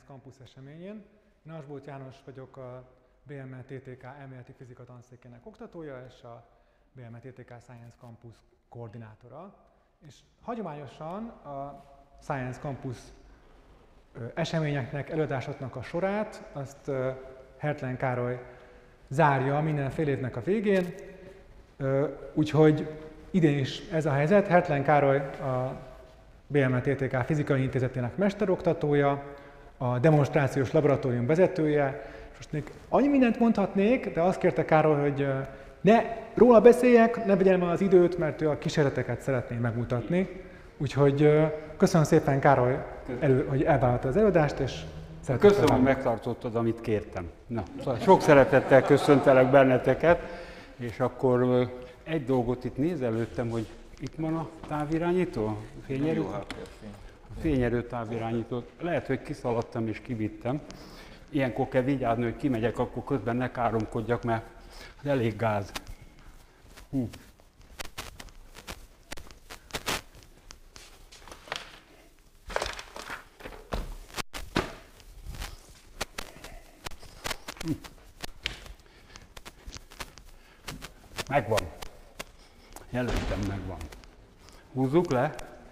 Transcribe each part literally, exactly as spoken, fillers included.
Campus eseményén. Én Asbóth János vagyok, a bé em e té té ká elméleti fizika tanszékének oktatója, és a bé em e té té ká Science Campus koordinátora. És hagyományosan a Science Campus eseményeknek, előadásoknak a sorát, azt Hertlen Károly zárja minden fél évnek a végén, úgyhogy idén is ez a helyzet. Hertlen Károly a bé em e té té ká Fizikai Intézetének mesteroktatója, a demonstrációs laboratórium vezetője. Most még annyi mindent mondhatnék, de azt kérte Károly, hogy ne róla beszéljek, ne vegyem el az időt, mert ő a kísérleteket szeretné megmutatni. Úgyhogy köszönöm szépen, Károly, elő, hogy elvállalta az előadást, és köszönöm, hogy megtartottad, amit kértem. Na, szóval sok szeretettel köszöntelek benneteket, és akkor egy dolgot itt néz előttem, hogy itt van a távirányító, a fényerő, a fényerő távirányító. Lehet, hogy kiszaladtam és kivittem. Ilyenkor kell vigyázni, hogy kimegyek, akkor közben ne káromkodjak, mert az elég gáz. Hm. Megvan. Előttem megvan. Húzzuk le.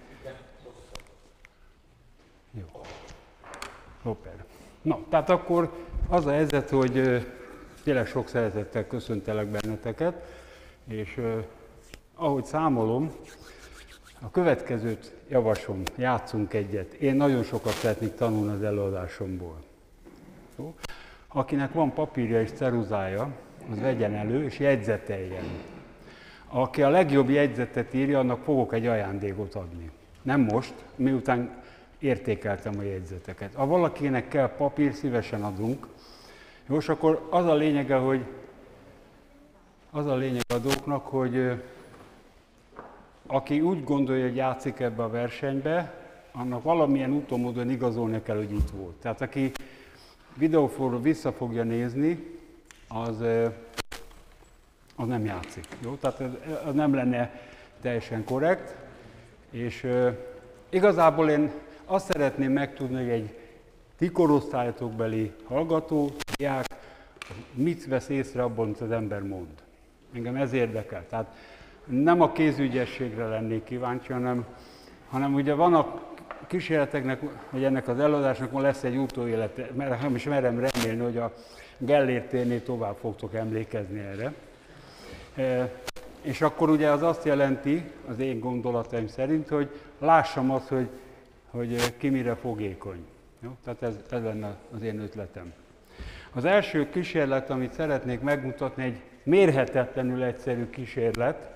Jó. Szuper. Na, tehát akkor az a helyzet, hogy tényleg sok szeretettel köszöntelek benneteket, és eh, ahogy számolom, a következőt javaslom, játszunk egyet. Én nagyon sokat szeretnék tanulni az előadásomból. Jó? Akinek van papírja és ceruzája, az vegyen elő és jegyzeteljen. Aki a legjobb jegyzetet írja, annak fogok egy ajándékot adni. Nem most, miután értékeltem a jegyzeteket. Ha valakinek kell papír, szívesen adunk. Jó, és akkor az a lényege, hogy az a lényeg a dolgoknak, hogy aki úgy gondolja, hogy játszik ebbe a versenybe, annak valamilyen úton módon igazolni kell, hogy itt volt. Tehát aki videóforról vissza fogja nézni, az, az nem játszik. Jó? Tehát az nem lenne teljesen korrekt. És igazából én azt szeretném megtudni, hogy egy ti korosztályotokbeli hallgató, diák, mit vesz észre abban, amit az ember mond. Engem ez érdekel. Tehát nem a kézügyességre lennék kíváncsi, hanem, hanem ugye van a kísérleteknek, vagy ennek az előadásnak lesz egy utóélete, mert nem is merem remélni, hogy a Gellért térnél tovább fogtok emlékezni erre. E, és akkor ugye az azt jelenti, az én gondolataim szerint, hogy lássam azt, hogy, hogy ki mire fogékony. Jó? Tehát ez, ez lenne az én ötletem. Az első kísérlet, amit szeretnék megmutatni, egy mérhetetlenül egyszerű kísérlet.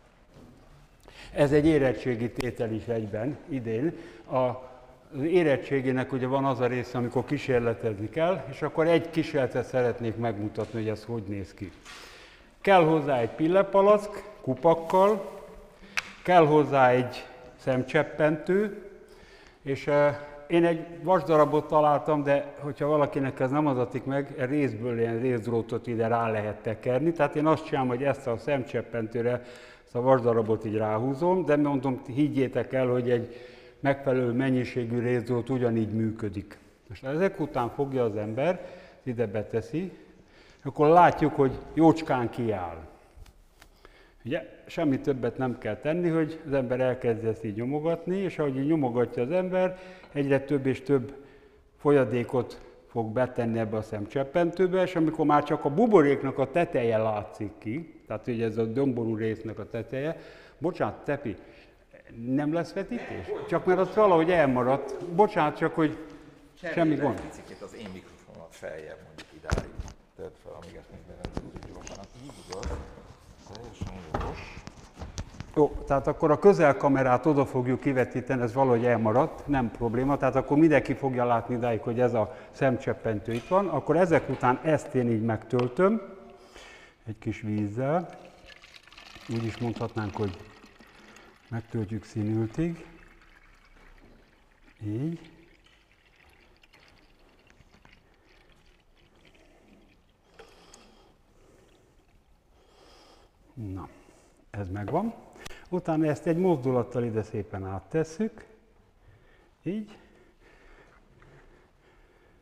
Ez egy érettségi tétel is egyben, idén. A Az érettségének ugye van az a része, amikor kísérletezni kell, és akkor egy kísérletet szeretnék megmutatni, hogy ez hogy néz ki. Kell hozzá egy pillepalack kupakkal, kell hozzá egy szemcseppentő, és uh, én egy vasdarabot találtam, de hogyha valakinek ez nem adatik meg, részből ilyen részdrótot ide rá lehet tekerni, tehát én azt csinálom, hogy ezt a szemcseppentőre, ezt a vasdarabot így ráhúzom, de mondom, higgyétek el, hogy egy megfelelő mennyiségű részdrót ugyanígy működik. Most ezek után fogja az ember, ide beteszi, akkor látjuk, hogy jócskán kiáll. Ugye semmi többet nem kell tenni, hogy az ember elkezd ezt így nyomogatni, és ahogy így nyomogatja az ember, egyre több és több folyadékot fog betenni ebbe a szemcseppentőbe, és amikor már csak a buboréknak a teteje látszik ki, tehát ugye ez a domború résznek a teteje, bocsánat, Tepi, nem lesz vetítés? Csak mert az valahogy elmaradt. Bocsánat, csak hogy semmi, semmi gond. Picit az én mikrofonomat feljebb, mondjuk idáig. Tedd fel, amíg ezt még berendezünk gyorsan. Így igaz. Teljesen jogos. Jó, tehát akkor a közelkamerát oda fogjuk kivetíteni, ez valahogy elmaradt, nem probléma. Tehát akkor mindenki fogja látni idáig, hogy ez a szemcseppentő itt van. Akkor ezek után ezt én így megtöltöm egy kis vízzel. Úgy is mondhatnánk, hogy megtöltjük színültig. Így. Na, ez megvan. Utána ezt egy mozdulattal ide szépen áttesszük. Így.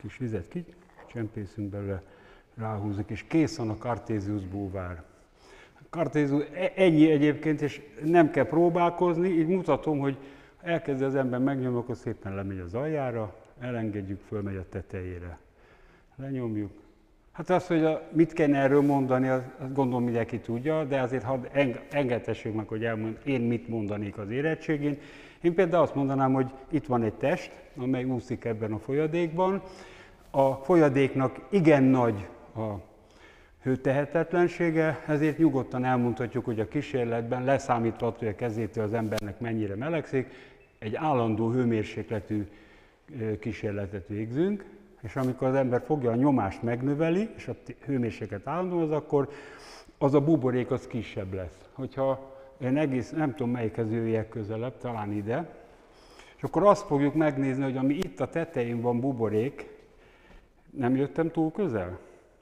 kis vizet kicsempészünk belőle, ráhúzzuk, és kész van a Cartesius búvár. Cartesius ennyi egyébként, és nem kell próbálkozni, így mutatom, hogy elkezdi az ember megnyomni, akkor szépen lemegy az aljára, elengedjük, fölmegy a tetejére. Lenyomjuk. Hát azt, hogy a, mit kell erről mondani, azt gondolom mindenki tudja, de azért hadd engedhessük meg, hogy elmond, én mit mondanék az érettségén. Én például azt mondanám, hogy itt van egy test, amely úszik ebben a folyadékban. A folyadéknak igen nagy a hőtehetetlensége, ezért nyugodtan elmondhatjuk, hogy a kísérletben leszámítva attól, hogy a kezétől az embernek mennyire melegszik, egy állandó hőmérsékletű kísérletet végzünk, és amikor az ember fogja a nyomást megnöveli, és a hőmérséklet állandó, akkor az a buborék az kisebb lesz. Hogyha én egész, nem tudom melyikhez jöjjek közelebb, talán ide, és akkor azt fogjuk megnézni, hogy ami itt a tetején van buborék, nem jöttem túl közel?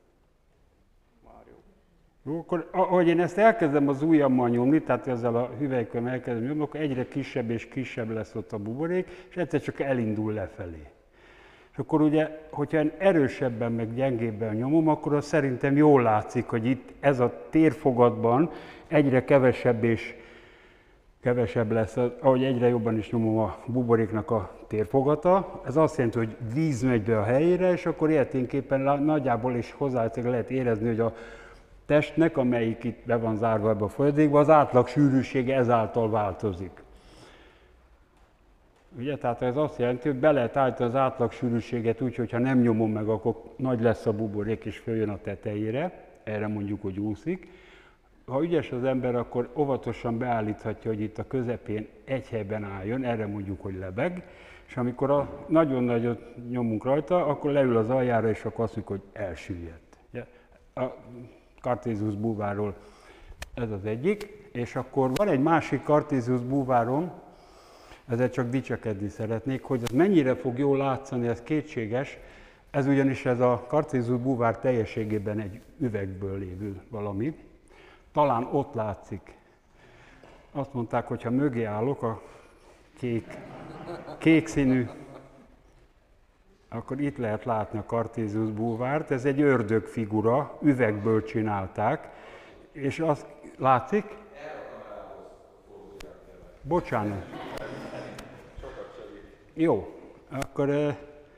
Jó, akkor ahogy én ezt elkezdem az ujjammal nyomni, tehát ezzel a hüvelykön elkezdem nyomni, akkor egyre kisebb és kisebb lesz ott a buborék, és egyszer csak elindul lefelé. És akkor ugye, hogyha erősebben meg gyengébben nyomom, akkor az szerintem jól látszik, hogy itt ez a térfogatban egyre kevesebb és kevesebb lesz, ahogy egyre jobban is nyomom a buboréknak a térfogata. Ez azt jelenti, hogy víz megy be a helyére, és akkor ilyeténképpen nagyjából is hozzá lehet érezni, hogy a testnek, amelyik itt be van zárva ebbe a folyadékba, az átlag sűrűsége ezáltal változik. Ugye, tehát ez azt jelenti, hogy be lehet állítani az átlag sűrűséget úgy, hogyha nem nyomom meg, akkor nagy lesz a buborék és följön a tetejére, erre mondjuk, hogy úszik. Ha ügyes az ember, akkor óvatosan beállíthatja, hogy itt a közepén egy helyben álljon, erre mondjuk, hogy lebeg, és amikor a nagyon nagyot nyomunk rajta, akkor leül az aljára, és akkor azt mondjuk, hogy elsüllyedt. A Cartesius búvárról ez az egyik, és akkor van egy másik Cartesius búvárom, ezzel csak dicsekedni szeretnék, hogy az mennyire fog jól látszani, ez kétséges, ez ugyanis ez a Cartesius búvár teljességében egy üvegből lévő valami. Talán ott látszik. Azt mondták, hogy ha mögé állok, a kék, kék színű, akkor itt lehet látni a Cartesius búvárt. Ez egy ördögfigura, üvegből csinálták, és azt látszik? Bocsánat. Jó, akkor...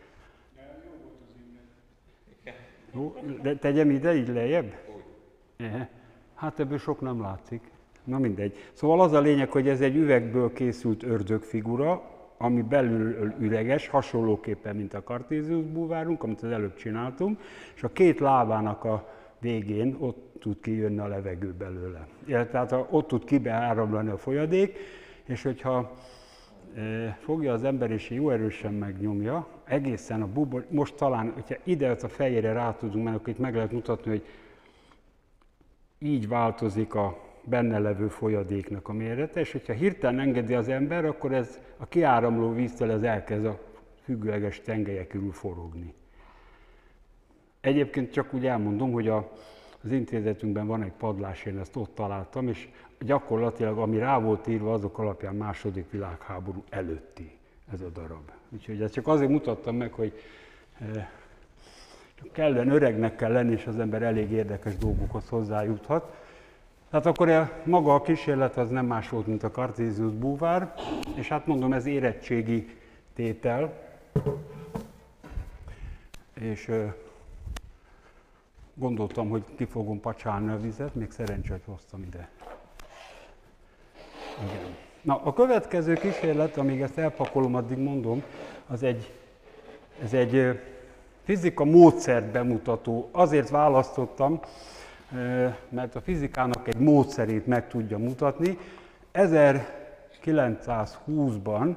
Jó, de tegyem ide, így lejjebb? Hát ebből sok nem látszik. Na mindegy. Szóval az a lényeg, hogy ez egy üvegből készült ördögfigura, ami belül üreges, hasonlóképpen, mint a Cartesius búvárunk, amit az előbb csináltunk, és a két lábának a végén ott tud kijönni a levegő belőle. Tehát ott tud kibeáramlani a folyadék, és hogyha e, fogja az ember és jó erősen megnyomja, egészen a bubor, most talán, hogyha ide a fejére rá tudunk menni, akkor itt meg lehet mutatni, hogy így változik a benne levő folyadéknak a mérete, és hogyha hirtelen engedi az ember, akkor ez a kiáramló víztől ez elkezd a függőleges tengelyek körül forogni. Egyébként csak úgy elmondom, hogy a, az intézetünkben van egy padlás, én ezt ott találtam, és gyakorlatilag ami rá volt írva, azok alapján második világháború előtti ez a darab. Úgyhogy ezt csak azért mutattam meg, hogy e, csak kellően öregnek kell lenni, és az ember elég érdekes dolgokhoz hozzájuthat. Tehát akkor a, maga a kísérlet az nem más volt, mint a Cartesius búvár, és hát mondom, ez érettségi tétel, és e, gondoltam, hogy ki fogom pacsálni a vizet, még szerencsé, hogy hoztam ide. Igen. Na, a következő kísérlet, amíg ezt elpakolom, addig mondom, az egy, ez egy fizika módszert bemutató. Azért választottam, mert a fizikának egy módszerét meg tudja mutatni. ezerkilencszázhúszban,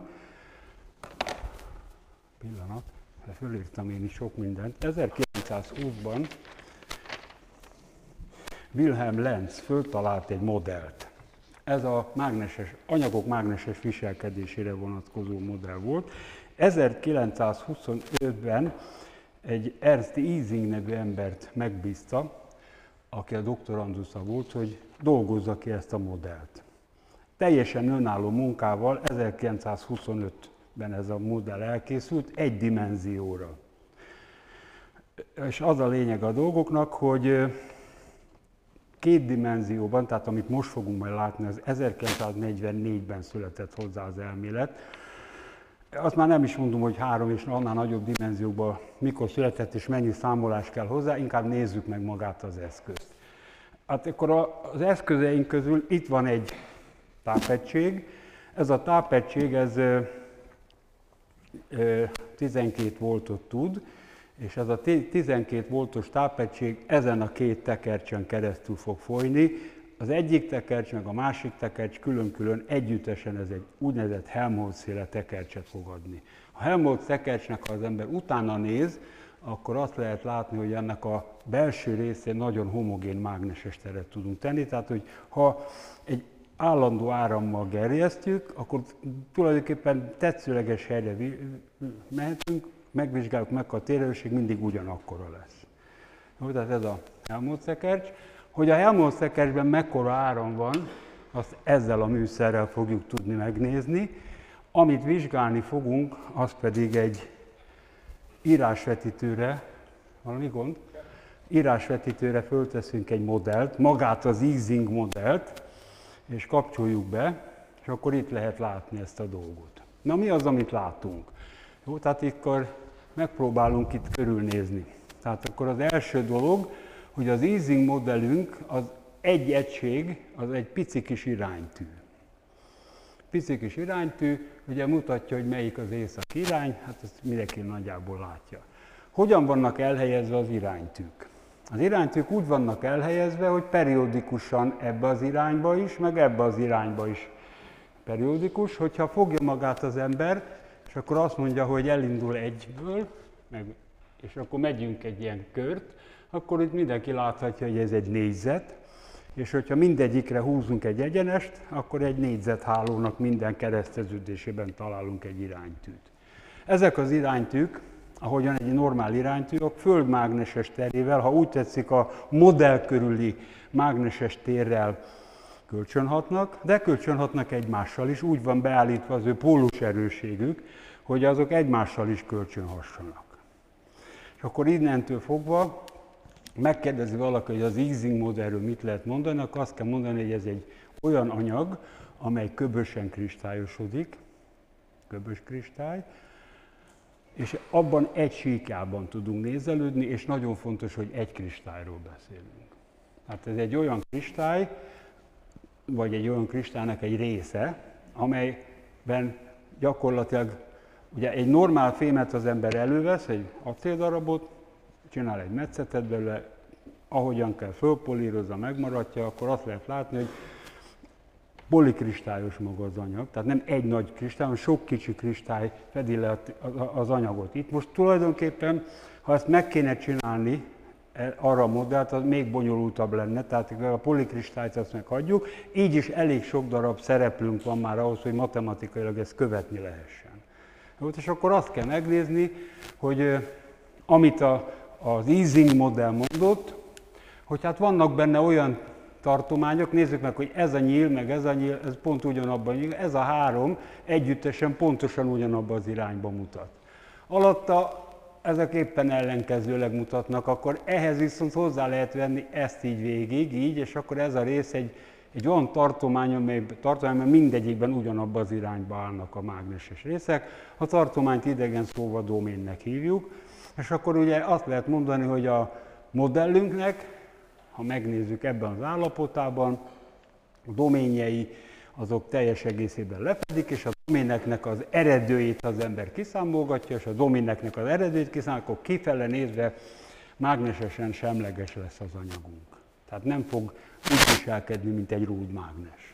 pillanat, fölírtam én is sok mindent, ezerkilencszázhúszban Wilhelm Lenz föltalált egy modellt. Ez a mágneses, anyagok mágneses viselkedésére vonatkozó modell volt. ezerkilencszázhuszonötben egy Ernst Ising nevű embert megbízta, aki a doktorandusza volt, hogy dolgozza ki ezt a modellt. Teljesen önálló munkával ezerkilencszázhuszonötben ez a modell elkészült, egy dimenzióra. és az a lényeg a dolgoknak, hogy két dimenzióban, tehát amit most fogunk majd látni, az ezerkilencszáznegyvennégyben született hozzá az elmélet. Azt már nem is mondom, hogy három és annál nagyobb dimenziókban mikor született és mennyi számolás kell hozzá, inkább nézzük meg magát az eszközt. Hát akkor az eszközeink közül itt van egy tápegység. Ez a tápegység, ez tizenkét voltot tud, és ez a tizenkét voltos tápegység ezen a két tekercsen keresztül fog folyni. Az egyik tekercs, meg a másik tekercs külön-külön együttesen ez egy úgynevezett Helmholtz-féle tekercset fog adni. Ha Helmholtz tekercsnek, ha az ember utána néz, akkor azt lehet látni, hogy ennek a belső részén nagyon homogén mágneses teret tudunk tenni. Tehát, hogy ha egy állandó árammal gerjesztjük, akkor tulajdonképpen tetszőleges helyre mehetünk, megvizsgáljuk meg, a térerősség mindig ugyanakkora lesz. Jó, tehát ez a Helmholtz-tekercs. Hogy a Helmholtz-tekercsben mekkora áram van, azt ezzel a műszerrel fogjuk tudni megnézni. Amit vizsgálni fogunk, az pedig egy írásvetítőre, valami gond? Írásvetítőre fölteszünk egy modellt, magát az Ising modellt, és kapcsoljuk be, és akkor itt lehet látni ezt a dolgot. Na mi az, amit látunk? Jó, tehát akkor megpróbálunk itt körülnézni. Tehát akkor az első dolog, hogy az Ising modellünk, az egy egység, az egy pici kis iránytű. Pici kis iránytű, ugye mutatja, hogy melyik az északi irány, hát ezt mindenki nagyjából látja. Hogyan vannak elhelyezve az iránytűk? Az iránytűk úgy vannak elhelyezve, hogy periódikusan ebbe az irányba is, meg ebbe az irányba is periódikus. Hogyha fogja magát az ember, és akkor azt mondja, hogy elindul egyből, meg, és akkor megyünk egy ilyen kört, akkor itt mindenki láthatja, hogy ez egy négyzet, és hogyha mindegyikre húzunk egy egyenest, akkor egy négyzethálónak minden kereszteződésében találunk egy iránytűt. Ezek az iránytűk, ahogyan egy normál iránytű, a Föld mágneses terével, ha úgy tetszik, a modell körüli mágneses térrel kölcsönhatnak, de kölcsönhatnak egymással is, úgy van beállítva az ő pólus erősségük, hogy azok egymással is kölcsönhassanak. És akkor innentől fogva megkérdezi valaki, hogy az Ising modellről mit lehet mondani, akkor azt kell mondani, hogy ez egy olyan anyag, amely köbösen kristályosodik, köbös kristály, és abban egy síkjában tudunk nézelődni, és nagyon fontos, hogy egy kristályról beszélünk. Hát ez egy olyan kristály, vagy egy olyan kristálynak egy része, amelyben gyakorlatilag ugye egy normál fémet az ember elővesz, egy acéldarabot, csinál egy metszetet belőle, ahogyan kell fölpolírozza, megmaradja, akkor azt lehet látni, hogy polikristályos maga az anyag, tehát nem egy nagy kristály, hanem sok kicsi kristály fedi le az anyagot. Itt most tulajdonképpen, ha ezt meg kéne csinálni, arra a modellt, az még bonyolultabb lenne, tehát a polikristályt azt meghagyjuk, így is elég sok darab szereplőnk van már ahhoz, hogy matematikailag ezt követni lehessen. Jó, és akkor azt kell megnézni, hogy amit a, az Ising modell mondott, hogy hát vannak benne olyan tartományok, nézzük meg, hogy ez a nyíl, meg ez a nyíl, ez pont ugyanabban a nyíl, ez a három együttesen pontosan ugyanabban az irányba mutat. Alatta ezek éppen ellenkezőleg mutatnak, akkor ehhez viszont hozzá lehet venni ezt így végig, így, és akkor ez a rész egy, egy olyan tartomány, amely tartományban mindegyikben ugyanabban az irányba állnak a mágneses részek. A tartományt idegen szóval doménnek hívjuk, és akkor ugye azt lehet mondani, hogy a modellünknek, ha megnézzük ebben az állapotában, a doménjei azok teljes egészében lefedik, és a doméneknek az eredőjét az ember kiszámolgatja, és a doméneknek az eredőjét kiszámol, akkor kifele nézve mágnesesen semleges lesz az anyagunk. Tehát nem fog úgy viselkedni, mint egy rúdmágnes.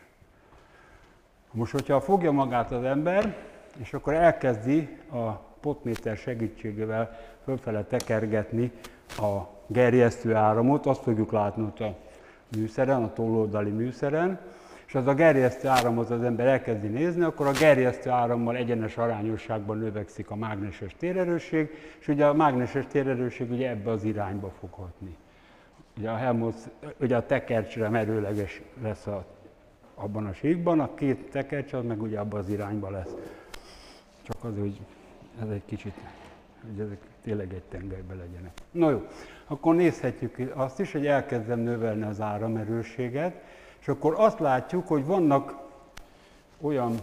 Most, hogyha fogja magát az ember, és akkor elkezdi a potméter segítségével fölfele tekergetni a gerjesztő áramot, azt fogjuk látni ott a műszeren, a tolloldali műszeren, és az a gerjesztő áramot az ember elkezdi nézni, akkor a gerjesztő árammal egyenes arányosságban növekszik a mágneses térerősség, és ugye a mágneses térerősség ugye ebbe az irányba fog hatni. Ugye a Helmholtz, ugye a tekercsre merőleges lesz a, abban a síkban, a két tekercs az meg ugye abban az irányba lesz. Csak az, hogy ez egy kicsit hogy ezek tényleg egy tengelyben legyenek. Na jó, akkor nézhetjük azt is, hogy elkezdem növelni az áramerősséget, és akkor azt látjuk, hogy vannak olyan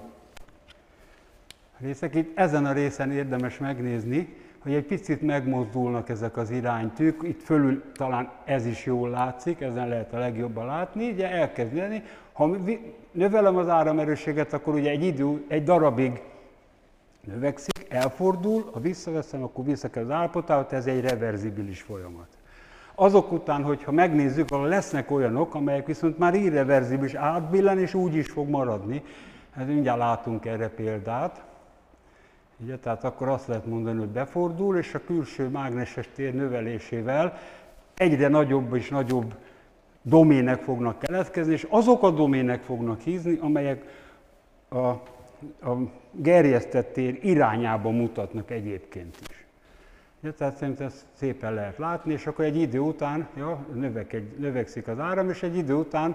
részek, itt ezen a részen érdemes megnézni, hogy egy picit megmozdulnak ezek az iránytűk, itt fölül talán ez is jól látszik, ezen lehet a legjobban látni, ugye elkezd lenni. Ha növelem az áramerősséget, akkor ugye egy idő, egy darabig növekszik, elfordul, ha visszaveszem, akkor visszakerül az állapotába, ez egy reverzibilis folyamat. Azok után, hogyha megnézzük, ahol lesznek olyanok, amelyek viszont már irreverzibilis, átbillen és úgy is fog maradni, hát mindjárt látunk erre példát. Ugye, tehát akkor azt lehet mondani, hogy befordul, és a külső mágneses tér növelésével egyre nagyobb és nagyobb domének fognak keletkezni, és azok a domének fognak hízni, amelyek a, a gerjesztett tér irányába mutatnak egyébként is. Ugye, tehát szerintem ezt szépen lehet látni, és akkor egy idő után, ja, növek egy, növekszik az áram, és egy idő után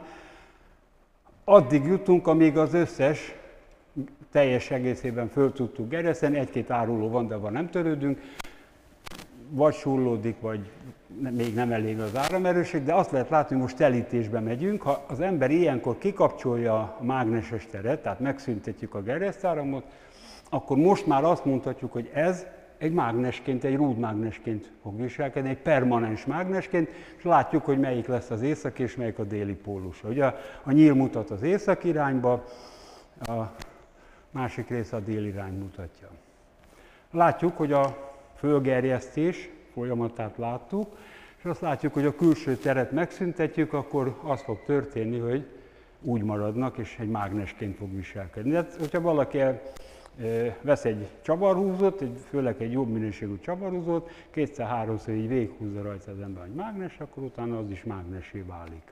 addig jutunk, amíg az összes teljes egészében föl tudtuk gerjeszteni, egy-két áruló van, de van nem törődünk, vagy sullódik, vagy még nem elég az áramerőség, de azt lehet látni, hogy most telítésbe megyünk. Ha az ember ilyenkor kikapcsolja a mágneses teret, tehát megszüntetjük a gerjesztáramot, akkor most már azt mondhatjuk, hogy ez egy mágnesként, egy rúdmágnesként fog viselkedni, egy permanens mágnesként, és látjuk, hogy melyik lesz az északi és melyik a déli pólusa. Ugye a nyíl mutat az északi irányba, a másik része a déli irány mutatja. Látjuk, hogy a fölgerjesztés folyamatát láttuk, és azt látjuk, hogy a külső teret megszüntetjük, akkor az fog történni, hogy úgy maradnak, és egy mágnesként fog viselkedni. De hogyha valaki vesz egy csavarhúzót, egy, főleg egy jobb minőségű csavarhúzót, kétszer-háromszor így végighúzza rajta az ember egy mágnes, akkor utána az is mágnessé válik.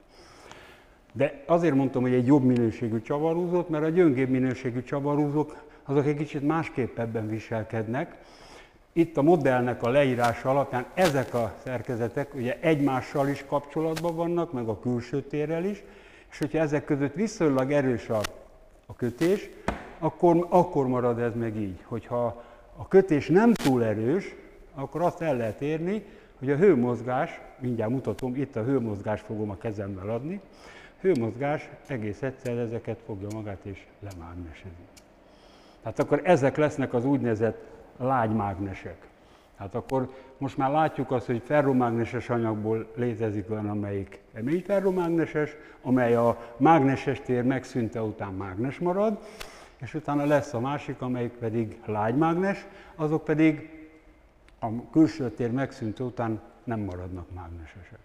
De azért mondtam, hogy egy jobb minőségű csavarhúzót, mert a gyöngébb minőségű csavarhúzók azok egy kicsit másképp ebben viselkednek. Itt a modellnek a leírása alapján ezek a szerkezetek ugye egymással is kapcsolatban vannak, meg a külső térrel is, és hogyha ezek között viszonylag erős a, a kötés, akkor, akkor marad ez meg így. Hogyha a kötés nem túl erős, akkor azt el lehet érni, hogy a hőmozgás, mindjárt mutatom, itt a hőmozgás fogom a kezemmel adni, hőmozgás egész egyszer ezeket fogja magát és lemágnesezi. Tehát akkor ezek lesznek az úgynevezett lágymágnesek. Hát akkor most már látjuk azt, hogy ferromágneses anyagból létezik olyan, amelyik emély ferromágneses, amely a mágneses tér megszűnte után mágnes marad, és utána lesz a másik, amelyik pedig lágymágnes, azok pedig a külső tér megszűnte után nem maradnak mágnesesek.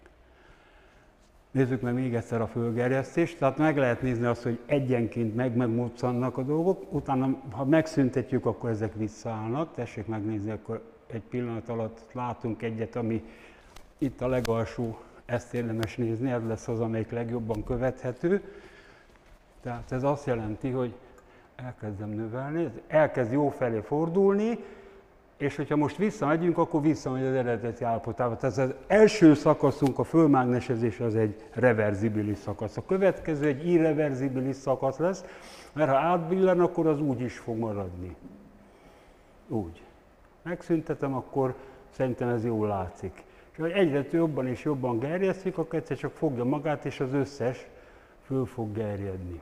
Nézzük meg még egyszer a fölgerjesztést, tehát meg lehet nézni azt, hogy egyenként meg megmoczannak a dolgok, utána ha megszüntetjük, akkor ezek visszaállnak. Tessék megnézni, akkor egy pillanat alatt látunk egyet, ami itt a legalsó, ezt érdemes nézni, ez lesz az, amelyik legjobban követhető. Tehát ez azt jelenti, hogy elkezdem növelni, elkezd jó felé fordulni, és hogyha most visszamegyünk, akkor visszamegy az eredeti állapotába. Tehát az első szakaszunk, a fölmágnesezés, az egy reverzibilis szakasz. A következő egy irreverzibilis szakasz lesz, mert ha átbillen, akkor az úgy is fog maradni. Úgy. Megszüntetem, akkor szerintem ez jól látszik. És ha egyre jobban és jobban gerjesztik, akkor egyszer csak fogja magát, és az összes föl fog gerjedni.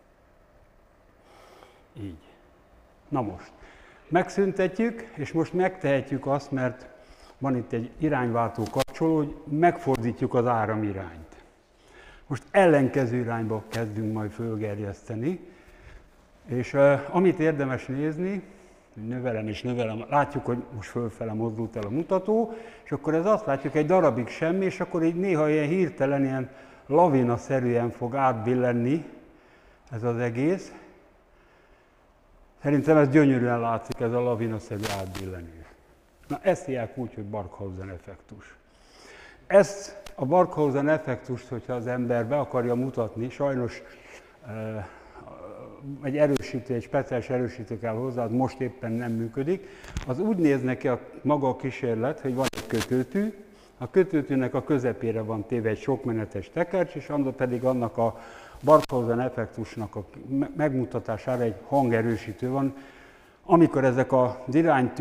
Így. Na most. Megszüntetjük, és most megtehetjük azt, mert van itt egy irányváltó kapcsoló, hogy megfordítjuk az áramirányt. Most ellenkező irányba kezdünk majd fölgerjeszteni, és uh, amit érdemes nézni, növelem és növelem, látjuk, hogy most fölfele mozdult el a mutató, és akkor ez azt látjuk, egy darabig semmi, és akkor így néha ilyen hirtelen, ilyen lavinaszerűen fog átbillenni ez az egész. Szerintem ez gyönyörűen látszik, ez a lavinaszerű átbillenés. Na, ezt hívják úgy, hogy Barkhausen effektus. Ezt a Barkhausen effektust, hogyha az ember be akarja mutatni, sajnos e, egy erősítő, egy speciális erősítő kell hozzá, az most éppen nem működik. Az úgy néz neki a maga a kísérlet, hogy van egy kötőtű, a kötőtűnek a közepére van téve egy sokmenetes tekercs, és annak pedig annak a Barkhausen effektusnak a megmutatására egy hangerősítő van. Amikor ezek az iránytűk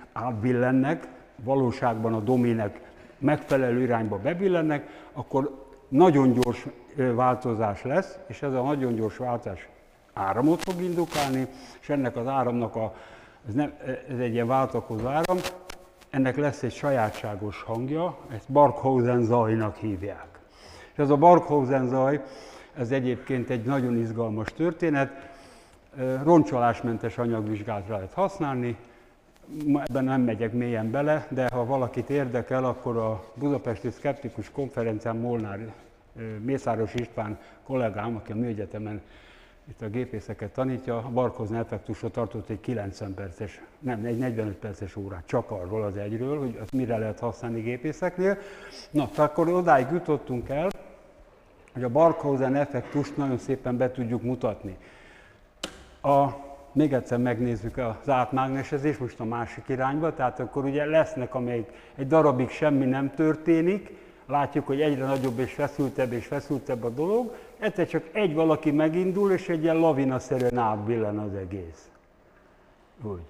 átbillennek, valóságban a domének megfelelő irányba bebillennek, akkor nagyon gyors változás lesz, és ez a nagyon gyors változás áramot fog indukálni, és ennek az áramnak a, ez, nem, ez egy ilyen váltakozó áram, ennek lesz egy sajátságos hangja, ezt Barkhausen zajnak hívják. És ez a Barkhausen zaj, ez egyébként egy nagyon izgalmas történet, roncsolásmentes anyagvizsgálatra lehet használni, ebben nem megyek mélyen bele, de ha valakit érdekel, akkor a Budapesti Szkeptikus Konferencián Molnár Mészáros István kollégám, aki a Műegyetemen itt a gépészeket tanítja, a Barkhausen effektusra tartott egy kilencven perces, nem, egy negyvenöt perces órát csak arról az egyről, hogy azt mire lehet használni gépészeknél. Na, akkor odáig jutottunk el, hogy a Barkhausen effektust nagyon szépen be tudjuk mutatni. A, még egyszer megnézzük az átmágnesezést, most a másik irányba, tehát akkor ugye lesznek, amelyik egy darabig semmi nem történik, látjuk, hogy egyre nagyobb és feszültebb és feszültebb a dolog, egyszer csak egy valaki megindul, és egy ilyen lavinaszerűen átbillen az egész. Úgy.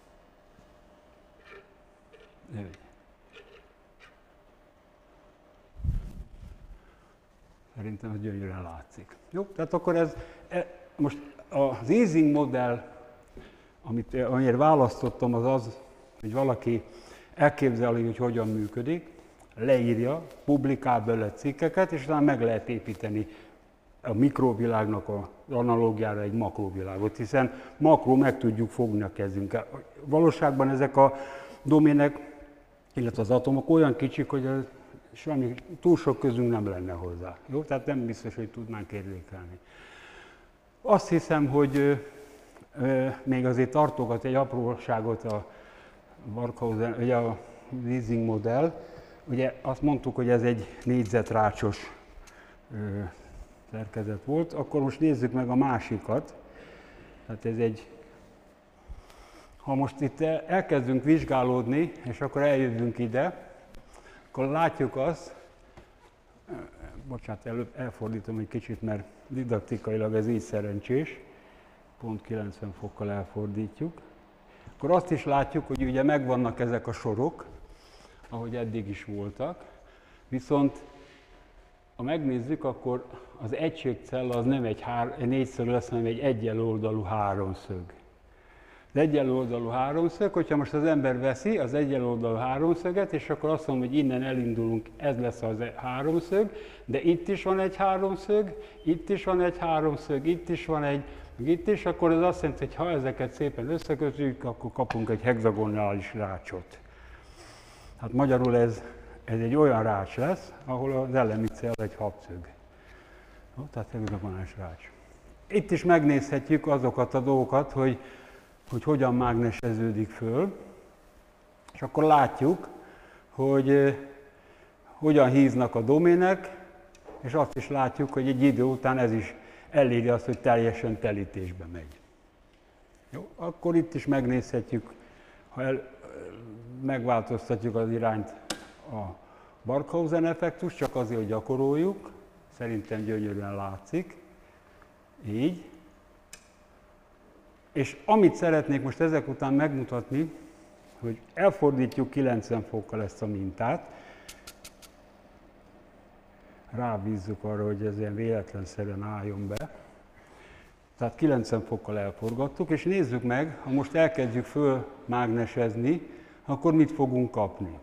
Úgy. Szerintem ez gyönyörűen látszik. Jó, tehát akkor ez, e, most az easing modell, amit, amiért választottam, az az, hogy valaki elképzeli, hogy hogyan működik, leírja, publikál belőle cikkeket, és utána meg lehet építeni a mikrovilágnak az analógiára egy makrovilágot, hiszen makró meg tudjuk fogni a kezünkkel. Valóságban ezek a domének, illetve az atomok olyan kicsik, hogy semmi, túl sok közünk nem lenne hozzá. Jó? Tehát nem biztos, hogy tudnánk érzékelni. Azt hiszem, hogy ö, ö, még azért tartogat egy apróságot a Barkhausen, ugye a easing modell. Ugye azt mondtuk, hogy ez egy négyzetrácsos ö, szerkezet volt, akkor most nézzük meg a másikat. Tehát ez egy, ha most itt elkezdünk vizsgálódni, és akkor eljövünk ide, akkor látjuk azt, bocsánat, előbb elfordítom egy kicsit, mert didaktikailag ez így szerencsés, pont kilencven fokkal elfordítjuk. Akkor azt is látjuk, hogy ugye megvannak ezek a sorok, ahogy eddig is voltak, viszont ha megnézzük, akkor az egységcella az nem egy, hár, egy négyszög lesz, hanem egy egyenloldalú háromszög. Az egyenloldalú háromszög, hogyha most az ember veszi az egyenloldalú háromszöget, és akkor azt mondom, hogy innen elindulunk, ez lesz az háromszög, de itt is van egy háromszög, itt is van egy háromszög, itt is van egy, itt is, akkor az azt jelenti, hogy ha ezeket szépen összekötjük, akkor kapunk egy hexagonális rácsot. Hát magyarul ez, ez egy olyan rács lesz, ahol az elemi cél egy habszög. Tehát hexagonális rács. Itt is megnézhetjük azokat a dolgokat, hogy, hogy hogyan mágneseződik föl, és akkor látjuk, hogy eh, hogyan híznak a domének, és azt is látjuk, hogy egy idő után ez is eléri azt, hogy teljesen telítésbe megy. Jó, akkor itt is megnézhetjük, ha el, megváltoztatjuk az irányt a Barkhausen effektus, csak azért, hogy gyakoroljuk. Szerintem gyönyörűen látszik. Így. És amit szeretnék most ezek után megmutatni, hogy elfordítjuk kilencven fokkal ezt a mintát, rábízzuk arra, hogy ez ilyen véletlenszerűen álljon be. Tehát kilencven fokkal elforgattuk, és nézzük meg, ha most elkezdjük fölmágnesezni, akkor mit fogunk kapni.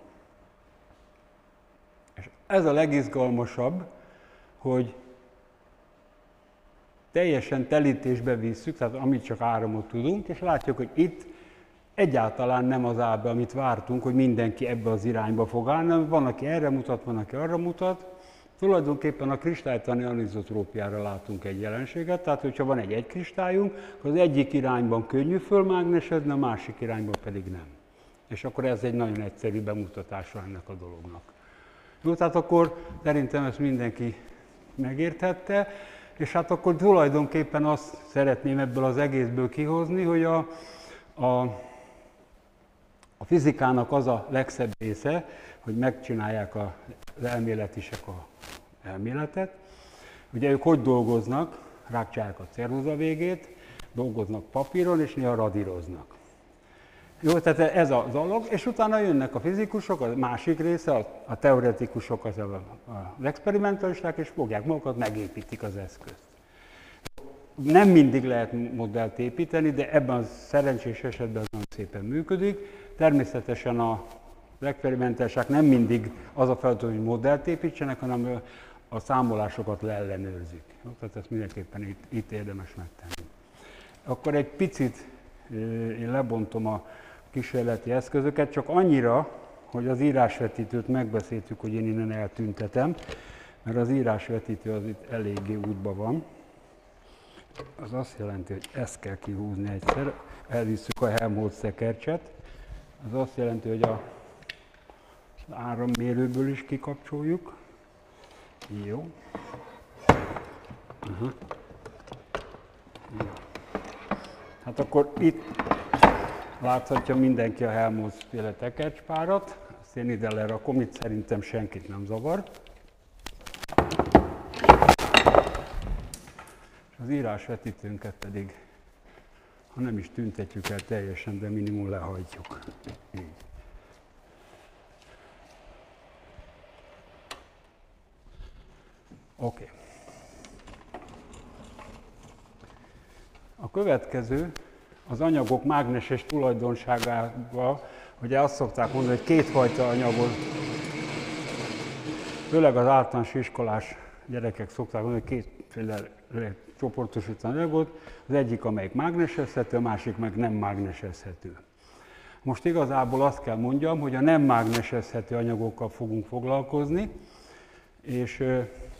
És ez a legizgalmasabb, hogy teljesen telítésbe visszük, tehát amit csak áramot tudunk, és látjuk, hogy itt egyáltalán nem az áll be, amit vártunk, hogy mindenki ebbe az irányba fog állni, hanem van, aki erre mutat, van, aki arra mutat. Tulajdonképpen a kristálytani anizotrópiára látunk egy jelenséget, tehát hogyha van egy egykristályunk, akkor az egyik irányban könnyű fölmágnesezni, a másik irányban pedig nem. És akkor ez egy nagyon egyszerű bemutatása ennek a dolognak. Jó, tehát akkor szerintem ezt mindenki megérthette, és hát akkor tulajdonképpen azt szeretném ebből az egészből kihozni, hogy a, a, a fizikának az a legszebb része, hogy megcsinálják az elméletisek a elméletet. Ugye ők hogy dolgoznak? Rákcsálják a ceruza végét, dolgoznak papíron, és néha radíroznak. Jó, tehát ez a dolog, és utána jönnek a fizikusok, a másik része, a, a teoretikusok, az, a, az experimentalisták, és fogják magukat, megépítik az eszközt. Nem mindig lehet modellt építeni, de ebben a szerencsés esetben nagyon szépen működik. Természetesen a az experimentalisták nem mindig az a feladat, hogy modellt építsenek, hanem a számolásokat leellenőrzik. Tehát ezt mindenképpen itt, itt érdemes megtenni. Akkor egy picit én lebontom a kísérleti eszközöket, csak annyira, hogy az írásvetítőt megbeszéltük, hogy én innen eltüntetem, mert az írásvetítő az itt eléggé útban van. Az azt jelenti, hogy ezt kell kihúzni egyszer, elvisszük a Helmholtz szekercset. Az azt jelenti, hogy a árammérőből is kikapcsoljuk. Jó. Uh-huh. Jó. Hát akkor itt láthatja mindenki a Helmholtz-féle tekercspárat. Azt én ide lerakom, itt szerintem senkit nem zavar. Az írásvetítőnket pedig, ha nem is tüntetjük el teljesen, de minimum lehajtjuk. Így. Oké. Okay. A következő az anyagok mágneses tulajdonságával, ugye azt szokták mondani, hogy kétfajta anyagot, főleg az általános iskolás gyerekek szokták mondani, hogy kétféle csoportosítani anyagot, az egyik, amelyik mágnesezhető, a másik meg nem mágnesezhető. Most igazából azt kell mondjam, hogy a nem mágnesezhető anyagokkal fogunk foglalkozni, és ö,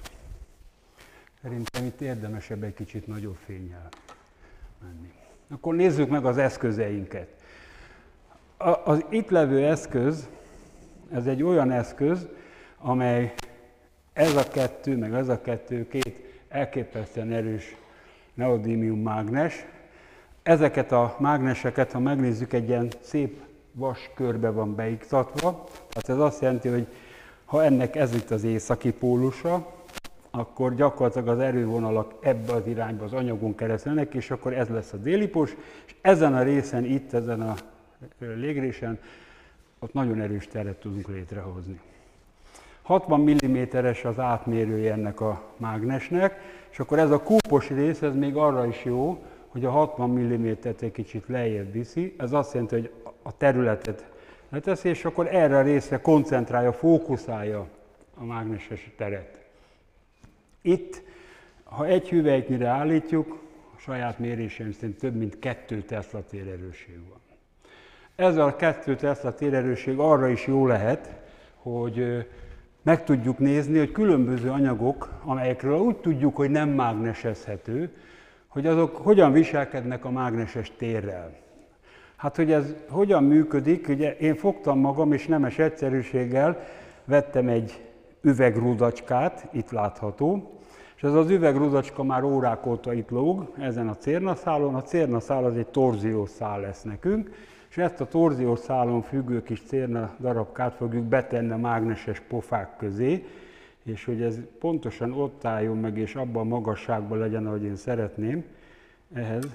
szerintem itt érdemesebb egy kicsit nagyobb fénnyel menni. Akkor nézzük meg az eszközeinket. A, az itt levő eszköz, ez egy olyan eszköz, amely ez a kettő, meg ez a kettő, két elképesztően erős neodímium mágnes. Ezeket a mágneseket, ha megnézzük, egy ilyen szép vas körbe van beiktatva. Tehát ez azt jelenti, hogy ha ennek ez itt az északi pólusa, akkor gyakorlatilag az erővonalak ebbe az irányba az anyagon keresztül, és akkor ez lesz a déli pólus, és ezen a részen, itt, ezen a légrésen, ott nagyon erős teret tudunk létrehozni. hatvan milliméteres az átmérője ennek a mágnesnek, és akkor ez a kúpos rész, ez még arra is jó, hogy a hatvan millimétert egy kicsit lejjebb viszi. Ez azt jelenti, hogy a területet leteszi, és akkor erre a részre koncentrálja, fókuszálja a mágneses teret. Itt, ha egy hüvelyknyire állítjuk, a saját mérésem szerint több mint kettő Tesla térerősség van. Ez a kettő Tesla térerősség arra is jó lehet, hogy meg tudjuk nézni, hogy különböző anyagok, amelyekről úgy tudjuk, hogy nem mágnesezhető, hogy azok hogyan viselkednek a mágneses térrel. Hát, hogy ez hogyan működik, ugye én fogtam magam, és nemes egyszerűséggel vettem egy üvegrudacskát, itt látható, és ez az üvegrudacska már órák óta itt lóg, ezen a cérnaszálon. A cérnaszál az egy torziós szál lesz nekünk, és ezt a torziós szálon függő kis cérna darabkát fogjuk betenni a mágneses pofák közé, és hogy ez pontosan ott álljon meg, és abban a magasságban legyen, ahogy én szeretném, ehhez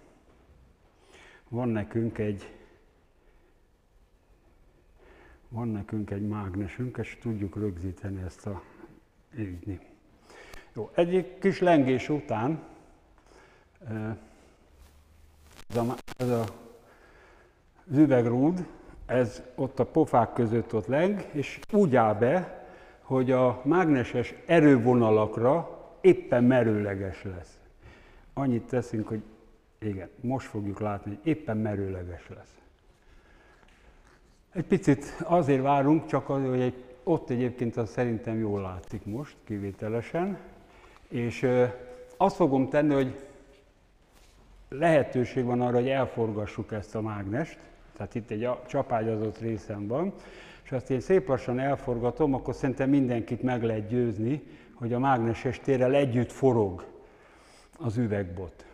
van nekünk egy, van nekünk egy mágnesünk, és tudjuk rögzíteni ezt a ügyni. Jó, egy kis lengés után ez a, ez a az üvegrúd, ez ott a pofák között ott leng, és úgy áll be, hogy a mágneses erővonalakra éppen merőleges lesz. Annyit teszünk, hogy igen, most fogjuk látni, hogy éppen merőleges lesz. Egy picit azért várunk, csak azért, hogy egy, ott egyébként az szerintem jól látszik most, kivételesen, és azt fogom tenni, hogy lehetőség van arra, hogy elforgassuk ezt a mágnest, tehát itt egy csapágyazott részem van, és azt én szép lassan elforgatom, akkor szerintem mindenkit meg lehet győzni, hogy a mágneses térrel együtt forog az üvegbot.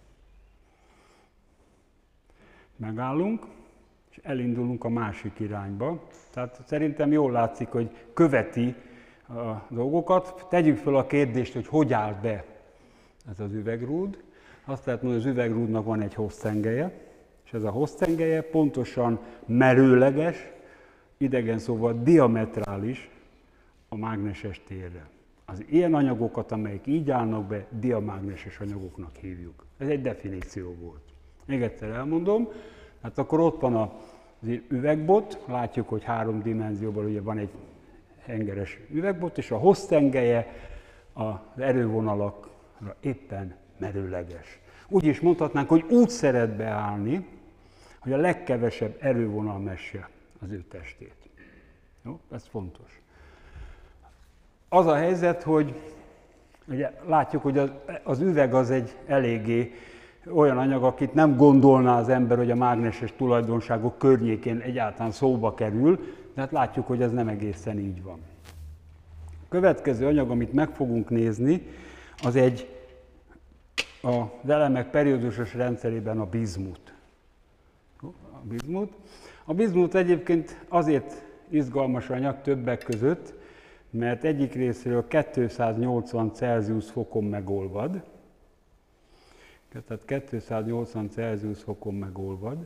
Megállunk, és elindulunk a másik irányba. Tehát szerintem jól látszik, hogy követi a dolgokat. Tegyük fel a kérdést, hogy hogy áll be ez az üvegrúd. Azt lehet mondani, hogy az üvegrúdnak van egy hossztengelye, És ez a hoztengelye pontosan merőleges, idegen szóval diametrális a mágneses térre. Az ilyen anyagokat, amelyek így állnak be, diamágneses anyagoknak hívjuk. Ez egy definíció volt. Még egyszer elmondom, hát akkor ott van az üvegbot, látjuk, hogy három dimenzióban ugye van egy hengeres üvegbot, és a hoztengelye az erővonalakra éppen merőleges. Úgy is mondhatnánk, hogy úgy szeret beállni, hogy a legkevesebb erővonal messe az ő testét. Jó? Ez fontos. Az a helyzet, hogy ugye látjuk, hogy az, az üveg az egy eléggé olyan anyag, akit nem gondolná az ember, hogy a mágneses tulajdonságok környékén egyáltalán szóba kerül, de hát látjuk, hogy ez nem egészen így van. A következő anyag, amit meg fogunk nézni, az egy az elemek periódusos rendszerében a bizmut. A bizmut. A bizmut egyébként azért izgalmas anyag többek között, mert egyik részéről kétszáznyolcvan Celsius fokon megolvad, tehát kétszáznyolcvan Celsius fokon megolvad,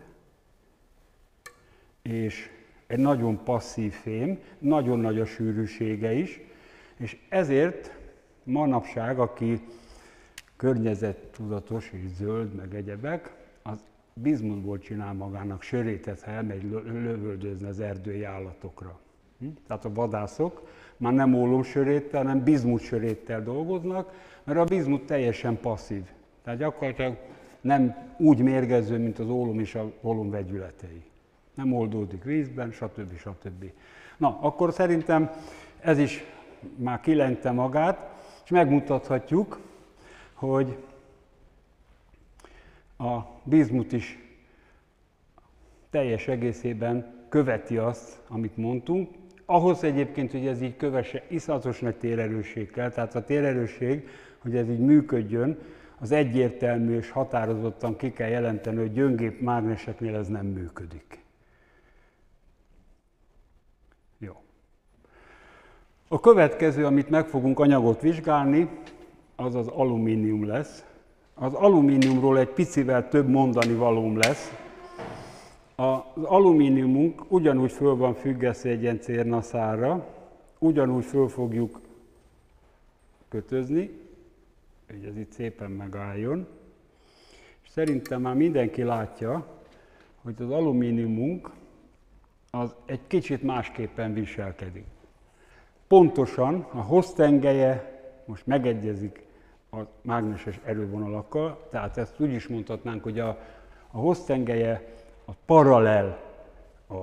és egy nagyon passzív fém, nagyon nagy a sűrűsége is, és ezért manapság, aki környezettudatos és zöld, meg egyebek, az bizmutból csinál magának sörétet, ha elmegy lövöldözni az erdői állatokra. Tehát a vadászok már nem ólomsöréttel, hanem bizmutsöréttel dolgoznak, mert a bizmut teljesen passzív. Tehát gyakorlatilag nem úgy mérgező, mint az ólom és a ólom vegyületei. Nem oldódik vízben, stb. stb. Na, akkor szerintem ez is már kilengte magát, és megmutathatjuk, hogy a bizmut is teljes egészében követi azt, amit mondtunk. Ahhoz egyébként, hogy ez így kövesse, iszonyatos nagy térerősség kell, tehát a térerősség, hogy ez így működjön, az egyértelmű és határozottan ki kell jelenteni, hogy gyöngébb mágneseknél ez nem működik. Jó. A következő, amit meg fogunk anyagot vizsgálni, az az alumínium lesz. Az alumíniumról egy picivel több mondani valóm lesz. Az alumíniumunk ugyanúgy föl van függesztve egy ilyen cérnaszálra, ugyanúgy föl fogjuk kötözni, hogy ez itt szépen megálljon. És szerintem már mindenki látja, hogy az alumíniumunk az egy kicsit másképpen viselkedik. Pontosan a hoztengelye most megegyezik a mágneses erővonalakkal, tehát ezt úgy is mondhatnánk, hogy a, a hoztengelye a paralel a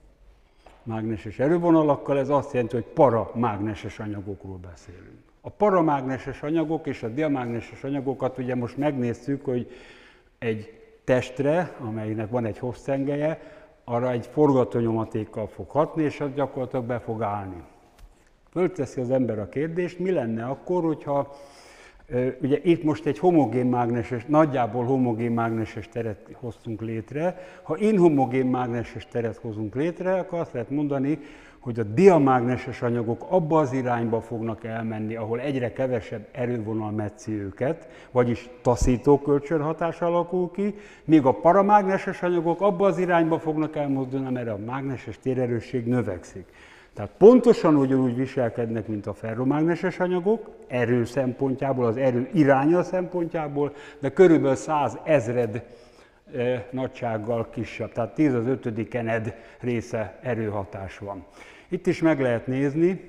mágneses erővonalakkal, ez azt jelenti, hogy paramágneses anyagokról beszélünk. A paramágneses anyagok és a diamágneses anyagokat ugye most megnéztük, hogy egy testre, amelynek van egy hoztengelye, arra egy forgatónyomatékkal fog hatni, és az gyakorlatilag be fog állni. Fölteszi az ember a kérdést, mi lenne akkor, hogyha ugye itt most egy homogén mágneses, nagyjából homogén mágneses teret hoztunk létre. Ha inhomogén mágneses teret hozunk létre, akkor azt lehet mondani, hogy a diamágneses anyagok abba az irányba fognak elmenni, ahol egyre kevesebb erővonal metszi őket, vagyis taszító kölcsönhatás alakul ki, míg a paramágneses anyagok abba az irányba fognak elmozdulni, mert a mágneses térerősség növekszik. Tehát pontosan ugyanúgy viselkednek, mint a ferromágneses anyagok, erő szempontjából, az erő iránya szempontjából, de körülbelül száz ezred e, nagysággal kisebb, tehát tíz az ötödik ened része erőhatás van. Itt is meg lehet nézni,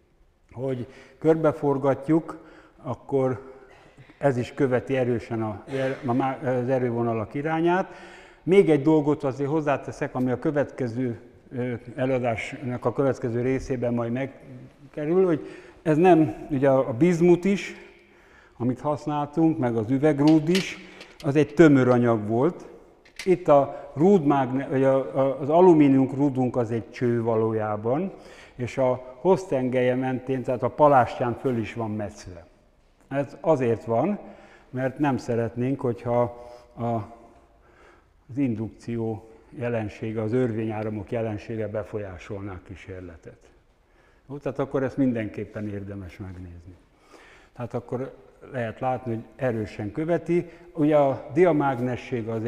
hogy körbeforgatjuk, akkor ez is követi erősen az erővonalak irányát. Még egy dolgot azért hozzáteszek, ami a következő előadásnak a következő részében majd megkerül, hogy ez nem, ugye a bizmut is, amit használtunk, meg az üvegrúd is, az egy tömör anyag volt. Itt a rúdmágne, vagy az alumínium rúdunk az egy cső valójában, és a hoztengelye mentén, tehát a palástján föl is van metszve. Ez azért van, mert nem szeretnénk, hogyha a, az indukció jelensége, az örvényáramok jelensége befolyásolná a kísérletet. Jó, tehát akkor ezt mindenképpen érdemes megnézni. Tehát akkor lehet látni, hogy erősen követi. Ugye a diamágnesség az egy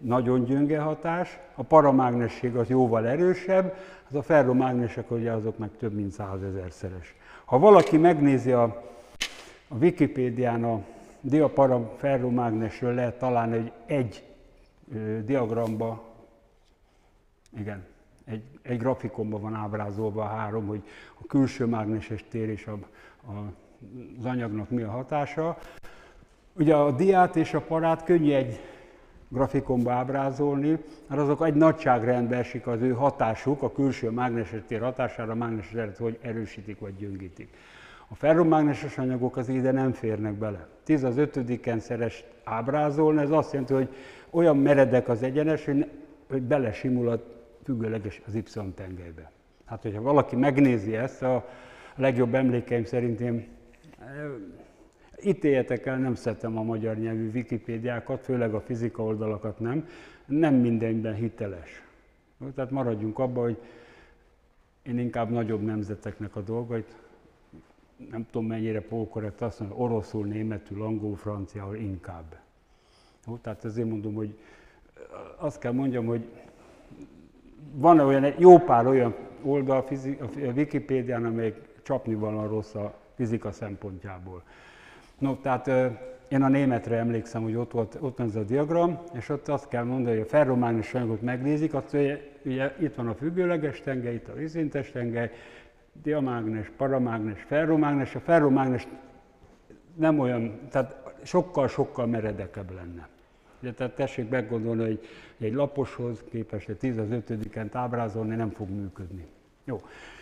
nagyon gyönge hatás, a paramágnesség az jóval erősebb, az a ferromágnesek ugye azok meg több mint százezerszeres. Ha valaki megnézi a, a Wikipédián a diaparaferromágnesről, lehet találni, hogy egy ö, diagramba, igen, egy, egy grafikonban van ábrázolva a három, hogy a külső mágneses tér és a, a, az anyagnak mi a hatása. Ugye a diát és a parát könnyű egy grafikonba ábrázolni, mert azok egy nagyságrendbe esik az ő hatásuk, a külső mágneses tér hatására a mágneses teret, hogy erősítik vagy gyöngítik. A ferromágneses anyagok az ide nem férnek bele. tíz az ötödiken szeres ábrázolni, ez azt jelenti, hogy olyan meredek az egyenes, hogy, hogy belesimul a függőleges az Y-tengelybe. Hát, hogyha valaki megnézi ezt, a legjobb emlékeim szerint én ítéljetek el, nem szeretem a magyar nyelvű Wikipédiákat, főleg a fizika oldalakat nem, nem mindenben hiteles. Tehát maradjunk abban, hogy én inkább nagyobb nemzeteknek a dolgait, nem tudom mennyire polkorrekt azt mondani, oroszul, németül, angol, franciául inkább. Jó, tehát ezért mondom, hogy azt kell mondjam, hogy van olyan, jó pár olyan oldal a Wikipédián, amelyik csapnivalóan rossz a fizika szempontjából. No, tehát én a németre emlékszem, hogy ott volt ott ez a diagram, és ott azt kell mondani, hogy a ferromágneses anyagot megnézik, azt ugye, ugye itt van a függőleges tengely, itt a vízszintes tengely, diamágnes, paramágnes, ferromágnes. A ferromágnes nem olyan, tehát sokkal-sokkal meredekebb lenne. Ugye, tehát tessék meggondolni, hogy egy laposhoz képest egy tíz az ötödiken ábrázolni nem fog működni. Jó.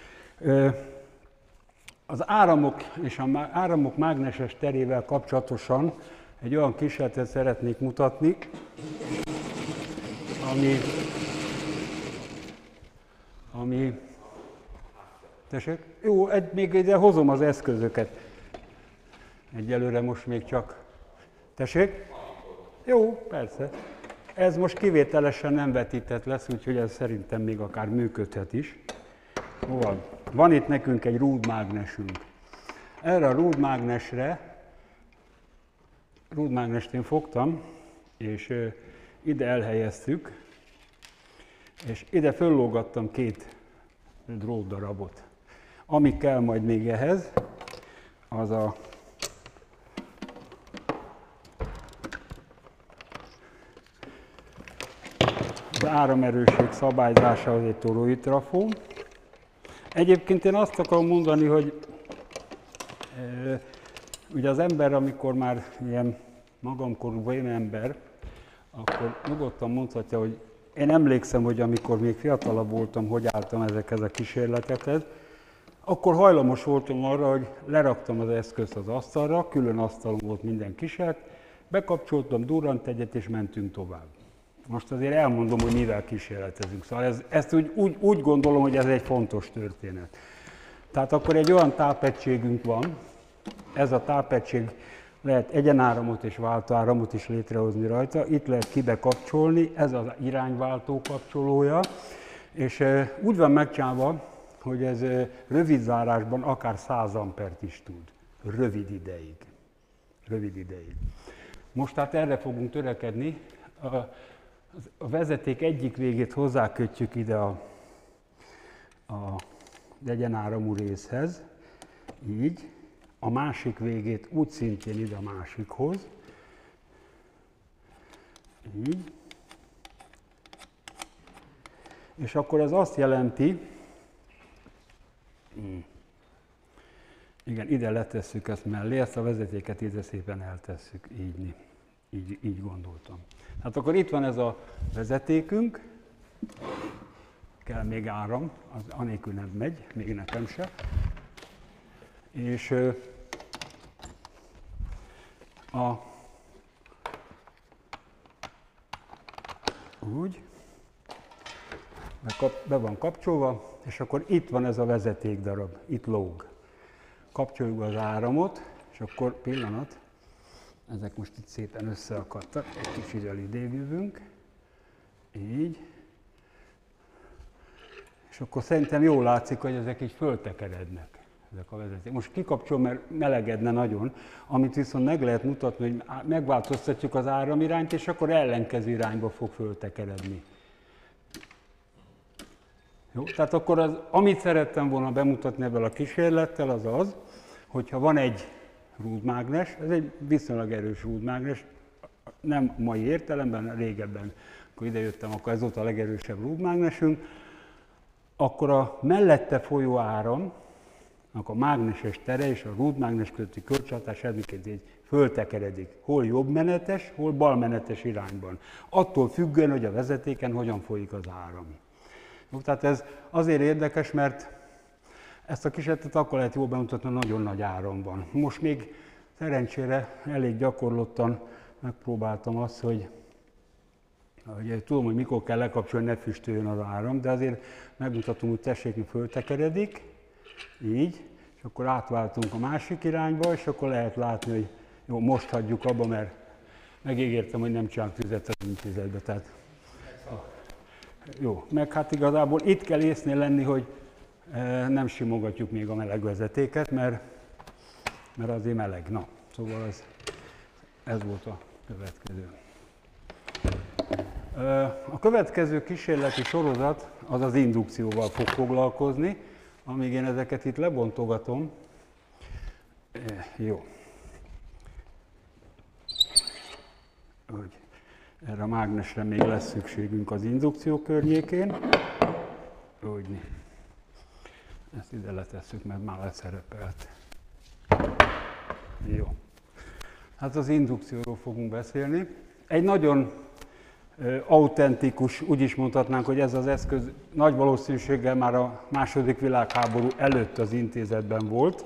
Az áramok és a áramok mágneses terével kapcsolatosan egy olyan kísérletet szeretnék mutatni, ami, ami tessék? Jó, egy, még ide hozom az eszközöket. Egyelőre most még csak. Tessék? Jó, persze. Ez most kivételesen nem vetített lesz, úgyhogy ez szerintem még akár működhet is. Van. Van itt nekünk egy rúdmágnesünk. Erre a rúdmágnesre, rúdmágnest én fogtam, és ide elhelyeztük, és ide föllógattam két drótdarabot. Ami kell majd még ehhez, az a az áramerőség szabályzásához egy toroidtrafó. Egyébként én azt akarom mondani, hogy e, ugye az ember, amikor már ilyen magamkorú vén ember, akkor nyugodtan mondhatja, hogy én emlékszem, hogy amikor még fiatalabb voltam, hogy álltam ezekhez a kísérletekhez, akkor hajlamos voltam arra, hogy leraktam az eszközt az asztalra, külön asztalon volt minden kísérlet, bekapcsoltam, durrant egyet és mentünk tovább. Most azért elmondom, hogy mivel kísérletezünk. Szóval ez, ezt úgy, úgy, úgy gondolom, hogy ez egy fontos történet. Tehát akkor egy olyan tápegységünk van, ez a tápegység lehet egyenáramot és váltóáramot is létrehozni rajta, itt lehet kibekapcsolni, ez az irányváltó kapcsolója, és úgy van megcsinálva, hogy ez rövid zárásban akár száz ampert is tud. Rövid ideig. Rövid ideig. Most hát erre fogunk törekedni. A vezeték egyik végét hozzákötjük ide a, a egyenáramú részhez, így. A másik végét úgy szintén ide a másikhoz, így. És akkor ez azt jelenti, igen, ide letesszük ezt mellé, ezt a vezetéket ide szépen eltesszük, így, így, így gondoltam. Hát akkor itt van ez a vezetékünk, kell még áram, az anélkül nem megy, még nekem se. És a, úgy, be, be van kapcsolva, és akkor itt van ez a vezetékdarab, itt lóg. Kapcsoljuk az áramot, és akkor pillanat, ezek most itt szépen összeakadtak, egy kicsit elidébb jövünk, így. És akkor szerintem jól látszik, hogy ezek így föltekerednek. ezek a vezeték. Most kikapcsolom, mert melegedne nagyon, amit viszont meg lehet mutatni, hogy megváltoztatjuk az áramirányt, és akkor ellenkező irányba fog föltekeredni. Jó, tehát akkor az, amit szerettem volna bemutatni ebből a kísérlettel, az az, hogyha van egy rúdmágnes, ez egy viszonylag erős rúdmágnes, nem mai értelemben, régebben, amikor idejöttem, akkor ez volt a legerősebb rúdmágnesünk, akkor a mellette folyó áram, a mágneses tere és a rúdmágnes közötti kölcsönhatás eredményeként így föltekeredik. Hol jobbmenetes, hol balmenetes irányban. Attól függően, hogy a vezetéken hogyan folyik az áram. Jó, tehát ez azért érdekes, mert ezt a kísérletet akkor lehet jól bemutatni, nagyon nagy áram van. Most még szerencsére elég gyakorlottan megpróbáltam azt, hogy, hogy tudom, hogy mikor kell lekapcsolni, ne füstöljön az áram, de azért megmutatom, hogy tessék, mi föltekeredik, így, és akkor átváltunk a másik irányba, és akkor lehet látni, hogy jó, most hagyjuk abba, mert megígértem, hogy nem csinálunk tüzet az intézetbe. Tehát, jó, meg hát igazából itt kell észnél lenni, hogy nem simogatjuk még a meleg vezetéket, mert, mert azért meleg. Na, szóval ez, ez volt a következő. A következő kísérleti sorozat az az indukcióval fog foglalkozni, amíg én ezeket itt lebontogatom. Jó. Hogy erre a mágnesre még lesz szükségünk az indukció környékén. Úgy. Ezt ide letesszük, mert már leszerepelt. Jó. Hát az indukcióról fogunk beszélni. Egy nagyon autentikus, úgy is mondhatnánk, hogy ez az eszköz nagy valószínűséggel már a második világháború előtt az intézetben volt.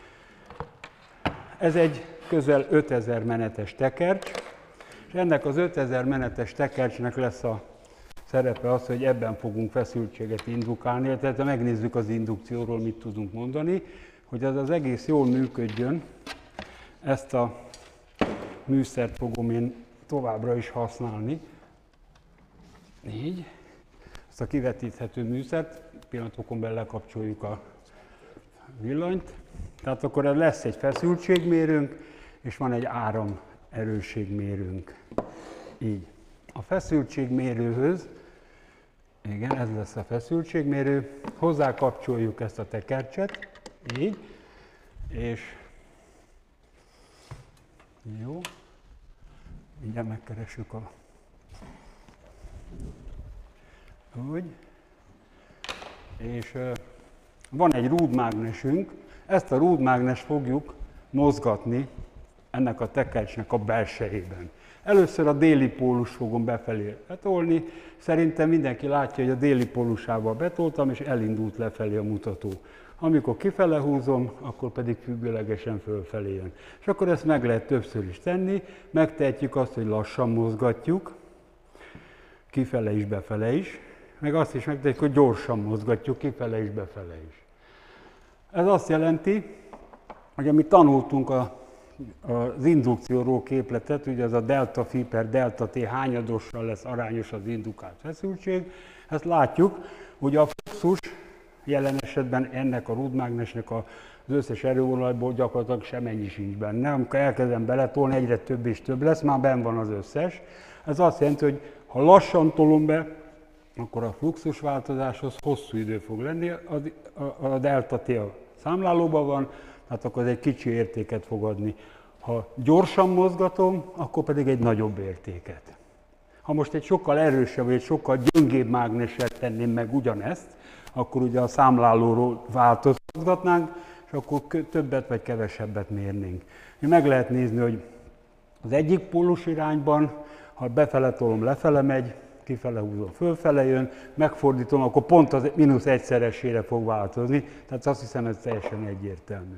Ez egy közel ötezer menetes tekercs, és ennek az ötezer menetes tekercsnek lesz a szerepe az, hogy ebben fogunk feszültséget indukálni, tehát megnézzük az indukcióról, mit tudunk mondani, hogy ez az egész jól működjön, ezt a műszert fogom én továbbra is használni. Így. Ezt a kivetíthető műszert, pillanatokon belül lekapcsoljuk a villanyt. Tehát akkor lesz egy feszültségmérőnk, és van egy áramerősségmérőnk. Így. A feszültségmérőhöz, igen, ez lesz a feszültségmérő, hozzá kapcsoljuk ezt a tekercset, így, és jó, mindjárt megkeressük a úgy, és uh, van egy rúdmágnesünk, ezt a rúdmágnest fogjuk mozgatni ennek a tekercsnek a belsejében. Először a déli pólus fogom befelé betolni, szerintem mindenki látja, hogy a déli pólusával betoltam, és elindult lefelé a mutató. Amikor kifele húzom, akkor pedig függőlegesen fölfelé jön. És akkor ezt meg lehet többször is tenni, megtehetjük azt, hogy lassan mozgatjuk, kifele is, befele is, meg azt is megtehetjük, hogy gyorsan mozgatjuk, kifele is, befele is. Ez azt jelenti, hogy amit tanultunk a, az indukcióról képletet, ugye az a delta phi per delta t hányadossal lesz arányos az indukált feszültség, ezt látjuk, hogy a fluxus jelen esetben ennek a rúdmágnesnek az összes erővonalból gyakorlatilag semennyi sincs benne. Amikor elkezdem beletolni, egyre több és több lesz, már benn van az összes. Ez azt jelenti, hogy ha lassan tolom be, akkor a fluxus változáshoz hosszú idő fog lenni. A, a, a delta t a számlálóban van, tehát akkor ez egy kicsi értéket fog adni. Ha gyorsan mozgatom, akkor pedig egy nagyobb értéket. Ha most egy sokkal erősebb, vagy egy sokkal gyöngébb mágnessel tenném meg ugyanezt, akkor ugye a számlálóról változtatnánk, és akkor többet vagy kevesebbet mérnénk. Meg lehet nézni, hogy az egyik pólus irányban, ha befele tolom, lefele megy, kifele húzom, fölfele jön, megfordítom, akkor pont az mínusz egyszeresére fog változni, tehát azt hiszem, ez teljesen egyértelmű.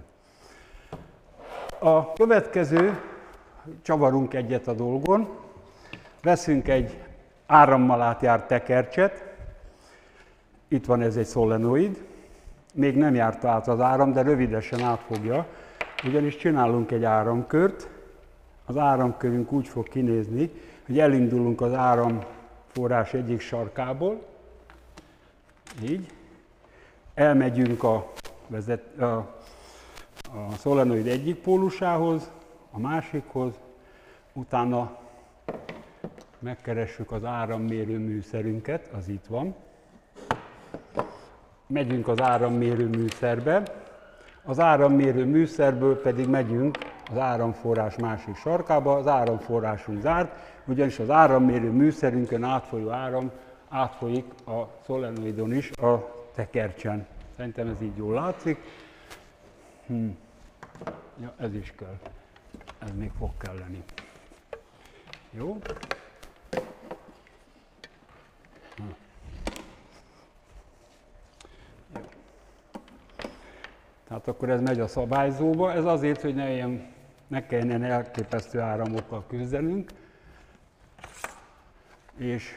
A következő, csavarunk egyet a dolgon, veszünk egy árammal átjárt tekercset, itt van ez egy szolenoid, még nem járta át az áram, de rövidesen átfogja, ugyanis csinálunk egy áramkört, az áramkörünk úgy fog kinézni, hogy elindulunk az áramforrás egyik sarkából, így, elmegyünk a, vezet, a a szolenoid egyik pólusához, a másikhoz, utána megkeressük az árammérő műszerünket, az itt van. Megyünk az árammérő műszerbe, az árammérő műszerből pedig megyünk az áramforrás másik sarkába, az áramforrásunk zárt, ugyanis az árammérő műszerünkön átfolyó áram átfolyik a szolenoidon is, a tekercsen. Szerintem ez így jól látszik. Hm. Ja, ez is kell. Ez még fog kelleni. Jó? Hm. Jó. Tehát akkor ez megy a szabályzóba. Ez azért, hogy ne, ilyen, ne kelljen ilyen elképesztő áramokkal küzdenünk. És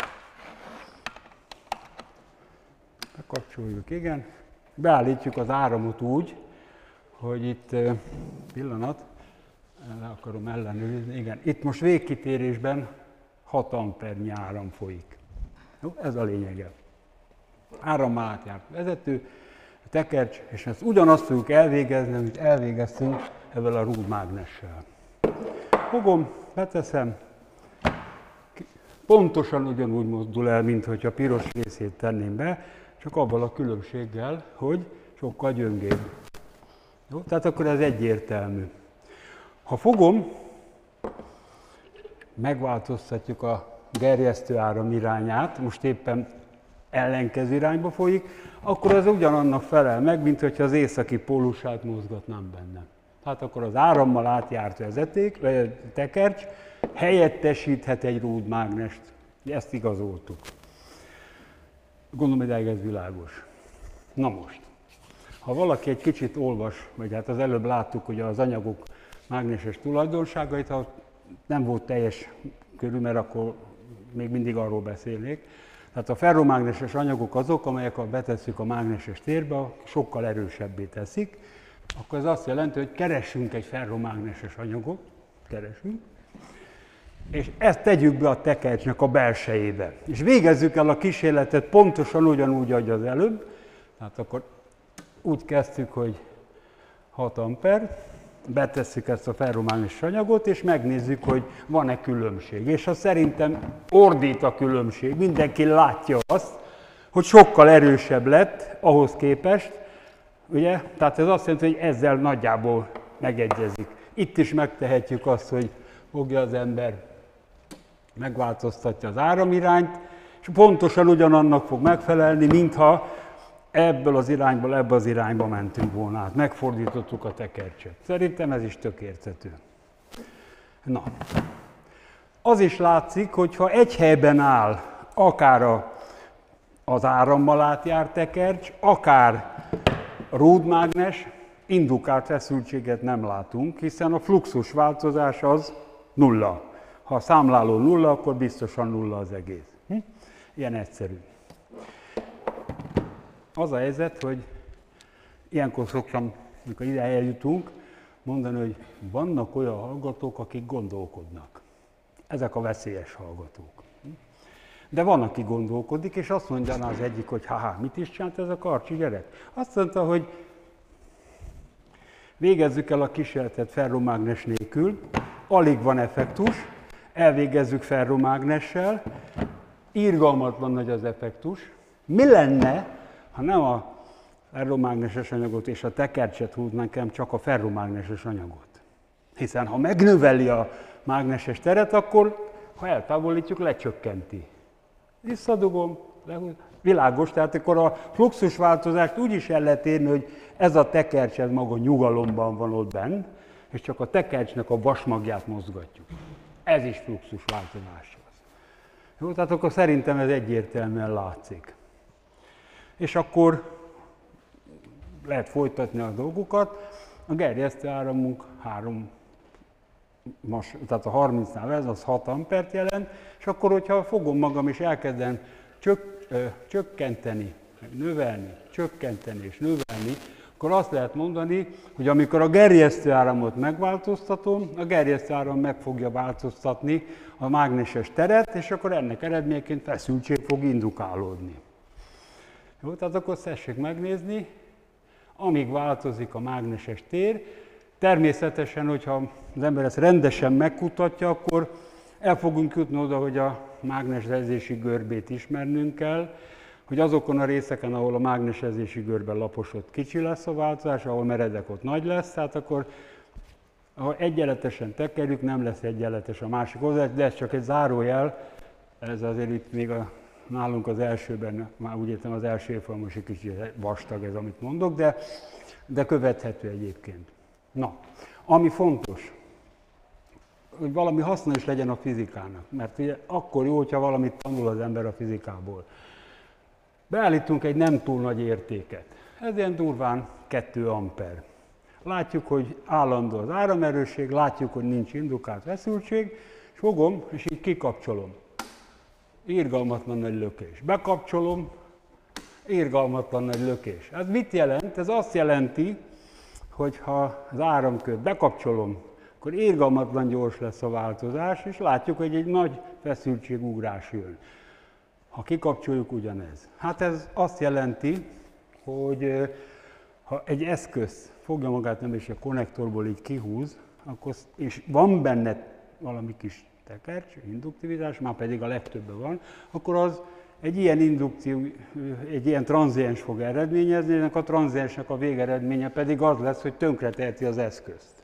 bekapcsoljuk, igen. Beállítjuk az áramot úgy, hogy itt, pillanat, le akarom ellenőrizni, igen, itt most végkitérésben hat ampernyi áram folyik. Jó, ez a lényege. Árammal átjárt vezető, a tekercs, és ezt ugyanazt fogjuk elvégezni, amit elvégeztünk ezzel a rúdmágnessel. Fogom, beteszem, pontosan ugyanúgy mozdul el, mint hogyha a piros részét tenném be, csak abban a különbséggel, hogy sokkal gyöngébb. Jó? Tehát akkor ez egyértelmű. Ha fogom, megváltoztatjuk a gerjesztő áram irányát, most éppen ellenkező irányba folyik, akkor az ugyanannak felel meg, mint hogyha az északi pólusát mozgatnám benne. Tehát akkor az árammal átjárt vezeték, vagy tekercs helyettesíthet egy rúdmágnest. Ezt igazoltuk. Gondolom, hogy ez világos. Na most, ha valaki egy kicsit olvas, vagy hát az előbb láttuk, hogy az anyagok mágneses tulajdonságait, ha nem volt teljes körül, mert akkor még mindig arról beszélnék. Tehát a ferromágneses anyagok azok, amelyek betesszük a mágneses térbe, sokkal erősebbé teszik. Akkor ez azt jelenti, hogy keressünk egy ferromágneses anyagot, keresünk, és ezt tegyük be a tekercsnek a belsejébe. És végezzük el a kísérletet pontosan ugyanúgy, ahogy az előbb. Tehát akkor úgy kezdtük, hogy hat amper, betesszük ezt a ferromágneses anyagot, és megnézzük, hogy van-e különbség. És ha szerintem ordít a különbség, mindenki látja azt, hogy sokkal erősebb lett ahhoz képest, ugye? Tehát ez azt jelenti, hogy ezzel nagyjából megegyezik. Itt is megtehetjük azt, hogy fogja az ember, megváltoztatja az áramirányt, és pontosan ugyanannak fog megfelelni, mintha ebből az irányból ebbe az irányba mentünk volna át. Megfordítottuk a tekercset. Szerintem ez is tök érthető. Na, az is látszik, hogy ha egy helyben áll akár a, az árammal átjárt tekercs, akár a rúdmágnes, indukált feszültséget nem látunk, hiszen a fluxus változás az nulla. Ha a számláló nulla, akkor biztosan nulla az egész. Hm? Ilyen egyszerű. Az a helyzet, hogy ilyenkor szoktam, amikor ide eljutunk, mondani, hogy vannak olyan hallgatók, akik gondolkodnak. Ezek a veszélyes hallgatók. De van, aki gondolkodik, és azt mondja az egyik, hogy ha mit is csinált ez a karcsi gyerek? Azt mondta, hogy végezzük el a kísérletet ferromágnes nélkül, alig van effektus, elvégezzük ferromágnessel, irgalmatlan nagy az effektus. Mi lenne, ha nem a ferromágneses anyagot és a tekercset húznánk, hanem csak a ferromágneses anyagot? Hiszen ha megnöveli a mágneses teret, akkor ha eltávolítjuk, lecsökkenti. Visszadugom, lehúz. Világos, tehát akkor a fluxusváltozást úgy is el lehet érni, hogy ez a tekercs ez maga nyugalomban van ott benn, és csak a tekercsnek a vasmagját mozgatjuk. Ez is fluxusváltozás. Jó, tehát akkor szerintem ez egyértelműen látszik. És akkor lehet folytatni a dolgokat. A gerjesztő áramunk három, tehát a harmincnál ez az hat ampert jelent, és akkor, hogyha fogom magam és elkezdem csök, ö, csökkenteni, növelni, csökkenteni és növelni, akkor azt lehet mondani, hogy amikor a gerjesztő áramot megváltoztatom, a gerjesztő áram meg fogja változtatni a mágneses teret, és akkor ennek eredményeként feszültség fog indukálódni. Jó, tehát akkor tessék megnézni, amíg változik a mágneses tér. Természetesen, hogyha az ember ezt rendesen megkutatja, akkor el fogunk jutni oda, hogy a mágnesezési görbét ismernünk kell, hogy azokon a részeken, ahol a mágnesezési görbe lapos, ott kicsi lesz a változás, ahol meredek, ott nagy lesz, tehát akkor ha egyenletesen tekerjük, nem lesz egyenletes a másik oldal, de ez csak egy zárójel, ez azért itt még a, nálunk az elsőben, már úgy értem az első évfolyamos egy kicsit vastag ez, amit mondok, de, de követhető egyébként. Na, ami fontos, hogy valami haszna is legyen a fizikának, mert ugye akkor jó, hogyha valamit tanul az ember a fizikából. Beállítunk egy nem túl nagy értéket, ez ilyen durván kettő amper. Látjuk, hogy állandó az áramerősség, látjuk, hogy nincs indukált feszültség, és fogom, és így kikapcsolom. Irgalmatlan nagy lökés. Bekapcsolom, irgalmatlan nagy lökés. Ez mit jelent? Ez azt jelenti, hogy ha az áramkört bekapcsolom, akkor irgalmatlan gyors lesz a változás, és látjuk, hogy egy nagy feszültségugrás jön. Ha kikapcsoljuk, ugyanez. Hát ez azt jelenti, hogy ha egy eszköz fogja magát, nem is a konnektorból így kihúz, akkor, és van benne valami kis tekercs, induktivitás, már pedig a legtöbben van, akkor az egy ilyen indukció, egy ilyen tranziens fog eredményezni, ennek a tranziensnek a végeredménye pedig az lesz, hogy tönkreteheti az eszközt.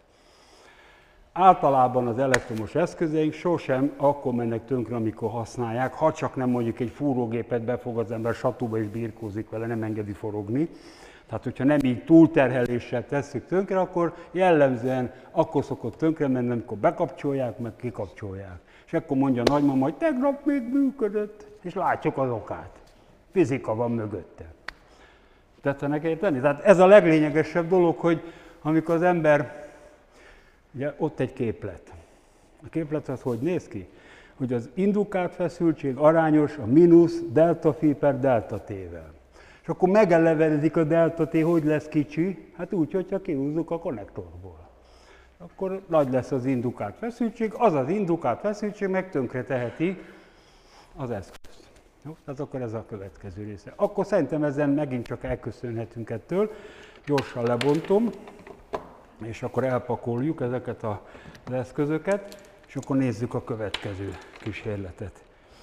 Általában az elektromos eszközeink sosem akkor mennek tönkre, amikor használják, ha csak nem mondjuk egy fúrógépet befog az ember satóba és birkózik vele, nem engedi forogni. Tehát, hogyha nem így túlterheléssel tesszük tönkre, akkor jellemzően akkor szokott tönkre menni, amikor bekapcsolják, meg kikapcsolják. És akkor mondja a nagymama, hogy tegnap még működött, és látjuk az okát. Fizika van mögötte. Tetszenek érteni? Tehát ez a leglényegesebb dolog, hogy amikor az ember, ugye ott egy képlet. A képlet az hogy néz ki? Hogy az indukált feszültség arányos a mínusz delta phi per delta t-vel. És akkor megelevenedik a delta t, hogy lesz kicsi? Hát úgy, hogyha kihúzzuk a konnektorból. Akkor nagy lesz az indukált feszültség, az az indukált feszültség meg tönkre teheti az eszközt. Jó? Tehát akkor ez a következő része. Akkor szerintem ezen megint csak elköszönhetünk ettől. Gyorsan lebontom, és akkor elpakoljuk ezeket az eszközöket, és akkor nézzük a következő kísérletet.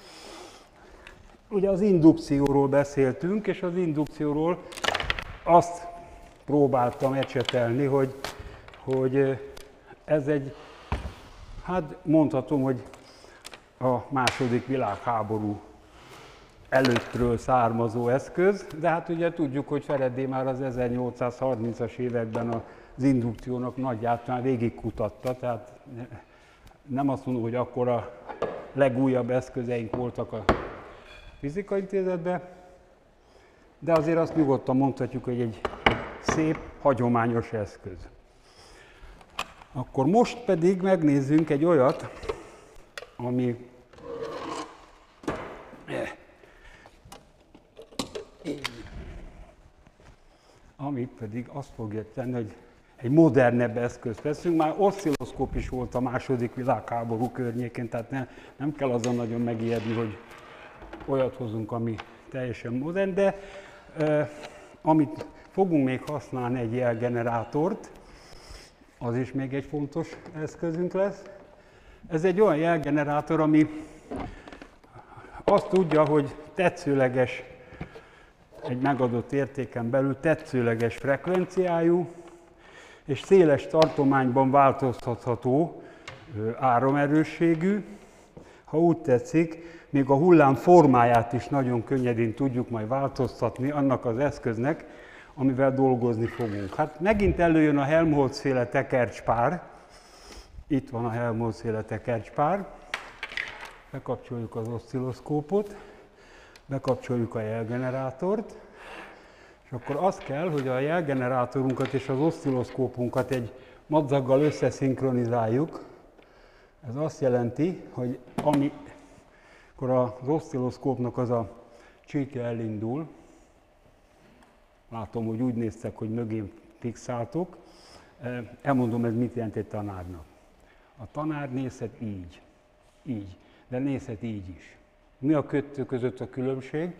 Ugye az indukcióról beszéltünk, és az indukcióról azt próbáltam ecsetelni, hogy, hogy ez egy, hát mondhatom, hogy a második világháború előttről származó eszköz, de hát ugye tudjuk, hogy Faraday már az ezernyolcszázharmincas években az indukciónak nagyját már végigkutatta, tehát nem azt mondom, hogy akkor a legújabb eszközeink voltak a fizikaintézetben, de azért azt nyugodtan mondhatjuk, hogy egy szép, hagyományos eszköz. Akkor most pedig megnézzünk egy olyat, ami ami pedig azt fogja tenni, hogy egy modernebb eszközt veszünk. Már oszcilloszkóp is volt a második világháború környékén, tehát ne, nem kell azon nagyon megijedni, hogy olyat hozunk, ami teljesen modern, de eh, amit fogunk még használni, egy jelgenerátort, az is még egy fontos eszközünk lesz. Ez egy olyan jelgenerátor, ami azt tudja, hogy tetszőleges, egy megadott értéken belül tetszőleges frekvenciájú, és széles tartományban változtatható áramerősségű, ha úgy tetszik, még a hullám formáját is nagyon könnyedén tudjuk majd változtatni annak az eszköznek, amivel dolgozni fogunk. Hát megint előjön a Helmholtz-féle tekercspár. Itt van a Helmholtz-féle tekercspár. Bekapcsoljuk az oszcilloszkópot, bekapcsoljuk a jelgenerátort, és akkor az kell, hogy a jelgenerátorunkat és az oszcilloszkópunkat egy madzaggal összeszinkronizáljuk. Ez azt jelenti, hogy ami, akkor az oszcilloszkópnak az a csíkja elindul, látom, hogy úgy néztek, hogy mögém fixáltok. Elmondom, ez mit jelent egy tanárnak. A tanár nézhet így, így, de nézhet így is. Mi a kettő között a különbség?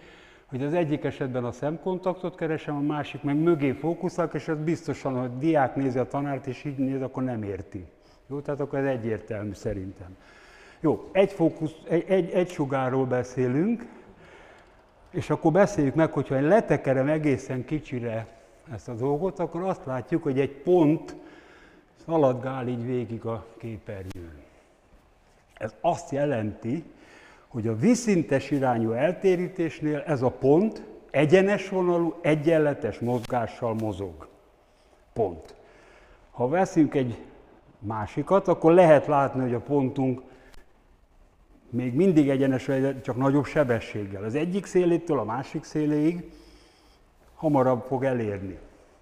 hogy az egyik esetben a szemkontaktot keresem, a másik meg mögé fókuszálok, és ez biztosan, ha a diák nézi a tanárt, és így néz, akkor nem érti. Jó, tehát akkor ez egyértelmű szerintem. Jó, egy, fókusz, egy, egy, egy sugárról beszélünk, és akkor beszéljük meg, hogyha én letekerem egészen kicsire ezt a dolgot, akkor azt látjuk, hogy egy pont szaladgál így végig a képernyőn. Ez azt jelenti, hogy a vízszintes irányú eltérítésnél ez a pont egyenes vonalú, egyenletes mozgással mozog. Pont. Ha veszünk egy másikat, akkor lehet látni, hogy a pontunk még mindig egyenes, csak nagyobb sebességgel. Az egyik szélétől a másik széléig hamarabb fog elérni.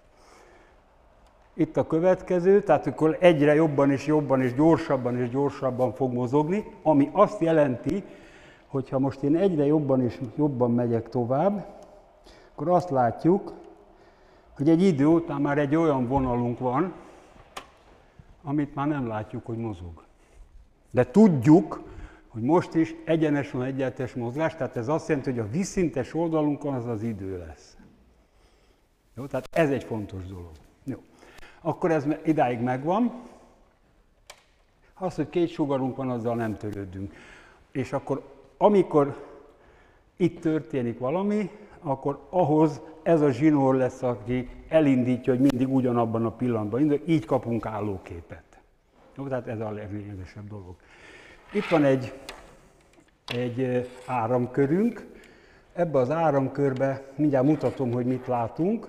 Itt a következő, tehát akkor egyre jobban és jobban és gyorsabban és gyorsabban fog mozogni, ami azt jelenti, hogy ha most én egyre jobban és jobban megyek tovább, akkor azt látjuk, hogy egy idő után már egy olyan vonalunk van, amit már nem látjuk, hogy mozog. De tudjuk, hogy most is egyenes van egyenletes mozgás, tehát ez azt jelenti, hogy a vízszintes oldalunkon az az idő lesz. Jó, tehát ez egy fontos dolog. Jó. Akkor ez idáig megvan. Az, hogy két sugarunk van, azzal nem törődünk. És akkor, amikor itt történik valami, akkor ahhoz ez a zsinór lesz, aki elindítja, hogy mindig ugyanabban a pillanatban indul, így kapunk állóképet. Jó, tehát ez a leglényegesebb dolog. Itt van egy, egy áramkörünk. Ebbe az áramkörbe mindjárt mutatom, hogy mit látunk.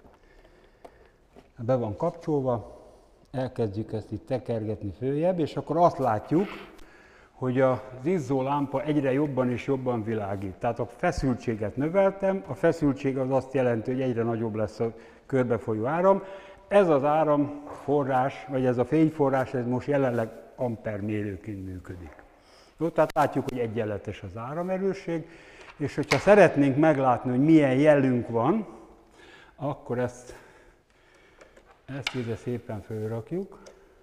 Be van kapcsolva, elkezdjük ezt itt tekergetni följebb, és akkor azt látjuk, hogy az izzó lámpa egyre jobban és jobban világít. Tehát a feszültséget növeltem, a feszültség az azt jelenti, hogy egyre nagyobb lesz a körbefolyó áram. Ez az áramforrás, vagy ez a fényforrás, ez most jelenleg ampermérőként működik. Jó, tehát látjuk, hogy egyenletes az áramerősség, és hogyha szeretnénk meglátni, hogy milyen jelünk van, akkor ezt, ezt ide szépen fölrakjuk,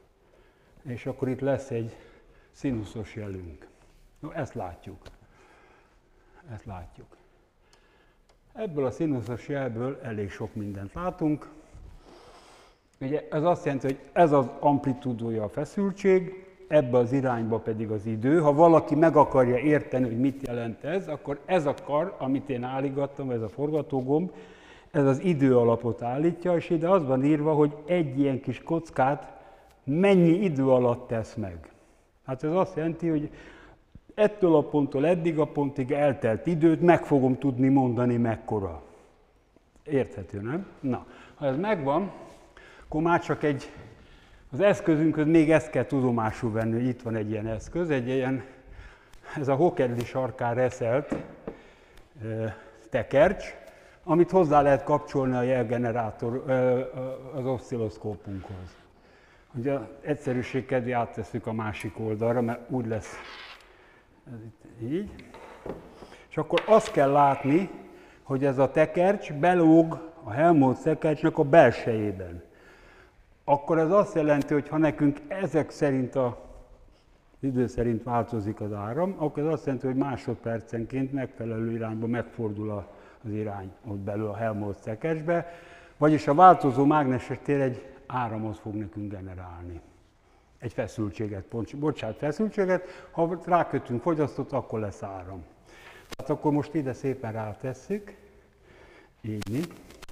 és akkor itt lesz egy színuszos jelünk. Jó, ezt látjuk. Ezt látjuk. Ebből a színuszos jelből elég sok mindent látunk. Ugye ez azt jelenti, hogy ez az amplitúdója a feszültség, ebbe az irányba pedig az idő. Ha valaki meg akarja érteni, hogy mit jelent ez, akkor ez a kar, amit én állítgattam, ez a forgatógomb, ez az idő alapot állítja, és ide az van írva, hogy egy ilyen kis kockát mennyi idő alatt tesz meg. Hát ez azt jelenti, hogy ettől a ponttól eddig a pontig eltelt időt meg fogom tudni mondani mekkora. Érthető, nem? Na, ha ez megvan, akkor már csak egy, az eszközünkhöz még ezt kell tudomásul venni, hogy itt van egy ilyen eszköz, egy ilyen, ez a Hawkerli sarkán reszelt e, tekercs, amit hozzá lehet kapcsolni a jelgenerátor, e, az oszcilloszkópunkhoz. Ugye egyszerűség kedvé áttesszük a másik oldalra, mert úgy lesz ez itt így. És akkor azt kell látni, hogy ez a tekercs belóg a Helmholtz tekercsnek a belsejében. Akkor ez azt jelenti, hogy ha nekünk ezek szerint a idő szerint változik az áram, akkor ez azt jelenti, hogy másodpercenként megfelelő irányba megfordul az irány ott belül a Helmholtz tekercsbe, vagyis a változó mágneses tér egy áramot fog nekünk generálni. Egy feszültséget, bocsánat, feszültséget, ha rákötünk fogyasztót, akkor lesz áram. Tehát akkor most ide szépen rátesszük, így.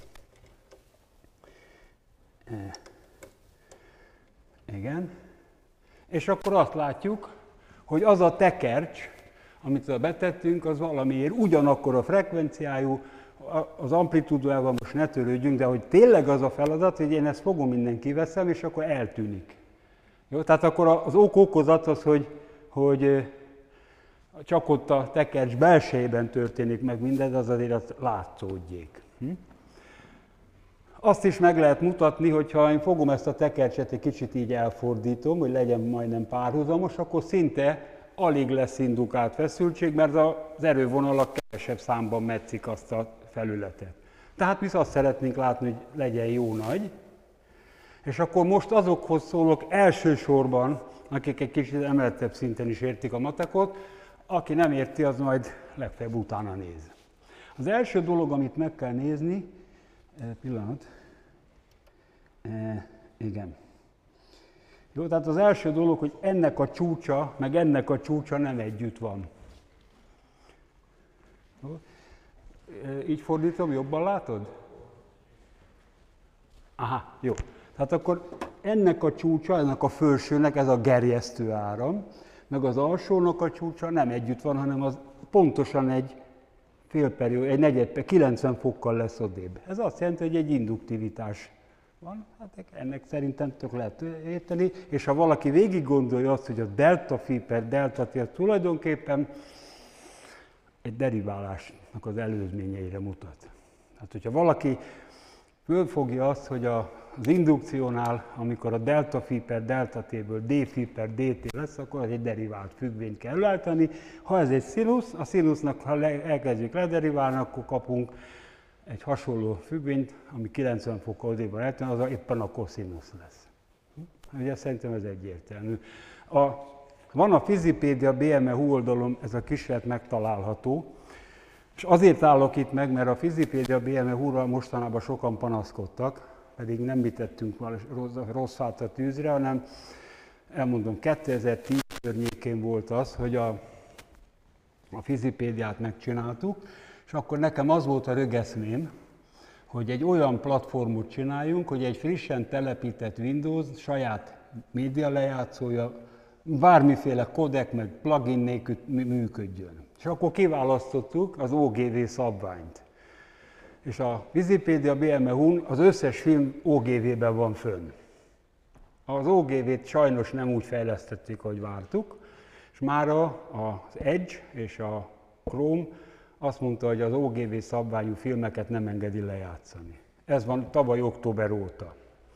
Igen. És akkor azt látjuk, hogy az a tekercs, amit betettünk, az valamiért ugyanakkor a frekvenciájú, az amplitúdójával most ne törődjünk, de hogy tényleg az a feladat, hogy én ezt fogom, minden kiveszem, és akkor eltűnik. Jó? Tehát akkor az ok-okozat az, hogy, hogy csak ott a tekercs belsejében történik meg mindez, az azért az látszódjék. Hm? Azt is meg lehet mutatni, hogy ha én fogom ezt a tekercset egy kicsit így elfordítom, hogy legyen majdnem párhuzamos, akkor szinte alig lesz indukált feszültség, mert az erővonalak kevesebb számban metszik azt a felületet. Tehát mi azt szeretnénk látni, hogy legyen jó nagy. És akkor most azokhoz szólok elsősorban, akik egy kicsit emeltebb szinten is értik a matekot, aki nem érti, az majd legfeljebb utána néz. Az első dolog, amit meg kell nézni, pillanat, e, igen. Jó, tehát az első dolog, hogy ennek a csúcsa, meg ennek a csúcsa nem együtt van. Jó. Így fordítom, jobban látod? Aha, jó. Tehát akkor ennek a csúcsa, ennek a felsőnek ez a gerjesztő áram, meg az alsónak a csúcsa nem együtt van, hanem az pontosan egy félperiód, egy negyed, kilencven fokkal lesz odébb. Ez azt jelenti, hogy egy induktivitás van, hát ennek szerintem tök lehet érteni, és ha valaki végig gondolja azt, hogy a delta phi per delta t tulajdonképpen egy deriválásnak az előzményeire mutat. Hát, hogyha valaki fölfogja azt, hogy a, az indukciónál, amikor a delta phi per delta t-ből d phi per dt lesz, akkor egy derivált függvényt kell előállítani. Ha ez egy színusz, a színusznak, ha le, elkezdjük lederiválni, akkor kapunk egy hasonló függvényt, ami kilencven fokkal odébb van eltűnő, az éppen a koszinusz lesz. Ugye szerintem ez egyértelmű. A, van a Physipédia bé em e hú oldalon, ez a kísérlet megtalálható, és azért állok itt meg, mert a Physipédia bé em e húra mostanában sokan panaszkodtak, pedig nem mi tettünk rossz fát a tűzre, hanem elmondom, kétezer-tíz környékén volt az, hogy a, a Physipédiát megcsináltuk, és akkor nekem az volt a rögeszmém, hogy egy olyan platformot csináljunk, hogy egy frissen telepített Windows saját média lejátszója, bármiféle kodek meg plugin nélkül működjön. És akkor kiválasztottuk az o gé vé szabványt. És a Physipédia bé em e hún az összes film o gé vé-ben van fönn. Az o gé vét sajnos nem úgy fejlesztették, ahogy vártuk, és mára az Edge és a Chrome azt mondta, hogy az o gé vé szabványú filmeket nem engedi lejátszani. Ez van tavaly október óta.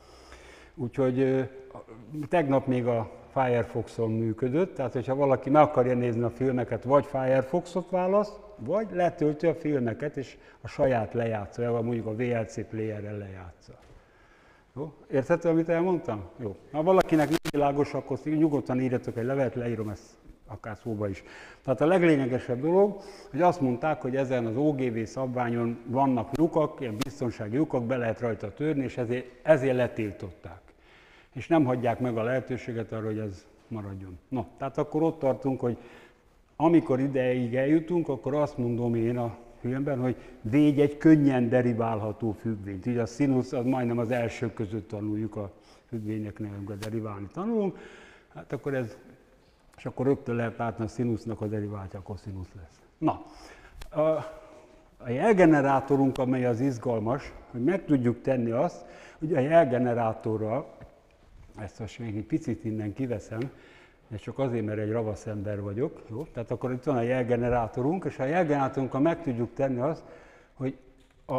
Úgyhogy tegnap még a Firefoxon működött, tehát hogyha valaki meg akarja nézni a filmeket, vagy Firefoxot választ, vagy letölti a filmeket, és a saját lejátszójával, mondjuk a vé el cé playerrel lejátsza. Jó? Érthető, amit elmondtam? Jó. Ha valakinek nem világos, akkor nyugodtan írjatok egy levelet, leírom ezt akár szóba is. Tehát a leglényegesebb dolog, hogy azt mondták, hogy ezen az o gé vé szabványon vannak lyukak, ilyen biztonsági lyukak, be lehet rajta törni, és ezért, ezért letiltották. És nem hagyják meg a lehetőséget arra, hogy ez maradjon. No, tehát akkor ott tartunk, hogy amikor ideig eljutunk, akkor azt mondom én a filmben, hogy védj egy könnyen deriválható függvényt. Így a színusz, az majdnem az első között tanuljuk a függvényeknél, amikor deriválni tanulunk. Hát akkor ez, és akkor rögtön lehet látni a színusznak a deriváltja, a koszinusz lesz. Na, a, a jelgenerátorunk, amely az izgalmas, hogy meg tudjuk tenni azt, hogy a jelgenerátorral, ezt most még egy picit innen kiveszem, de csak azért, mert egy ravasz ember vagyok, jó? Tehát akkor itt van a jelgenerátorunk, és a jelgenerátorunkkal meg tudjuk tenni azt, hogy a,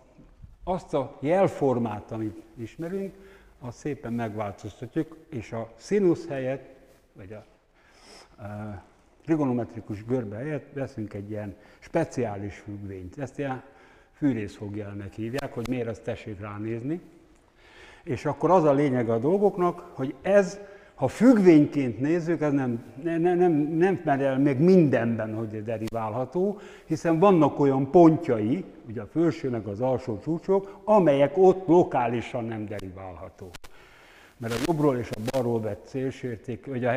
azt a jelformát, amit ismerünk, azt szépen megváltoztatjuk, és a színusz helyett, vagy a, a trigonometrikus görbe helyett veszünk egy ilyen speciális függvényt. Ezt ilyen fűrészfogjelnek hívják, hogy miért, azt tessék ránézni. És akkor az a lényeg a dolgoknak, hogy ez, ha függvényként nézzük, ez nem, nem, nem, nem mer el még mindenben, hogy deriválható, hiszen vannak olyan pontjai, ugye a felső meg az alsó csúcsok, amelyek ott lokálisan nem deriválható. Mert a jobbról és a balról vett szélsőérték, vagy a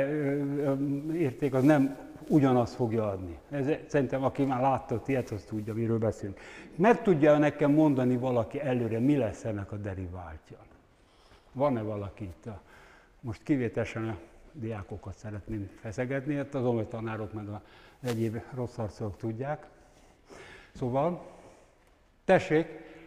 érték az nem ugyanazt fogja adni. Ez, szerintem aki már látta ilyet, az tudja, miről beszélünk. Meg tudja nekem mondani valaki előre, mi lesz ennek a deriváltja? Van-e valaki itt? A, most kivételesen a diákokat szeretném feszegetni, hát azon, hogy tanárok meg az egyéb rossz arcok tudják. Szóval, tessék,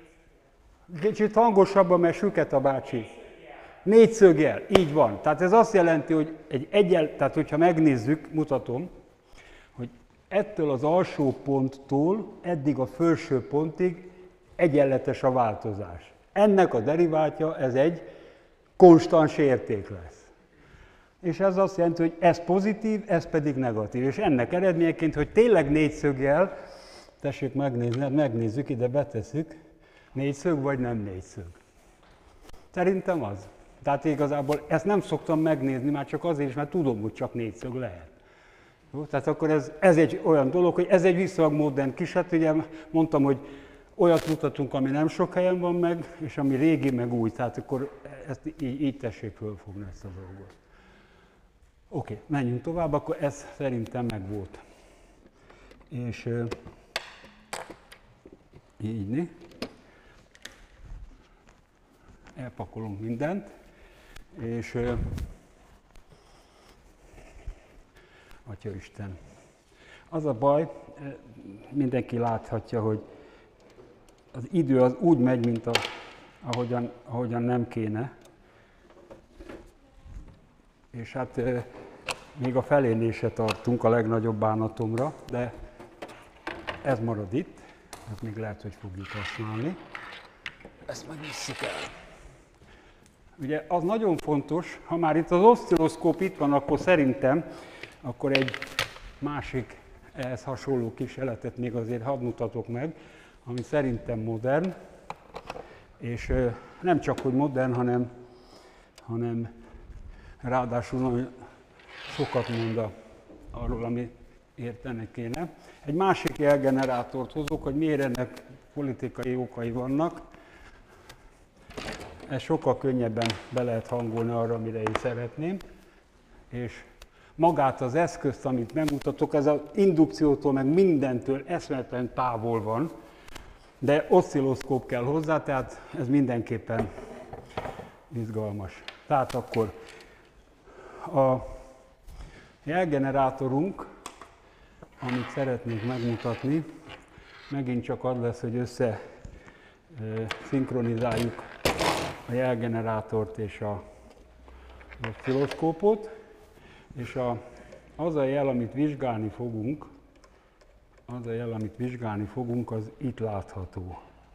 kicsit hangosabban, mert süket a bácsi. Négyszögjel, így van. Tehát ez azt jelenti, hogy egy egyel, tehát hogyha megnézzük, mutatom, hogy ettől az alsó ponttól eddig a felső pontig egyenletes a változás. Ennek a deriváltja, ez egy konstans érték lesz. És ez azt jelenti, hogy ez pozitív, ez pedig negatív. És ennek eredményeként, hogy tényleg négyszögjel, tessék megnézni, megnézzük, ide betesszük, négyszög vagy nem négyszög. Szerintem az. Tehát igazából ezt nem szoktam megnézni, már csak azért is, mert tudom, hogy csak négyszög lehet. Jó? Tehát akkor ez, ez egy olyan dolog, hogy ez egy viszonylag modern kiset, ugye mondtam, hogy olyat mutatunk, ami nem sok helyen van meg, és ami régi, meg új. Tehát akkor ezt így, így tessék fölfogni ezt a dolgot. Oké, okay, menjünk tovább, akkor ez szerintem meg volt. És uh, így, elpakolunk mindent, és uh, Atyaisten. Az a baj, mindenki láthatja, hogy az idő az úgy megy, mint a, ahogyan, ahogyan nem kéne. És hát e, még a felénél se tartunk a legnagyobb bánatomra, de ez marad itt, ezt még lehet, hogy fogjuk használni. Ezt meg visszük el. Ugye az nagyon fontos, ha már itt az oszcilloszkóp itt van, akkor szerintem akkor egy másik ehhez hasonló kísérletet még azért hadd mutatok meg, ami szerintem modern, és nem csak hogy modern, hanem, hanem ráadásul nagyon sokat mond a, arról, ami érteni kéne. Egy másik jelgenerátort hozok, hogy miért ennek politikai okai vannak. Ezt sokkal könnyebben be lehet hangolni arra, amire én szeretném. És magát az eszközt, amit megmutatok, ez az indukciótól, meg mindentől eszméletlen távol van, de oszcilloszkóp kell hozzá, tehát ez mindenképpen izgalmas. Tehát akkor a jelgenerátorunk, amit szeretnénk megmutatni, megint csak az lesz, hogy össze szinkronizáljuk a jelgenerátort és a oszcilloszkópot, és a, az a jel, amit vizsgálni fogunk, az a jel, amit vizsgálni fogunk, az itt látható.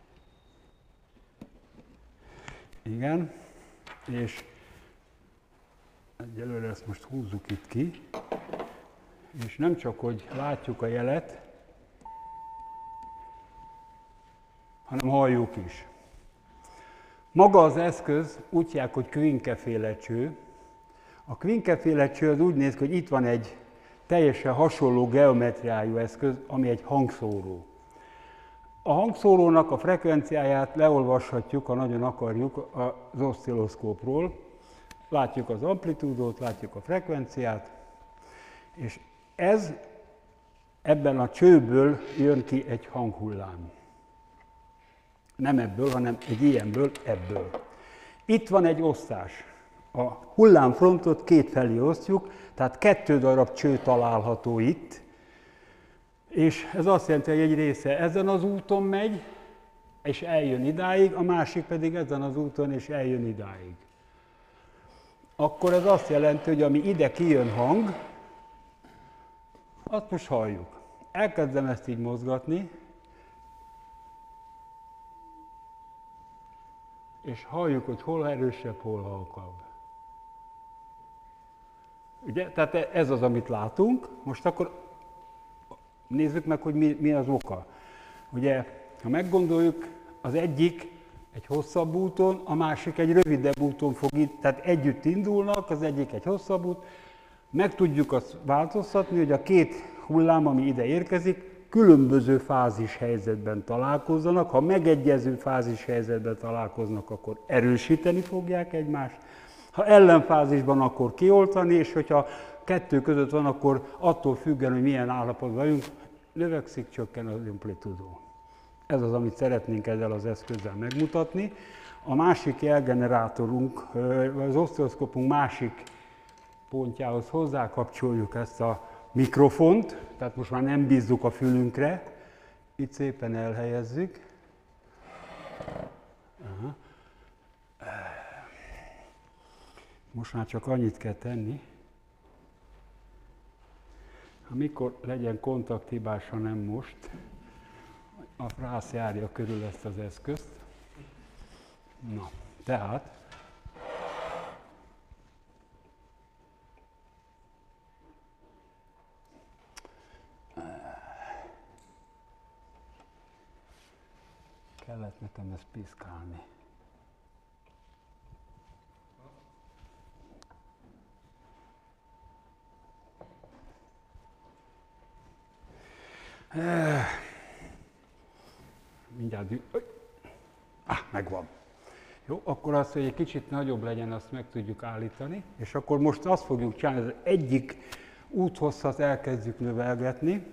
Igen, és egyelőre ezt most húzzuk itt ki, és nem csak, hogy látjuk a jelet, hanem halljuk is. Maga az eszköz úgy hívják, hogy Quincke-féle cső. A Quincke-féle cső az úgy néz ki, hogy itt van egy teljesen hasonló geometriájú eszköz, ami egy hangszóró. A hangszórónak a frekvenciáját leolvashatjuk, ha nagyon akarjuk, az oszcilloszkópról. Látjuk az amplitúdót, látjuk a frekvenciát, és ez ebben a csőből jön ki egy hanghullám. Nem ebből, hanem egy ilyenből, ebből. Itt van egy osztás. A hullámfrontot két felé osztjuk, tehát kettő darab cső található itt, és ez azt jelenti, hogy egy része ezen az úton megy, és eljön idáig, a másik pedig ezen az úton, és eljön idáig. Akkor ez azt jelenti, hogy ami ide kijön hang, azt most halljuk. Elkezdem ezt így mozgatni, és halljuk, hogy hol erősebb, hol halkabb. Ugye? Tehát ez az, amit látunk. Most akkor nézzük meg, hogy mi, mi az oka. Ugye, ha meggondoljuk, az egyik egy hosszabb úton, a másik egy rövidebb úton fog itt, tehát együtt indulnak, az egyik egy hosszabb út. Meg tudjuk azt változtatni, hogy a két hullám, ami ide érkezik, különböző fázis helyzetben találkozzanak. Ha megegyező fázis helyzetben találkoznak, akkor erősíteni fogják egymást. Ha ellenfázisban, akkor kioltani, és hogyha kettő között van, akkor attól függően, hogy milyen állapotban vagyunk, növekszik, csökken az amplitúdó. Ez az, amit szeretnénk ezzel az eszközzel megmutatni. A másik jelgenerátorunk, az oszcilloszkópunk másik pontjához hozzákapcsoljuk ezt a mikrofont, tehát most már nem bízzuk a fülünkre, itt szépen elhelyezzük. Aha. Most már csak annyit kell tenni, amikor legyen kontakthibás, ha nem most, a frász járja körül ezt az eszközt. Na, tehát kellett nekem ezt piszkálni. Mindjárt... Ah, megvan. Jó, akkor azt, hogy egy kicsit nagyobb legyen, azt meg tudjuk állítani, és akkor most azt fogjuk csinálni, az egyik úthosszat elkezdjük növelgetni,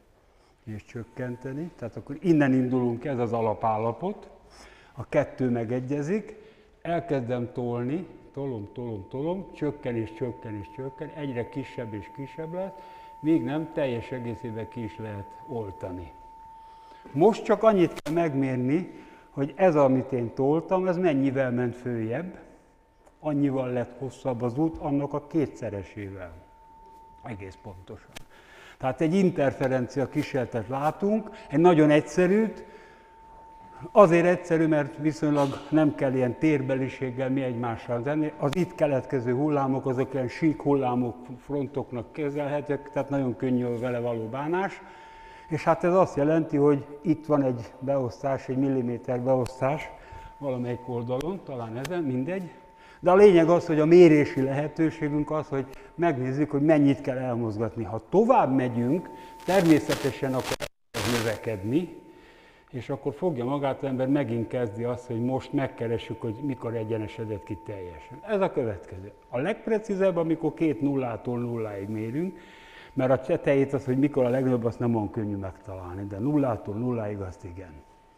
és csökkenteni, tehát akkor innen indulunk, ez az alapállapot, a kettő megegyezik, elkezdem tolni, tolom, tolom, tolom, csökken és csökken és csökken, egyre kisebb és kisebb lesz, még nem teljes egészében ki is lehet oltani. Most csak annyit kell megmérni, hogy ez, amit én toltam, ez mennyivel ment följebb, annyival lett hosszabb az út, annak a kétszeresével. Egész pontosan. Tehát egy interferencia kísérletet látunk, egy nagyon egyszerűt, azért egyszerű, mert viszonylag nem kell ilyen térbeliséggel mi egymással tenni. Az itt keletkező hullámok, azok ilyen sík hullámok, frontoknak kezelhetők, tehát nagyon könnyű a vele való bánás. És hát ez azt jelenti, hogy itt van egy beosztás, egy milliméter beosztás valamelyik oldalon, talán ezen, mindegy. De a lényeg az, hogy a mérési lehetőségünk az, hogy megnézzük, hogy mennyit kell elmozgatni. Ha tovább megyünk, természetesen akkor elkezd növekedni, és akkor fogja magát az ember, megint kezdi azt, hogy most megkeressük, hogy mikor egyenesedett ki teljesen. Ez a következő. A legprecízebb, amikor két nullától nulláig mérünk, mert a tetejét az, hogy mikor a legnagyobb, azt nem olyan könnyű megtalálni, de nullától nulláig azt igen.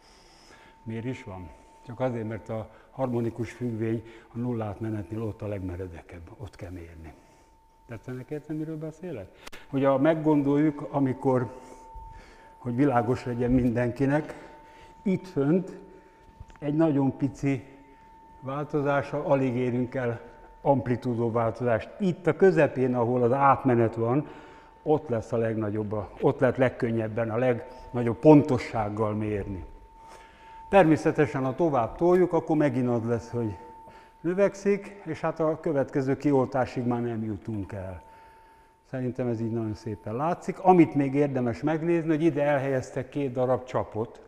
Miért is van? Csak azért, mert a harmonikus függvény a nullát menetnél ott a legmeredekebb, ott kell mérni. Tetszenek érteni, miről beszélek? Hogy a meggondoljuk, amikor, hogy világos legyen mindenkinek, itt fönt egy nagyon pici változása, alig érünk el amplitúdó változást. Itt a közepén, ahol az átmenet van, ott lesz a legnagyobb, ott lehet legkönnyebben, a legnagyobb pontossággal mérni. Természetesen, ha tovább toljuk, akkor megint az lesz, hogy növekszik, és hát a következő kioltásig már nem jutunk el. Szerintem ez így nagyon szépen látszik. Amit még érdemes megnézni, hogy ide elhelyeztek két darab csapot.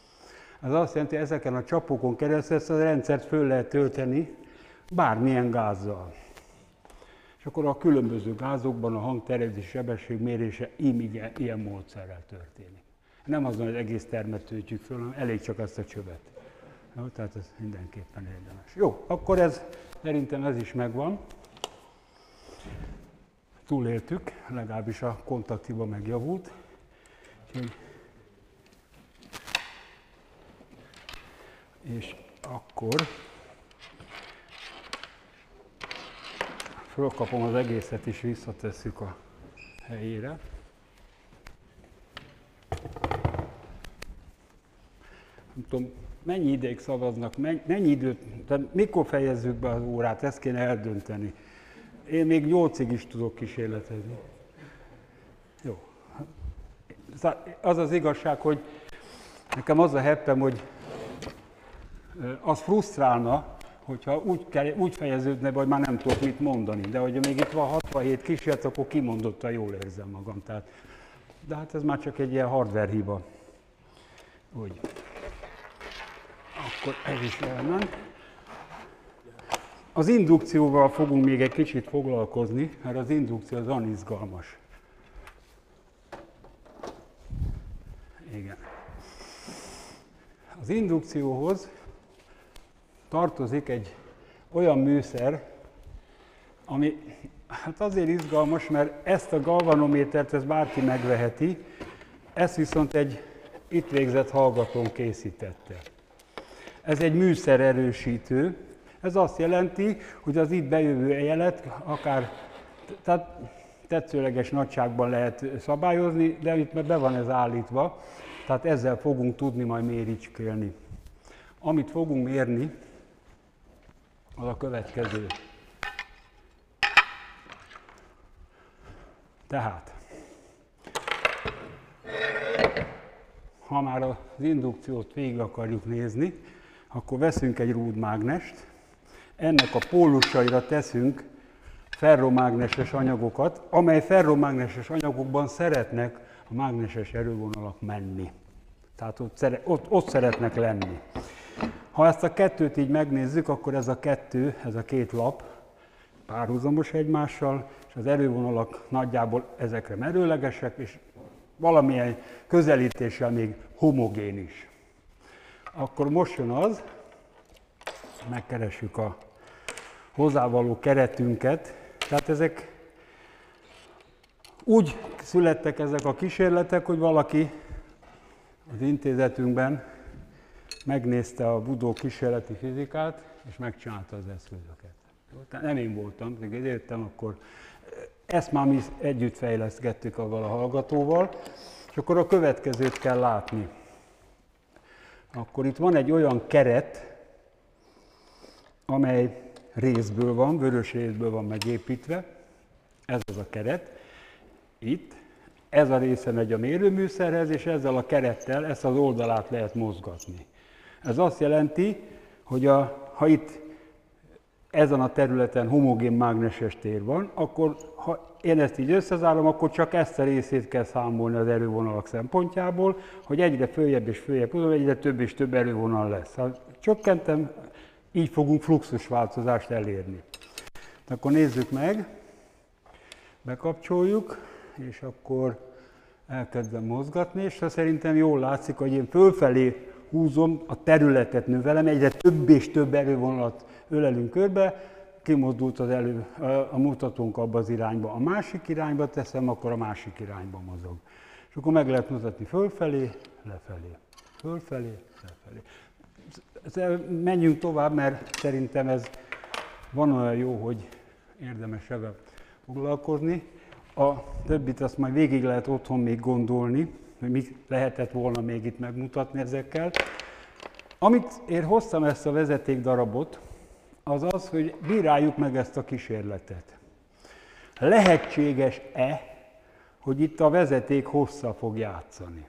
Ez azt jelenti, hogy ezeken a csapokon keresztül ezt a rendszert föl lehet tölteni bármilyen gázzal. És akkor a különböző gázokban a hangterjedés sebesség mérése így ilyen módszerrel történik. Nem azon, hogy egész termet töltjük föl, hanem elég csak azt a csövet. Jó, tehát ez mindenképpen érdemes. Jó, akkor ez, szerintem ez is megvan. Túléltük, legalábbis a kontaktíva megjavult. És akkor fölkapom az egészet és visszatesszük a helyére. Nem tudom, mennyi ideig szavaznak, mennyi időt, tehát mikor fejezzük be az órát, ezt kéne eldönteni. Én még nyolcig is tudok kísérletezni. Jó. Az az igazság, hogy nekem az a heppem, hogy az frusztrálna, hogyha úgy, kell, úgy fejeződne be, hogy már nem tudok mit mondani. De hogy még itt van hatvanhét kísérlet, akkor kimondottan jól érzem magam. Tehát, de hát ez már csak egy ilyen hardware hiba. Úgy. Akkor ez is elment. Az indukcióval fogunk még egy kicsit foglalkozni, mert az indukció az olyan izgalmas. Igen. Az indukcióhoz tartozik egy olyan műszer, ami hát azért izgalmas, mert ezt a galvanométert ezt bárki megveheti, ezt viszont egy itt végzett hallgatón készítette. Ez egy műszererősítő. Ez azt jelenti, hogy az itt bejövő jelet akár tehát tetszőleges nagyságban lehet szabályozni, de itt be van ez állítva, tehát ezzel fogunk tudni majd méricskélni. Amit fogunk mérni, az a következő. Tehát, ha már az indukciót végig akarjuk nézni, akkor veszünk egy rúdmágnest, ennek a pólusaira teszünk ferromágneses anyagokat, amely ferromágneses anyagokban szeretnek a mágneses erővonalak menni. Tehát ott, szere, ott, ott szeretnek lenni. Ha ezt a kettőt így megnézzük, akkor ez a kettő, ez a két lap párhuzamos egymással, és az erővonalak nagyjából ezekre merőlegesek, és valamilyen közelítéssel még homogén is. Akkor most jön az, megkeressük a hozzávaló keretünket. Tehát ezek úgy születtek ezek a kísérletek, hogy valaki az intézetünkben megnézte a Budó kísérleti fizikát, és megcsinálta az eszközöket. Tehát nem én voltam, de értem, akkor ezt már mi együtt fejlesztettük avval a hallgatóval, és akkor a következőt kell látni. Akkor itt van egy olyan keret, amely részből van, vörös részből van megépítve, ez az a keret, itt, ez a része megy a mérőműszerhez, és ezzel a kerettel ezt az oldalát lehet mozgatni. Ez azt jelenti, hogy a, ha itt ezen a területen homogén mágneses tér van, akkor ha én ezt így összezárom, akkor csak ezt a részét kell számolni az erővonalak szempontjából, hogy egyre följebb és följebb, egyre több és több erővonal lesz. Ha csökkentem, így fogunk fluxusváltozást elérni. Akkor nézzük meg, bekapcsoljuk, és akkor elkezdem mozgatni, és szerintem jól látszik, hogy én fölfelé húzom, a területet növelem, egyre több és több erővonalat ölelünk körbe, kimozdult az elő, a mutatónk abba az irányba, a másik irányba teszem, akkor a másik irányba mozog. És akkor meg lehet mutatni fölfelé, lefelé, fölfelé, lefelé. Menjünk tovább, mert szerintem ez van olyan jó, hogy érdemes ebben foglalkozni. A többit azt majd végig lehet otthon még gondolni, hogy mit lehetett volna még itt megmutatni ezekkel. Amit én hoztam ezt a vezetékdarabot, az az, hogy bíráljuk meg ezt a kísérletet. Lehetséges-e, hogy itt a vezeték hossza fog játszani?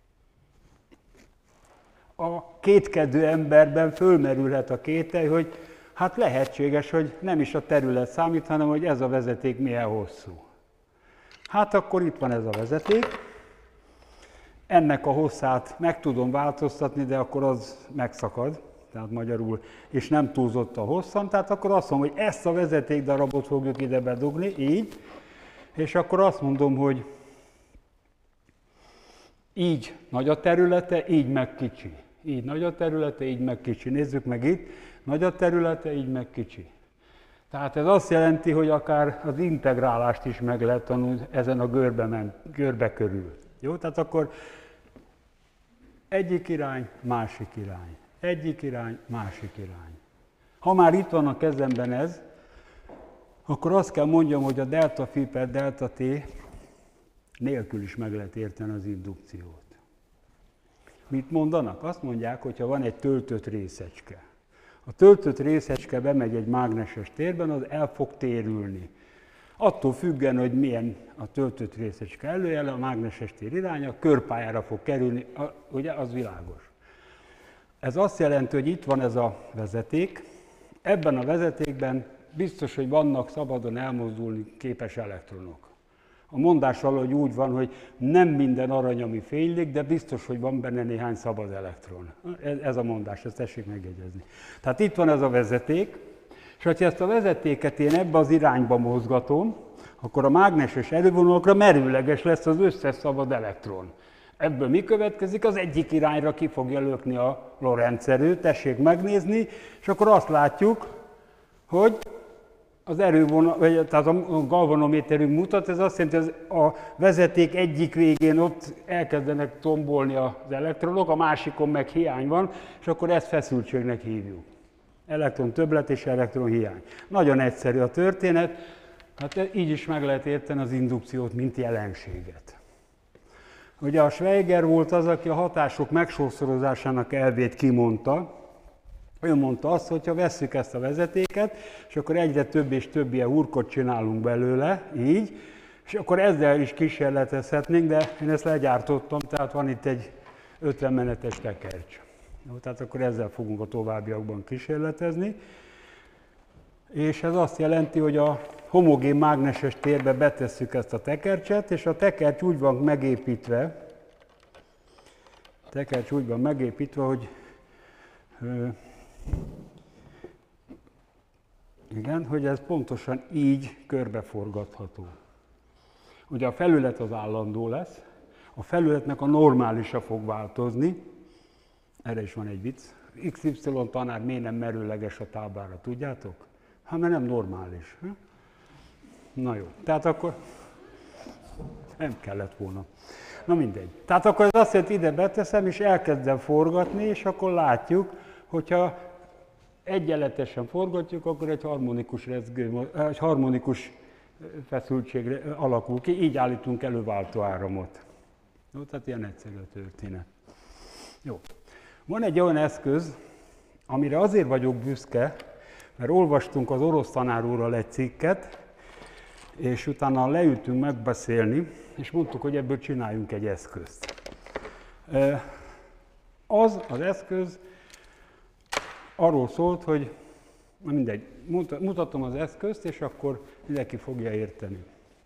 A kétkedő emberben fölmerülhet a kételj, hogy hát lehetséges, hogy nem is a terület számít, hanem hogy ez a vezeték milyen hosszú. Hát akkor itt van ez a vezeték, ennek a hosszát meg tudom változtatni, de akkor az megszakad, tehát magyarul, és nem túlzott a hosszan, tehát akkor azt mondom, hogy ezt a vezetékdarabot fogjuk ide bedugni, így, és akkor azt mondom, hogy így nagy a területe, így meg kicsi. Így nagy a területe, így meg kicsi. Nézzük meg itt, nagy a területe, így meg kicsi. Tehát ez azt jelenti, hogy akár az integrálást is meg lehet tanulni ezen a görbe, ment, görbe körül. Jó, tehát akkor egyik irány, másik irány. Egyik irány, másik irány. Ha már itt van a kezemben ez, akkor azt kell mondjam, hogy a delta phi per delta t nélkül is meg lehet érteni az indukciót. Mit mondanak? Azt mondják, hogy ha van egy töltött részecske. A töltött részecske bemegy egy mágneses térben, az el fog térülni. Attól függően, hogy milyen a töltött részecske előjele, a mágneses tér iránya, körpályára fog kerülni, ugye az világos. Ez azt jelenti, hogy itt van ez a vezeték, ebben a vezetékben biztos, hogy vannak szabadon elmozdulni képes elektronok. A mondás valahogy úgy van, hogy nem minden arany, ami fénylik, de biztos, hogy van benne néhány szabad elektron. Ez a mondás, ezt tessék megjegyezni. Tehát itt van ez a vezeték, és ha ezt a vezetéket én ebbe az irányba mozgatom, akkor a mágneses erővonalakra merőleges lesz az összes szabad elektron. Ebből mi következik? Az egyik irányra ki fogja lökni a Lorentz erő, tessék megnézni, és akkor azt látjuk, hogy az erővonal, vagy tehát a galvanométerünk mutat, ez azt jelenti, hogy a vezeték egyik végén ott elkezdenek tombolni az elektronok, a másikon meg hiány van, és akkor ezt feszültségnek hívjuk. Elektron többlet és elektron hiány. Nagyon egyszerű a történet, hát így is meg lehet érteni az indukciót, mint jelenséget. Ugye a Schweiger volt az, aki a hatások megsokszorozásának elvét kimondta. Ő mondta azt, hogy ha vesszük ezt a vezetéket, és akkor egyre több és több ilyen hurkot csinálunk belőle, így, és akkor ezzel is kísérletezhetnénk, de én ezt legyártottam, tehát van itt egy ötven menetes tekercs. Jó, tehát akkor ezzel fogunk a továbbiakban kísérletezni. És ez azt jelenti, hogy a homogén mágneses térbe betesszük ezt a tekercset, és a tekercs úgy van megépítve, a tekercs úgy van megépítve, hogy ö, igen, hogy ez pontosan így körbeforgatható. Ugye a felület az állandó lesz, a felületnek a normálisa fog változni. Erre is van egy vicc. iksz ipszilon tanár miért nem merőleges a táblára, tudjátok? Hát mert nem normális. Na jó, tehát akkor nem kellett volna. Na mindegy. Tehát akkor ez azt jelenti, ide beteszem, és elkezdem forgatni, és akkor látjuk, hogyha egyenletesen forgatjuk, akkor egy harmonikus, rezgő, egy harmonikus feszültségre alakul ki, így állítunk elő váltóáramot. Jó, tehát ilyen egyszerű a történet. Jó. Van egy olyan eszköz, amire azért vagyok büszke, mert olvastunk az orosz tanár úrral egy cikket, és utána leültünk megbeszélni, és mondtuk, hogy ebből csináljunk egy eszközt. Az az eszköz arról szólt, hogy na mindegy, mutatom az eszközt, és akkor mindenki fogja érteni.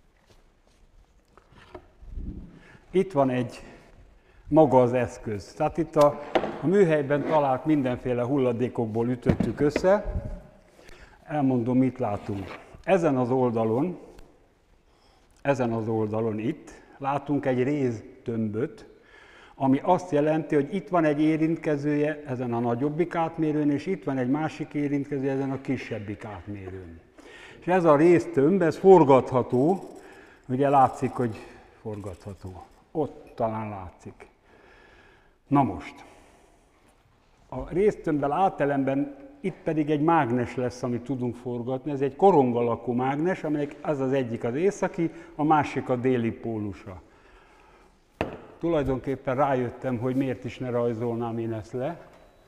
Itt van egy maga az eszköz. Tehát itt a, a műhelyben talált mindenféle hulladékokból ütöttük össze. Elmondom, mit látunk. Ezen az oldalon, ezen az oldalon itt látunk egy réztömböt, ami azt jelenti, hogy itt van egy érintkezője ezen a nagyobbik átmérőn, és itt van egy másik érintkezője ezen a kisebbik átmérőn. És ez a réztömb, ez forgatható, ugye látszik, hogy forgatható. Ott talán látszik. Na most, a réztömbbel átelemben itt pedig egy mágnes lesz, amit tudunk forgatni. Ez egy korong alakú mágnes, amelyek az az egyik az északi, a másik a déli pólusa. Tulajdonképpen rájöttem, hogy miért is ne rajzolnám én ezt le.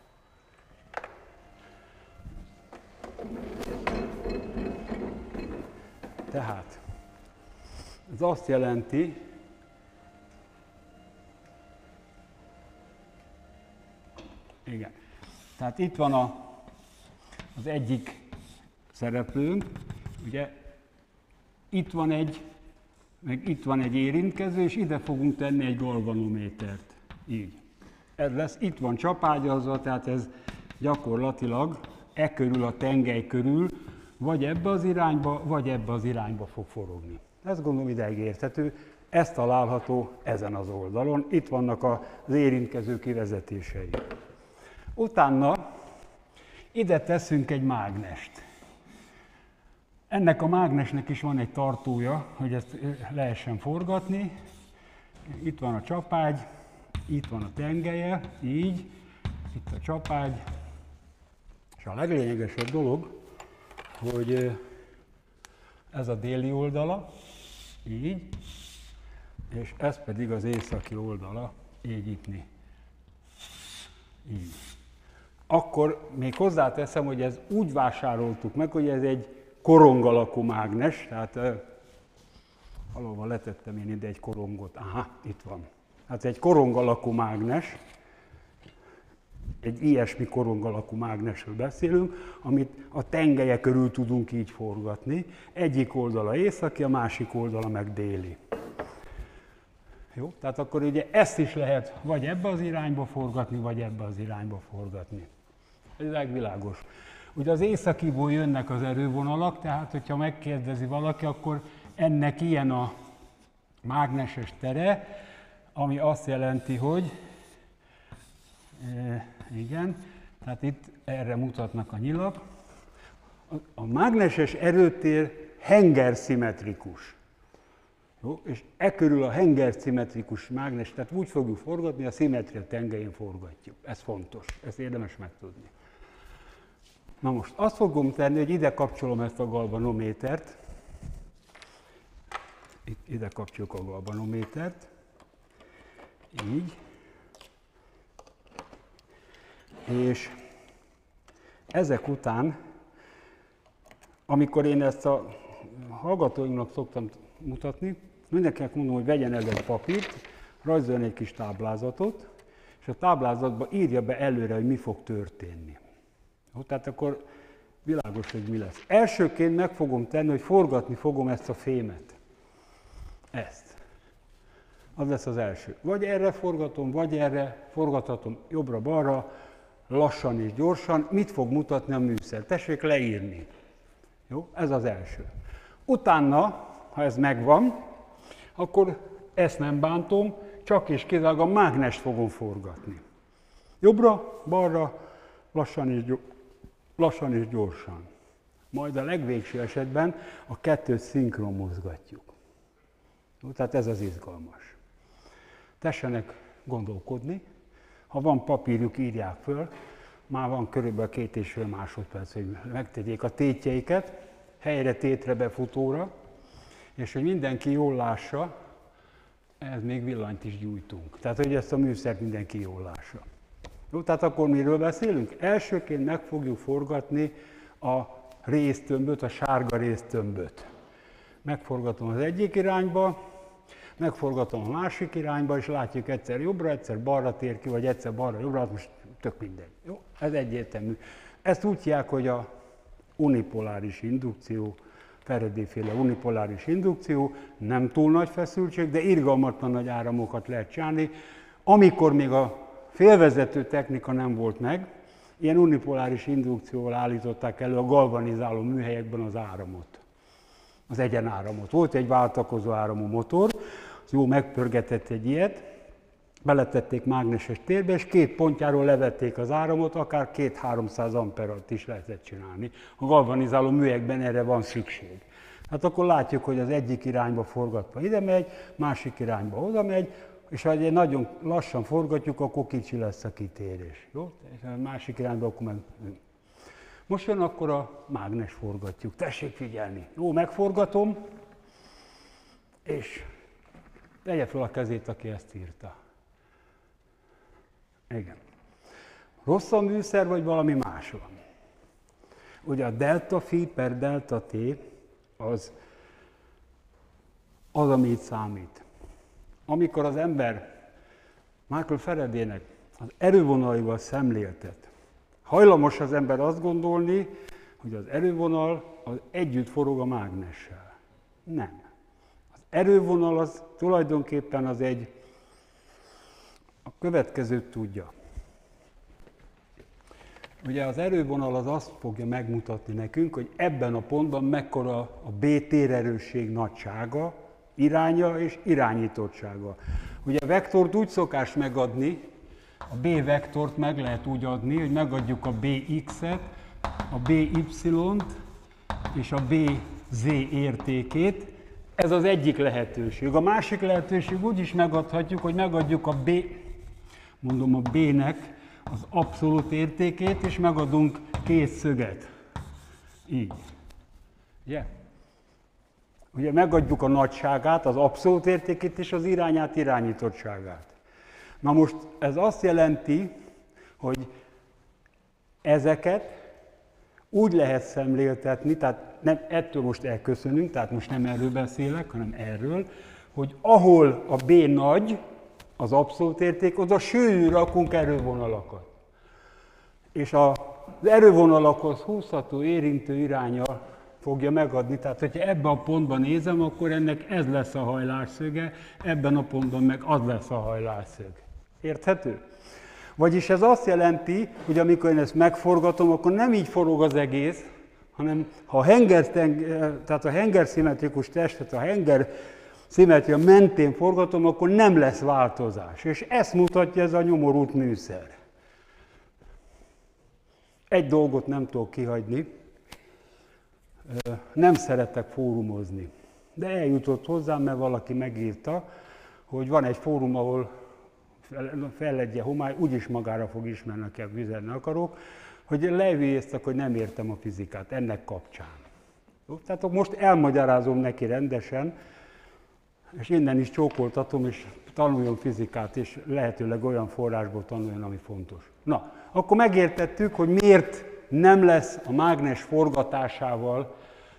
Tehát, ez azt jelenti, igen, tehát itt van a, az egyik szereplőnk, ugye, itt van egy, meg itt van egy érintkező, és ide fogunk tenni egy galvanométert. Így. Ez lesz, itt van csapágyazva, tehát ez gyakorlatilag e körül, a tengely körül, vagy ebbe az irányba, vagy ebbe az irányba fog forogni. Ezt gondolom ideig érthető, ez található ezen az oldalon, itt vannak az érintkező kivezetései. Utána ide teszünk egy mágnest. Ennek a mágnesnek is van egy tartója, hogy ezt lehessen forgatni. Itt van a csapágy, itt van a tengelye, így, itt a csapágy. És a leglényegesebb dolog, hogy ez a déli oldala, így, és ez pedig az északi oldala, így nyitni. Így. Akkor még hozzáteszem, hogy ez úgy vásároltuk meg, hogy ez egy korong alakú mágnes, tehát uh, valahol letettem én ide egy korongot, aha, itt van. Hát egy korong alakú mágnes, egy ilyesmi korong alakú mágnesről beszélünk, amit a tengelye körül tudunk így forgatni. Egyik oldala északi, a másik oldala meg déli. Jó? Tehát akkor ugye ezt is lehet vagy ebbe az irányba forgatni, vagy ebbe az irányba forgatni. Ez világos. Ugye az északiból jönnek az erővonalak, tehát hogyha megkérdezi valaki, akkor ennek ilyen a mágneses tere, ami azt jelenti, hogy e, igen, tehát itt erre mutatnak a nyilak. A, a mágneses erőtér hengerszimmetrikus. Jó? És e körül a hengerszimmetrikus mágnes, tehát úgy fogjuk forgatni, a szimmetria tengelyén forgatjuk. Ez fontos, ezt érdemes megtudni. Na most azt fogom tenni, hogy ide kapcsolom ezt a galvanométert. Itt, ide kapcsoljuk a galvanométert. Így. És ezek után, amikor én ezt a hallgatóinknak szoktam mutatni, mindenkinek mondom, hogy vegyen el egy papírt, rajzoljon egy kis táblázatot, és a táblázatba írja be előre, hogy mi fog történni. Jó, tehát akkor világos, hogy mi lesz. Elsőként meg fogom tenni, hogy forgatni fogom ezt a fémet. Ezt. Az lesz az első. Vagy erre forgatom, vagy erre forgathatom jobbra-balra, lassan és gyorsan. Mit fog mutatni a műszer? Tessék leírni. Jó, ez az első. Utána, ha ez megvan, akkor ezt nem bántom, csak és kizárólag a mágnest fogom forgatni. Jobbra, balra, lassan és, gyorsan, lassan és gyorsan. Majd a legvégső esetben a kettőt szinkron mozgatjuk. Jó, tehát ez az izgalmas. Tessenek gondolkodni. Ha van papírjuk, írják föl. Már van körülbelül két és fél másodperc, hogy megtegyék a tétjeiket, helyre tétre befutóra, és hogy mindenki jól lássa, ehhez még villanyt is gyújtunk. Tehát, hogy ezt a műszert mindenki jól lássa. Jó, tehát akkor miről beszélünk? Elsőként meg fogjuk forgatni a résztömböt, a sárga résztömböt. Megforgatom az egyik irányba, megforgatom a másik irányba, és látjuk egyszer jobbra, egyszer balra tér ki, vagy egyszer balra, jobbra, hát most tök mindegy. Jó? Ez egyértelmű. Ezt úgy hívják, hogy a unipoláris indukció, Faraday-féle unipoláris indukció, nem túl nagy feszültség, de irgalmatlan nagy áramokat lehet csinálni. Amikor még a félvezető technika nem volt meg, ilyen unipoláris indukcióval állították elő a galvanizáló műhelyekben az áramot, az egyenáramot. Volt egy váltakozó áramú motor, az jó megpörgetett egy ilyet, beletették mágneses térbe, és két pontjáról levették az áramot, akár két-háromszáz amperat is lehetett csinálni. A galvanizáló műhelyekben erre van szükség. Hát akkor látjuk, hogy az egyik irányba forgatva ide megy, másik irányba oda megy, és ha egy nagyon lassan forgatjuk, akkor kicsi lesz a kitérés. Jó? És a másik irányba akkor meg... Most jön, akkor a mágnes forgatjuk. Tessék figyelni. Jó, megforgatom, és tegye fel a kezét, aki ezt írta. Igen. Rossz a műszer, vagy valami más van? Ugye a delta phi per delta t az, az, ami itt számít. Amikor az ember Michael Faradaynek az erővonalaival szemléltet, hajlamos az ember azt gondolni, hogy az erővonal az együtt forog a mágnessel. Nem. Az erővonal az tulajdonképpen az egy, a következőt tudja. Ugye az erővonal az azt fogja megmutatni nekünk, hogy ebben a pontban mekkora a B térerősség nagysága, iránya és irányítottsága. Ugye a vektort úgy szokás megadni, a B vektort meg lehet úgy adni, hogy megadjuk a Bx-et, a By-t és a Bz értékét. Ez az egyik lehetőség. A másik lehetőség úgy is megadhatjuk, hogy megadjuk a B, mondom a B-nek az abszolút értékét, és megadunk két szöget. Így. Ugye? Ugye megadjuk a nagyságát, az abszolút értékét és az irányát, irányítottságát. Na most ez azt jelenti, hogy ezeket úgy lehet szemléltetni, tehát nem, ettől most elköszönünk, tehát most nem erről beszélek, hanem erről, hogy ahol a B nagy, az abszolút érték, oda sűrűn rakunk erővonalakat. És az erővonalakhoz húzható érintő iránya fogja megadni, tehát hogyha ebben a pontban nézem, akkor ennek ez lesz a hajlásszöge, ebben a pontban meg az lesz a hajlásszög. Érthető? Vagyis ez azt jelenti, hogy amikor én ezt megforgatom, akkor nem így forog az egész, hanem ha a henger, tehát a hengerszimmetrikus testet, a henger szimmetria mentén forgatom, akkor nem lesz változás. És ezt mutatja ez a nyomorult műszer. Egy dolgot nem tudok kihagyni, nem szeretek fórumozni. De eljutott hozzám, mert valaki megírta, hogy van egy fórum, ahol felledje homály, úgyis magára fog ismerni, aki üzenni akarok, hogy lehülyéztek, hogy nem értem a fizikát ennek kapcsán. Tehát most elmagyarázom neki rendesen, és innen is csókoltatom, és tanuljon fizikát, és lehetőleg olyan forrásból tanuljon, ami fontos. Na, akkor megértettük, hogy miért nem lesz a mágnes forgatásával,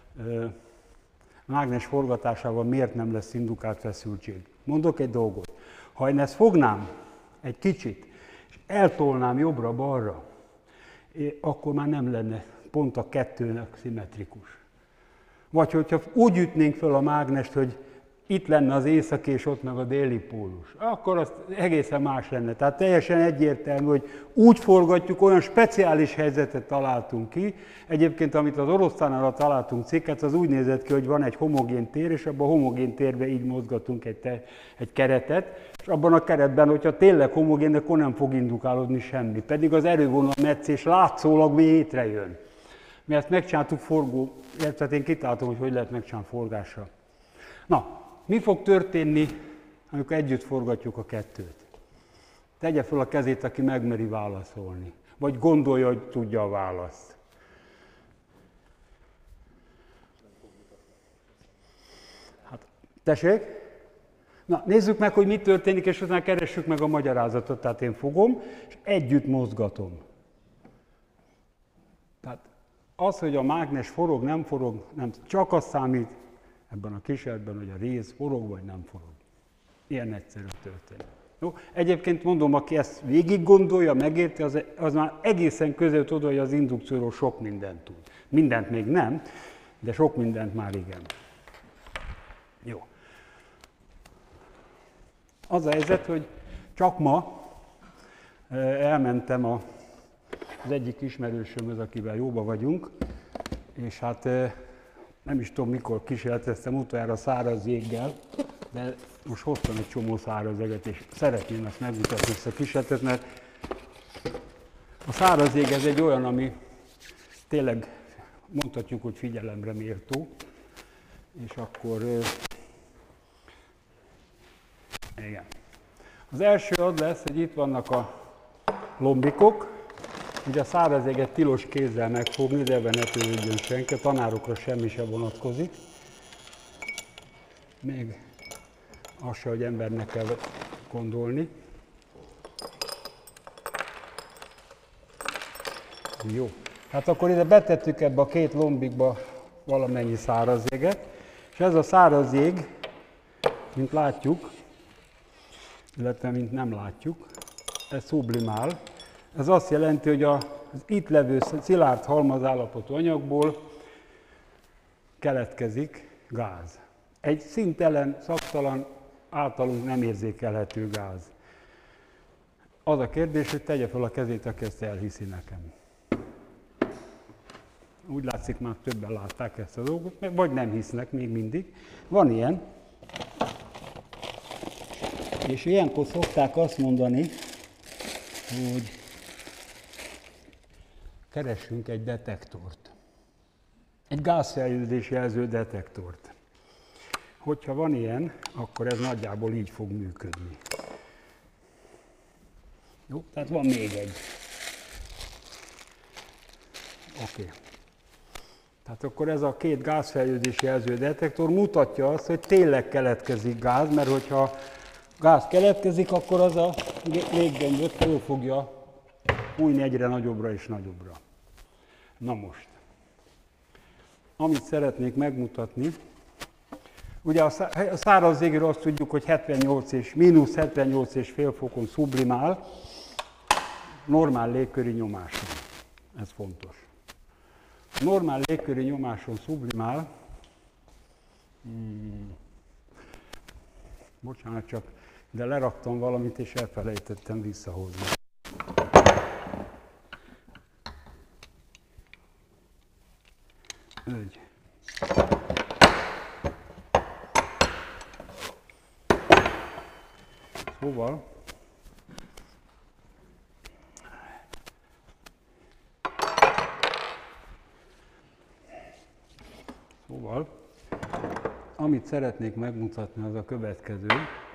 a mágnes forgatásával miért nem lesz indukált feszültség. Mondok egy dolgot. Ha én ezt fognám egy kicsit, és eltolnám jobbra-balra, akkor már nem lenne pont a kettőnek szimmetrikus. Vagy hogyha úgy ütnénk fel a mágnest, hogy itt lenne az északi és ott meg a déli pólus, akkor az egészen más lenne. Tehát teljesen egyértelmű, hogy úgy forgatjuk, olyan speciális helyzetet találtunk ki. Egyébként, amit az oroszlánra találtunk cikket, az úgy nézett ki, hogy van egy homogén tér, és abban a homogén térben így mozgatunk egy, te, egy keretet, és Most abban a keretben, hogyha tényleg homogén, akkor nem fog indukálódni semmi. Pedig az erővonal metszés látszólag létrejön. Mi ezt megcsináltuk forgó, illetve én kitáltam, hogy hogy lehet megcsinálni forgásra. Na, mi fog történni, amikor együtt forgatjuk a kettőt? Tegye fel a kezét, aki megmeri válaszolni. Vagy gondolja, hogy tudja a választ. Hát, tessék? Na, nézzük meg, hogy mi történik, és utána keressük meg a magyarázatot. Tehát én fogom, és együtt mozgatom. Tehát az, hogy a mágnes forog, nem forog, nem, csak az számít ebben a kísérletben, hogy a rész forog, vagy nem forog. Ilyen egyszerű történik. Jó? Egyébként mondom, aki ezt végig gondolja, megérti, az, az már egészen közel tud, hogy az indukcióról sok mindent tud. Mindent még nem, de sok mindent már igen. Jó. Az a helyzet, hogy csak ma elmentem a, az egyik ismerősömhöz, akivel jóba vagyunk, és hát nem is tudom, mikor kísérleteztem utoljára száraz jéggel, de most hoztam egy csomó száraz jeget, és szeretném ezt megmutatni ezt a kísérletet, mert a száraz jég ez egy olyan, ami tényleg mondhatjuk, hogy figyelemre méltó, és akkor igen. Az első az lesz, hogy itt vannak a lombikok. Ugye a száraz jeget tilos kézzel megfogni, de ebben ne törődjön senki, a tanárokra semmi se vonatkozik. Még az se, hogy embernek kell gondolni. Jó. Hát akkor ide betettük ebbe a két lombikba valamennyi száraz jeget, és ez a száraz jég, mint látjuk, illetve mint nem látjuk, ez sublimál. Ez azt jelenti, hogy az itt levő szilárd halmazállapotú anyagból keletkezik gáz. Egy színtelen, szaksztalan, általunk nem érzékelhető gáz. Az a kérdés, hogy tegye fel a kezét, aki ezt elhiszi nekem. Úgy látszik, már többen látták ezt a dolgot, vagy nem hisznek még mindig. Van ilyen. És ilyenkor szokták azt mondani, hogy keressünk egy detektort. Egy gázfejlődés jelző detektort. Hogyha van ilyen, akkor ez nagyjából így fog működni. Jó, tehát van még egy. Oké. Okay. Tehát akkor ez a két gázfejlődés jelző detektor mutatja azt, hogy tényleg keletkezik gáz, mert hogyha gáz keletkezik, akkor az a léggömböt föl fogja fújni egyre nagyobbra és nagyobbra. Na most, amit szeretnék megmutatni, ugye a száraz jégről azt tudjuk, hogy hetvennyolc és mínusz hetvennyolc és fél fokon sublimál, normál légköri nyomáson. Ez fontos. A normál légköri nyomáson sublimál, hmm, bocsánat, csak de leraktam valamit és elfelejtettem visszahozni. Úgy. Szóval Szóval, amit szeretnék megmutatni, az a következő.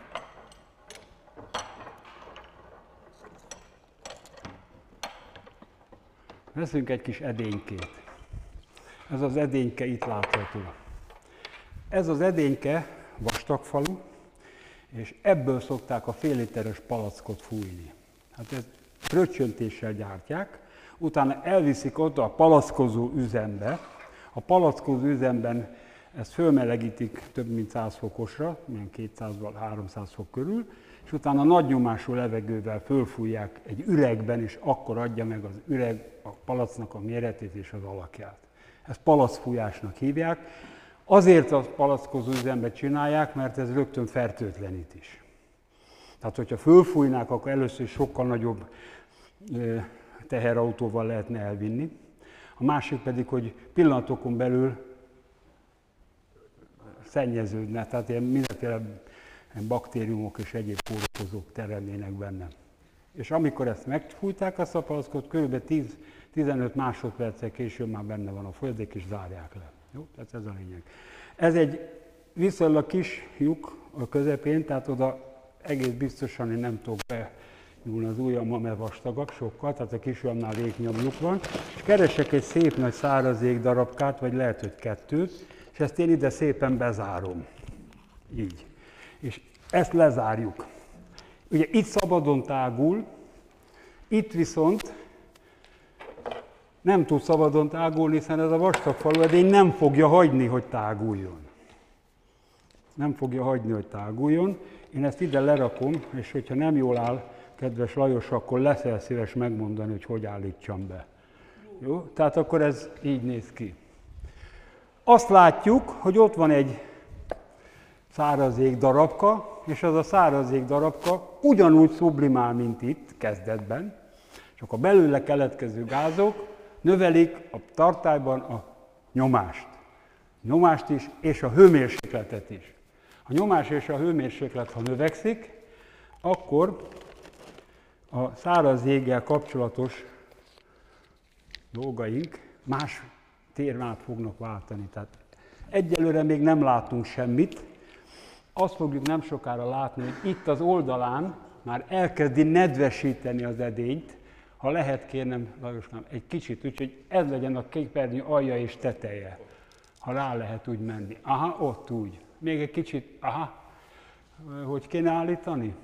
Veszünk egy kis edénykét. Ez az edényke itt látható. Ez az edényke vastagfalú, és ebből szokták a fél literes palackot fújni. Hát ezt fröccsöntéssel gyártják, utána elviszik oda a palackozó üzembe. A palackozó üzemben ezt fölmelegítik több mint száz fokosra, milyen kétszáz-háromszáz fok körül, és utána nagy nyomású levegővel fölfújják egy üregben, és akkor adja meg az üreg a palacnak a méretét és az alakját. Ezt palackfújásnak hívják. Azért a palackozó üzemben csinálják, mert ez rögtön fertőtlenít is. Tehát, hogyha fölfújnák, akkor először sokkal nagyobb teherautóval lehetne elvinni. A másik pedig, hogy pillanatokon belül szennyeződne, tehát ilyen mindenféle baktériumok és egyéb kórokozók teremnének benne. És amikor ezt megfújták a szapalackot, kb. tíz-tizenöt másodperccel később már benne van a folyadék, és zárják le. Jó? Tehát ez a lényeg. Ez egy viszonylag kis lyuk a közepén, tehát oda egész biztosan én nem tudok benyúlni az ujjammal, mert vastagak sokkal, tehát a kis ujjamnál végnyabb lyuk van, és keresek egy szép nagy száraz ég darabkát, vagy lehet, hogy kettőt, és ezt én ide szépen bezárom. Így. És ezt lezárjuk. Ugye itt szabadon tágul, itt viszont nem tud szabadon tágulni, hiszen ez a vastag faluedény nem fogja hagyni, hogy táguljon. Nem fogja hagyni, hogy táguljon. Én ezt ide lerakom, és hogyha nem jól áll, kedves Lajos, akkor leszel szíves megmondani, hogy hogy állítsam be. Jó? Tehát akkor ez így néz ki. Azt látjuk, hogy ott van egy száraz ég darabka, és az a száraz ég darabka ugyanúgy sublimál, mint itt kezdetben, csak a belőle keletkező gázok növelik a tartályban a nyomást. A nyomást is, és a hőmérsékletet is. A nyomás és a hőmérséklet, ha növekszik, akkor a száraz jéggel kapcsolatos dolgaink más témát fognak váltani. Tehát egyelőre még nem látunk semmit. Azt fogjuk nem sokára látni, hogy itt az oldalán már elkezdi nedvesíteni az edényt. Ha lehet, kérnem, Lajoskám, egy kicsit, úgyhogy ez legyen a képernyő alja és teteje. Ha rá lehet úgy menni. Aha, ott úgy. Még egy kicsit, aha. Hogy kéne állítani?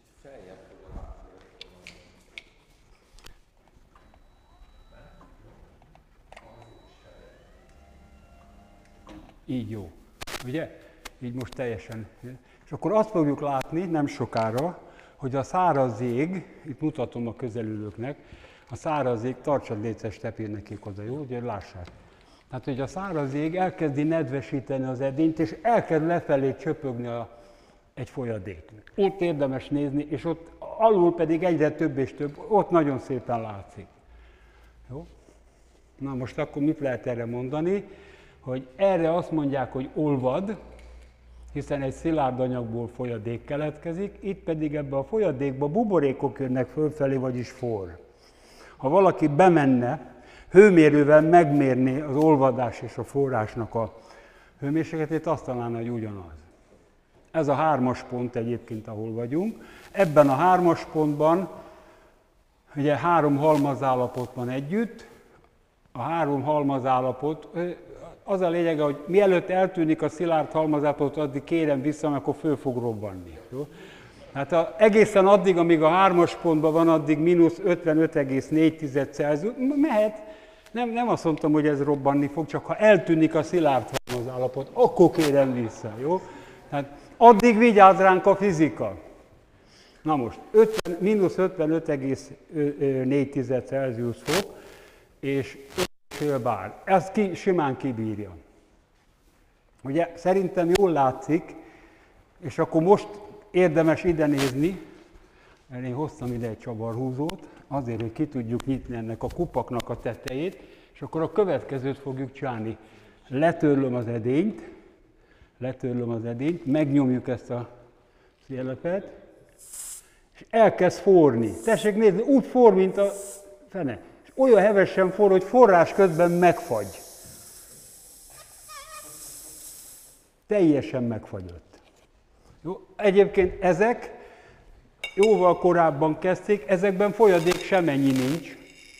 Így jó. Ugye? Így most teljesen. És akkor azt fogjuk látni nem sokára, hogy a száraz ég, itt mutatom a közelülőknek, a száraz ég, tartsad létszes tepér nekik oda, jó? Ugye lássák. Tehát, hogy a száraz ég elkezdi nedvesíteni az edényt, és elkezd lefelé csöpögni a, egy folyadék. Ott érdemes nézni, és ott alul pedig egyre több és több, ott nagyon szépen látszik. Jó? Na most akkor mit lehet erre mondani? Hogy erre azt mondják, hogy olvad, hiszen egy szilárd anyagból folyadék keletkezik, itt pedig ebbe a folyadékba buborékok jönnek fölfelé, vagyis forr. Ha valaki bemenne, hőmérővel megmérni az olvadás és a forrásnak a hőmérsékletét, azt találna, hogy ugyanaz. Ez a hármas pont egyébként, ahol vagyunk. Ebben a hármas pontban ugye három halmazállapot van együtt. A három halmazállapot, az a lényege, hogy mielőtt eltűnik a szilárd halmazállapot, addig kérem vissza, mert akkor föl fog robbanni. Jó? Hát a, egészen addig, amíg a hármas pontban van, addig mínusz ötvenöt egész négy Celsius, mehet. Nem, nem azt mondtam, hogy ez robbanni fog, csak ha eltűnik a szilárd halmazállapot, akkor kérem vissza, jó? Tehát addig vigyázz ránk a fizika. Na most, mínusz ötvenöt egész négy Celsius fok, és fél bár. Ezt ki, simán kibírja. Ugye szerintem jól látszik, és akkor most érdemes ide nézni, mert én hoztam ide egy csavarhúzót, azért, hogy ki tudjuk nyitni ennek a kupaknak a tetejét, és akkor a következőt fogjuk csinálni. Letörlöm az edényt, letörlöm az edényt, megnyomjuk ezt a szélepet, és elkezd forni. Tessék nézni, úgy for, mint a fene. És olyan hevesen for, hogy forrás közben megfagy. Teljesen megfagyott. Jó? Egyébként ezek jóval korábban kezdték, ezekben folyadék semennyi nincs.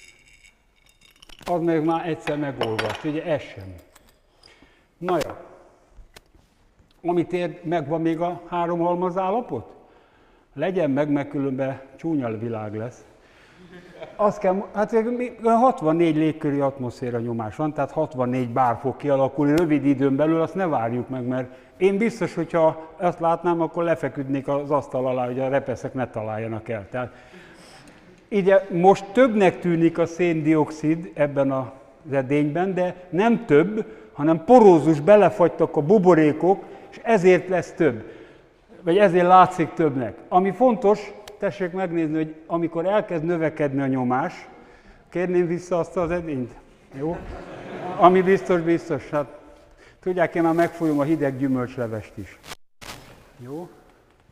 Az meg már egyszer megolvadt, ugye ez sem. Na jó. Amit ér, megvan még a három halmazállapot? Legyen meg, mert különben csúnya világ lesz. Azt kell, hát hatvannégy légköri atmoszféra nyomás van, tehát hatvannégy bár fog kialakulni rövid időn belül, azt ne várjuk meg, mert én biztos, hogyha ezt látnám, akkor lefeküdnék az asztal alá, hogy a repeszek ne találjanak el. Tehát, ugye most többnek tűnik a szén-dioxid ebben az edényben, de nem több, hanem porózus, belefagytak a buborékok, és ezért lesz több. Vagy ezért látszik többnek. Ami fontos, tessék megnézni, hogy amikor elkezd növekedni a nyomás, kérném vissza azt az edényt, jó? Ami biztos, biztos. Hát, tudják, én már megfolyom a hideg gyümölcslevest is. Jó?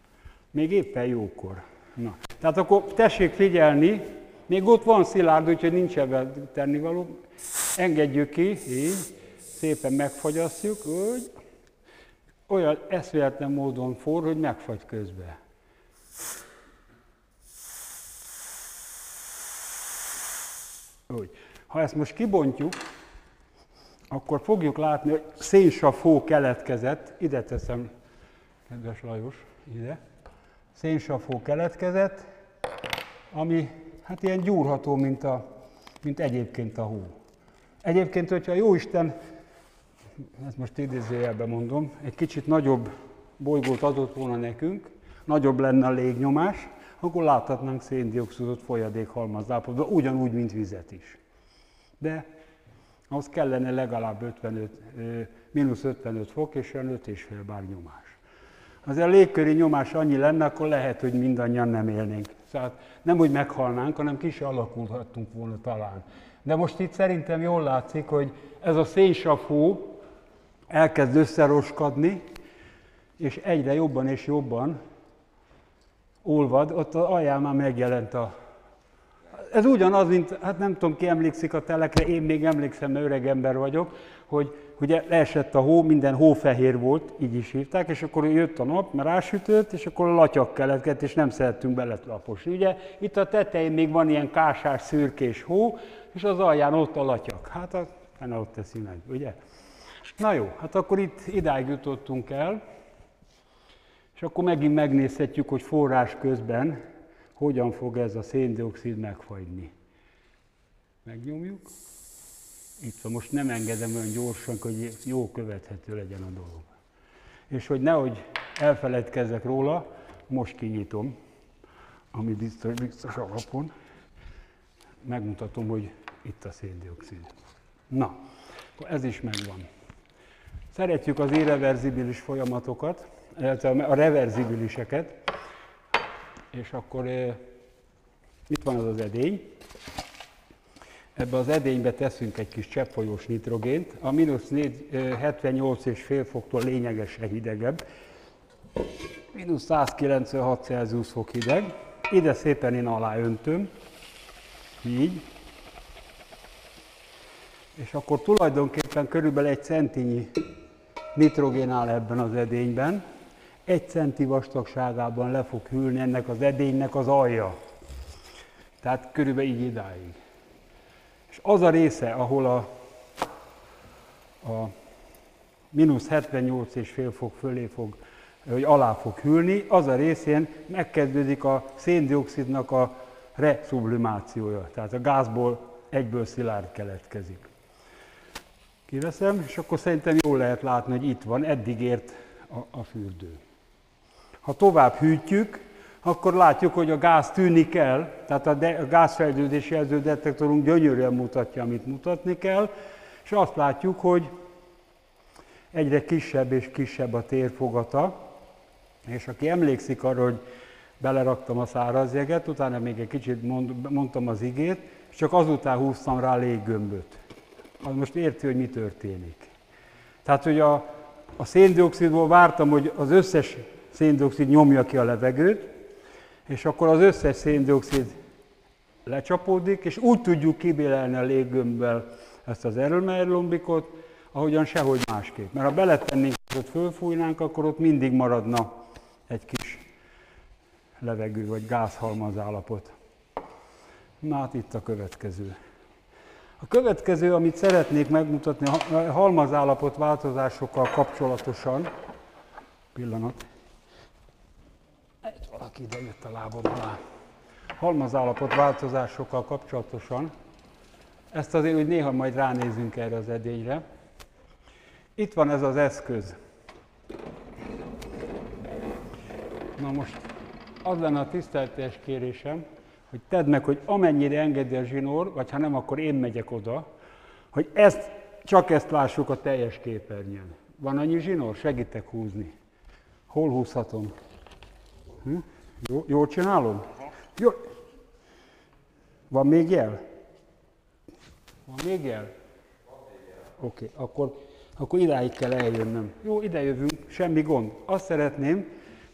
Még éppen jókor. Na. Tehát akkor tessék figyelni, még ott van szilárd, úgyhogy nincs ebben tennivaló. Engedjük ki, így, szépen megfagyasszuk, úgy. Olyan eszméletlen módon forr, hogy megfagy közben. Úgy. Ha ezt most kibontjuk, akkor fogjuk látni, hogy szénsav hó keletkezett. Ide teszem, kedves Lajos, ide. Szénsav hó keletkezett, ami hát ilyen gyúrható, mint, a, mint egyébként a hó. Egyébként, hogyha Jóisten, ezt most idézőjelben mondom, egy kicsit nagyobb bolygót adott volna nekünk, nagyobb lenne a légnyomás, akkor láthatnánk széndioxidot folyadékhalmazállapotban, ugyanúgy, mint vizet is. De ahhoz kellene legalább ötvenöt, mínusz ötvenöt fok és olyan öt és fél bár nyomás. Azért a légköri nyomás annyi lenne, akkor lehet, hogy mindannyian nem élnénk. Szóval nem úgy meghalnánk, hanem ki se alakulhattunk volna talán. De most itt szerintem jól látszik, hogy ez a szénsav hó elkezd összeroskadni, és egyre jobban és jobban olvad, ott az alján már megjelent a... Ez ugyanaz, mint, hát nem tudom, ki emlékszik a telekre, én még emlékszem, mert öreg ember vagyok, hogy ugye leesett a hó, minden hófehér volt, így is hívták, és akkor jött a nap, mert rásütött, és akkor a latyak keletkezett, és nem szerettünk belelaposni. Ugye itt a tetején még van ilyen kásás, szürkés hó, és az alján ott a latyak. Hát a fene ott teszi meg, ugye? Na jó, hát akkor itt idáig jutottunk el, és akkor megint megnézhetjük, hogy forrás közben hogyan fog ez a széndioxid megfagyni. Megnyomjuk. Itt van, most nem engedem olyan gyorsan, hogy jó követhető legyen a dolog. És hogy nehogy elfeledkezzek róla, most kinyitom, ami biztos, biztos alapon. Megmutatom, hogy itt a széndioxid. Na, akkor ez is megvan. Szeretjük az irreverzibilis folyamatokat, a reverzibiliseket, és akkor e, itt van az az edény. Ebbe az edénybe teszünk egy kis cseppfolyós nitrogént, a mínusz hetvennyolc és fél foktól lényegesen hidegebb, mínusz százkilencvenhat Celsius fok hideg. Ide szépen én aláöntöm, így, és akkor tulajdonképpen körülbelül egy centinyi nitrogén áll ebben az edényben, egy centi vastagságában le fog hűlni ennek az edénynek az alja. Tehát körülbelül így idáig. És az a része, ahol a, a mínusz hetvennyolc és fél fok fölé fog, vagy alá fog hűlni, az a részén megkezdődik a széndioxidnak a reszublimációja. Tehát a gázból egyből szilárd keletkezik. Kiveszem, és akkor szerintem jól lehet látni, hogy itt van, eddig ért a, a fürdő. Ha tovább hűtjük, akkor látjuk, hogy a gáz tűnik el, tehát a, de, a gázfejlődési jelződetektorunk gyönyörűen mutatja, amit mutatni kell, és azt látjuk, hogy egyre kisebb és kisebb a térfogata, és aki emlékszik arra, hogy beleraktam a száraz jeget, utána még egy kicsit mond, mondtam az igét, és csak azután húztam rá léggömböt. Az most érti, hogy mi történik. Tehát, hogy a, a széndioxidból vártam, hogy az összes széndioxid nyomja ki a levegőt, és akkor az összes széndioxid lecsapódik, és úgy tudjuk kibélelni a léggömbbel ezt az erőmerlombikot, ahogyan sehogy másképp. Mert ha beletennénk, hogy ott fölfújnánk, akkor ott mindig maradna egy kis levegő vagy gázhalmaz állapot. Na hát itt a következő. A következő, amit szeretnék megmutatni, a halmazállapot változásokkal kapcsolatosan, pillanat, egy valaki ide jött a lábam alá. Halmazállapot változásokkal kapcsolatosan, ezt azért, hogy néha majd ránézünk erre az edényre. Itt van ez az eszköz. Na most az lenne a tiszteletes kérésem, hogy tedd meg, hogy amennyire engedi a zsinór, vagy ha nem, akkor én megyek oda, hogy ezt, csak ezt lássuk a teljes képernyőn. Van annyi zsinór? Segítek húzni. Hol húzhatom? Hm? Jó, jól csinálom? Jó. Van még jel? Van még jel? Oké, okay, akkor, akkor idáig kell eljönnöm. Jó, ide jövünk, semmi gond. Azt szeretném,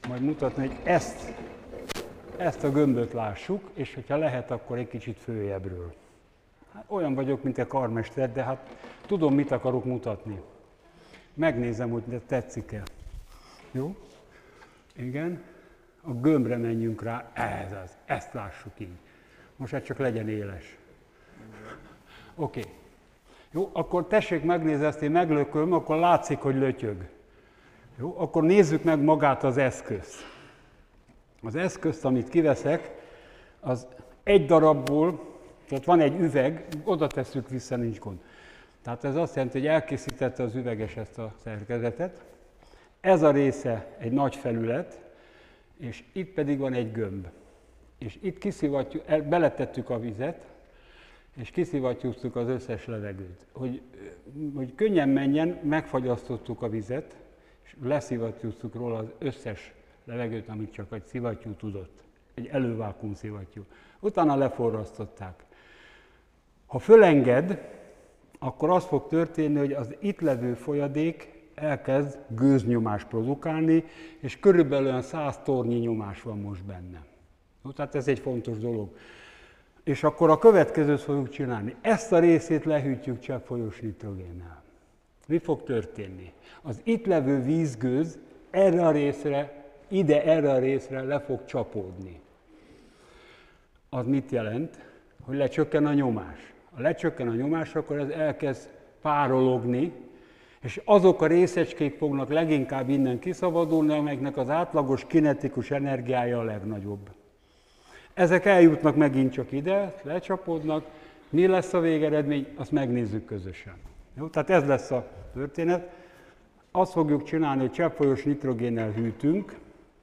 majd mutatni, hogy ezt, ezt a gömböt lássuk, és hogyha lehet, akkor egy kicsit följebbről. Hát olyan vagyok, mint a karmester, de hát tudom, mit akarok mutatni. Megnézem, hogy tetszik-e. Jó? Igen. A gömbre menjünk rá, ez az, ezt lássuk így. Most hát csak legyen éles. Oké. Okay. Jó, akkor tessék megnézni, ezt én meglököm, akkor látszik, hogy lötyög. Jó, akkor nézzük meg magát az eszközt. Az eszközt, amit kiveszek, az egy darabból, tehát van egy üveg, oda tesszük vissza, nincs gond. Tehát ez azt jelenti, hogy elkészítette az üveges ezt a szerkezetet. Ez a része egy nagy felület, és itt pedig van egy gömb. És itt kiszivatjuk, beletettük a vizet, és kiszivatjuk az összes levegőt. Hogy, hogy könnyen menjen, megfagyasztottuk a vizet, és leszivatjuk róla az összes levegőt, amit csak egy szivattyú tudott. Egy elővákum szivattyú. Utána leforrasztották. Ha fölenged, akkor az fog történni, hogy az itt levő folyadék elkezd gőznyomást produkálni, és körülbelül olyan száz tornyi nyomás van most benne. Tehát ez egy fontos dolog. És akkor a következőt fogjuk csinálni. Ezt a részét lehűtjük cseppfolyós nitrogénnel. Mi fog történni? Az itt levő vízgőz erre a részre, ide erre a részre le fog csapódni. Az mit jelent? Hogy lecsökken a nyomás. Ha lecsökken a nyomás, akkor ez elkezd párologni, és azok a részecskék fognak leginkább innen kiszabadulni, amelyeknek az átlagos kinetikus energiája a legnagyobb. Ezek eljutnak megint csak ide, lecsapódnak. Mi lesz a végeredmény, azt megnézzük közösen. Jó? Tehát ez lesz a történet. Azt fogjuk csinálni, hogy cseppfolyós nitrogénnel hűtünk.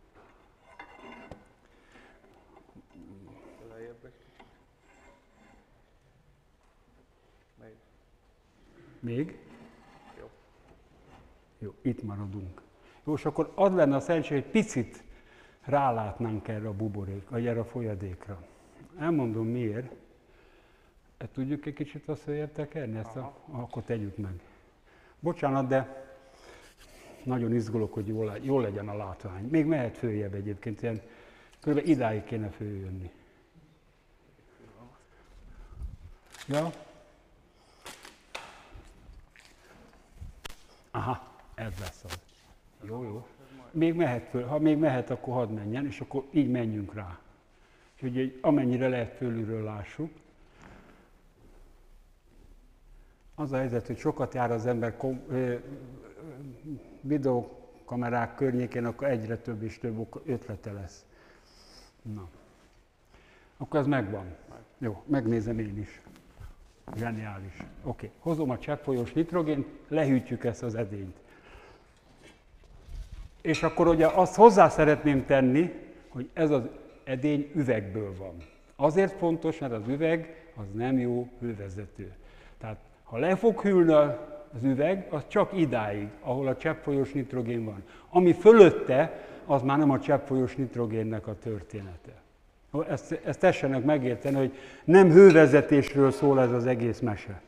Még? Jó. Jó, itt maradunk. Jó, és akkor az lenne a szerencsé, hogy picit rálátnánk erre a buborék, vagy erre a folyadékra. Elmondom miért. Ezt tudjuk egy kicsit azt értekelni? Ezt a, akkor tegyük meg. Bocsánat, de nagyon izgulok, hogy jól, jól legyen a látvány. Még mehet följebb egyébként, ilyen kb. Idáig kéne följönni. Ja? Aha, ez lesz az. Jó, jó. Még mehet föl, ha még mehet, akkor hadd menjen, és akkor így menjünk rá. Úgyhogy amennyire lehet fölülről lássuk. Az a helyzet, hogy sokat jár az ember videókamerák környékén, akkor egyre több és több ötlete lesz. Na. Akkor ez megvan. Jó, megnézem én is. Zseniális. Oké, okay. Hozom a cseppfolyós nitrogént, lehűtjük ezt az edényt. És akkor ugye azt hozzá szeretném tenni, hogy ez az edény üvegből van. Azért fontos, mert az üveg az nem jó hővezető. Tehát ha le fog hűlni az üveg, az csak idáig, ahol a cseppfolyós nitrogén van. Ami fölötte, az már nem a cseppfolyós nitrogénnek a története. Ezt, ezt tessenek megérteni, hogy nem hővezetésről szól ez az egész mese.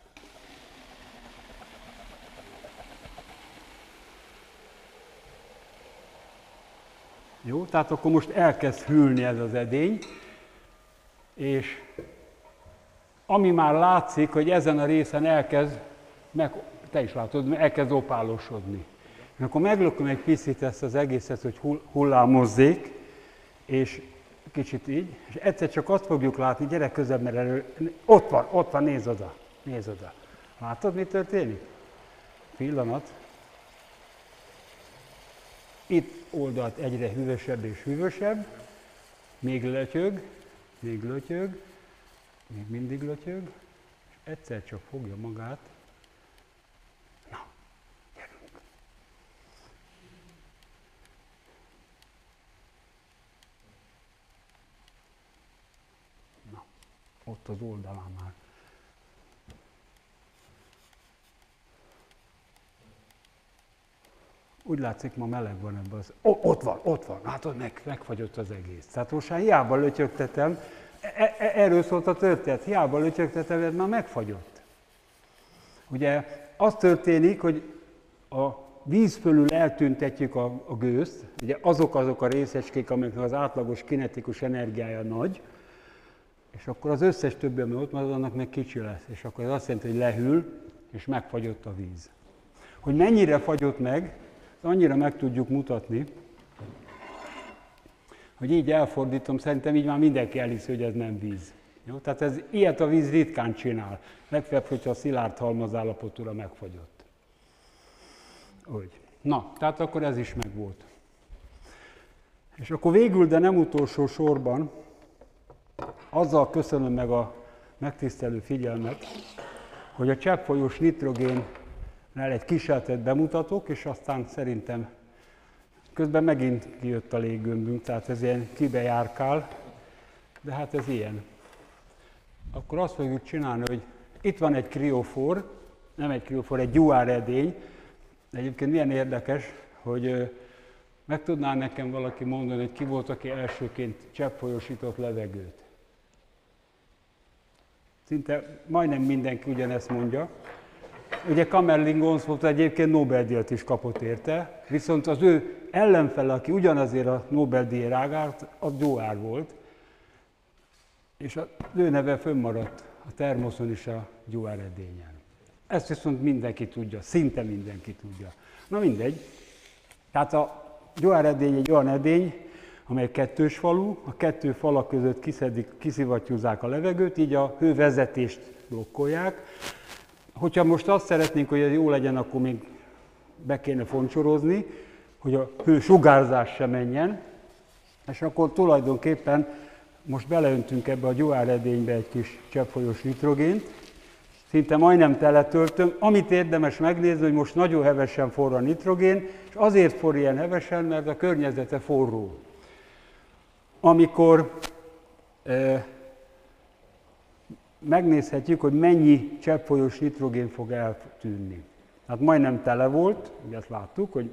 Jó, tehát akkor most elkezd hűlni ez az edény, és ami már látszik, hogy ezen a részen elkezd, meg, te is látod, elkezd opálosodni. És akkor meglököm egy picit ezt az egészet, hogy hullámozzék, és kicsit így, és egyszer csak azt fogjuk látni, gyere közebb, mert elő, ott van, ott van, nézd oda, nézd oda. Látod, mi történik? Pillanat. Itt oldalt egyre hűvösebb és hűvösebb, még lötyög, még lötyög, még mindig lötyög, és egyszer csak fogja magát. Na, gyerünk! Na, ott az oldalán már. Úgy látszik, ma meleg van ebben az... Oh, ott van, ott van, látod, meg, megfagyott az egész. Tehát most már hiába lötyögtetem, e- e- erről szólt a történet, hiába lötyögtetem, ez már megfagyott. Ugye az történik, hogy a víz fölül eltüntetjük a, a gőzt, ugye azok azok a részecskék, amiknek az átlagos kinetikus energiája nagy, és akkor az összes többi, ami ott marad, annak meg kicsi lesz. És akkor ez azt jelenti, hogy lehűl, és megfagyott a víz. Hogy mennyire fagyott meg, annyira meg tudjuk mutatni, hogy így elfordítom, szerintem így már mindenki elhiszi, hogy ez nem víz. Jó? Tehát ez, ilyet a víz ritkán csinál. Legfeljebb, hogyha a szilárd halmazállapotúra megfagyott. Úgy. Na, tehát akkor ez is megvolt. És akkor végül, de nem utolsó sorban, azzal köszönöm meg a megtisztelő figyelmet, hogy a cseppfolyós nitrogénnel egy kísérletet bemutatok, és aztán szerintem közben megint kijött a léggömbünk, tehát ez ilyen kibejárkál, de hát ez ilyen. Akkor azt fogjuk csinálni, hogy itt van egy kriofor, nem egy kriofor, egy gyuár edény. Egyébként milyen érdekes, hogy meg tudná nekem valaki mondani, hogy ki volt, aki elsőként cseppfolyósított levegőt. Szinte majdnem mindenki ugyanezt mondja. Ugye Kamerlingh Onsworth egyébként Nobel-díjat is kapott érte, viszont az ő ellenfele, aki ugyanazért a Nobel-díjért rágált, az Dewar volt, és az ő neve fönnmaradt a termoszon is a Dewar edényen. Ezt viszont mindenki tudja, szinte mindenki tudja. Na mindegy. Tehát a Dewar edény egy olyan edény, amely kettős falú, a kettő fala között kiszedik, kiszivattyúzzák a levegőt, így a hővezetést blokkolják. Hogyha most azt szeretnénk, hogy ez jó legyen, akkor még be kéne foncsorozni, hogy a hő sugárzás se menjen, és akkor tulajdonképpen most beleöntünk ebbe a Dewar edénybe egy kis cseppfolyós nitrogént, szinte majdnem teletöltöm, amit érdemes megnézni, hogy most nagyon hevesen forr a nitrogén, és azért forr ilyen hevesen, mert a környezete forró. Amikor eh, megnézhetjük, hogy mennyi cseppfolyós nitrogén fog eltűnni. Hát majdnem tele volt, ugye ezt láttuk, hogy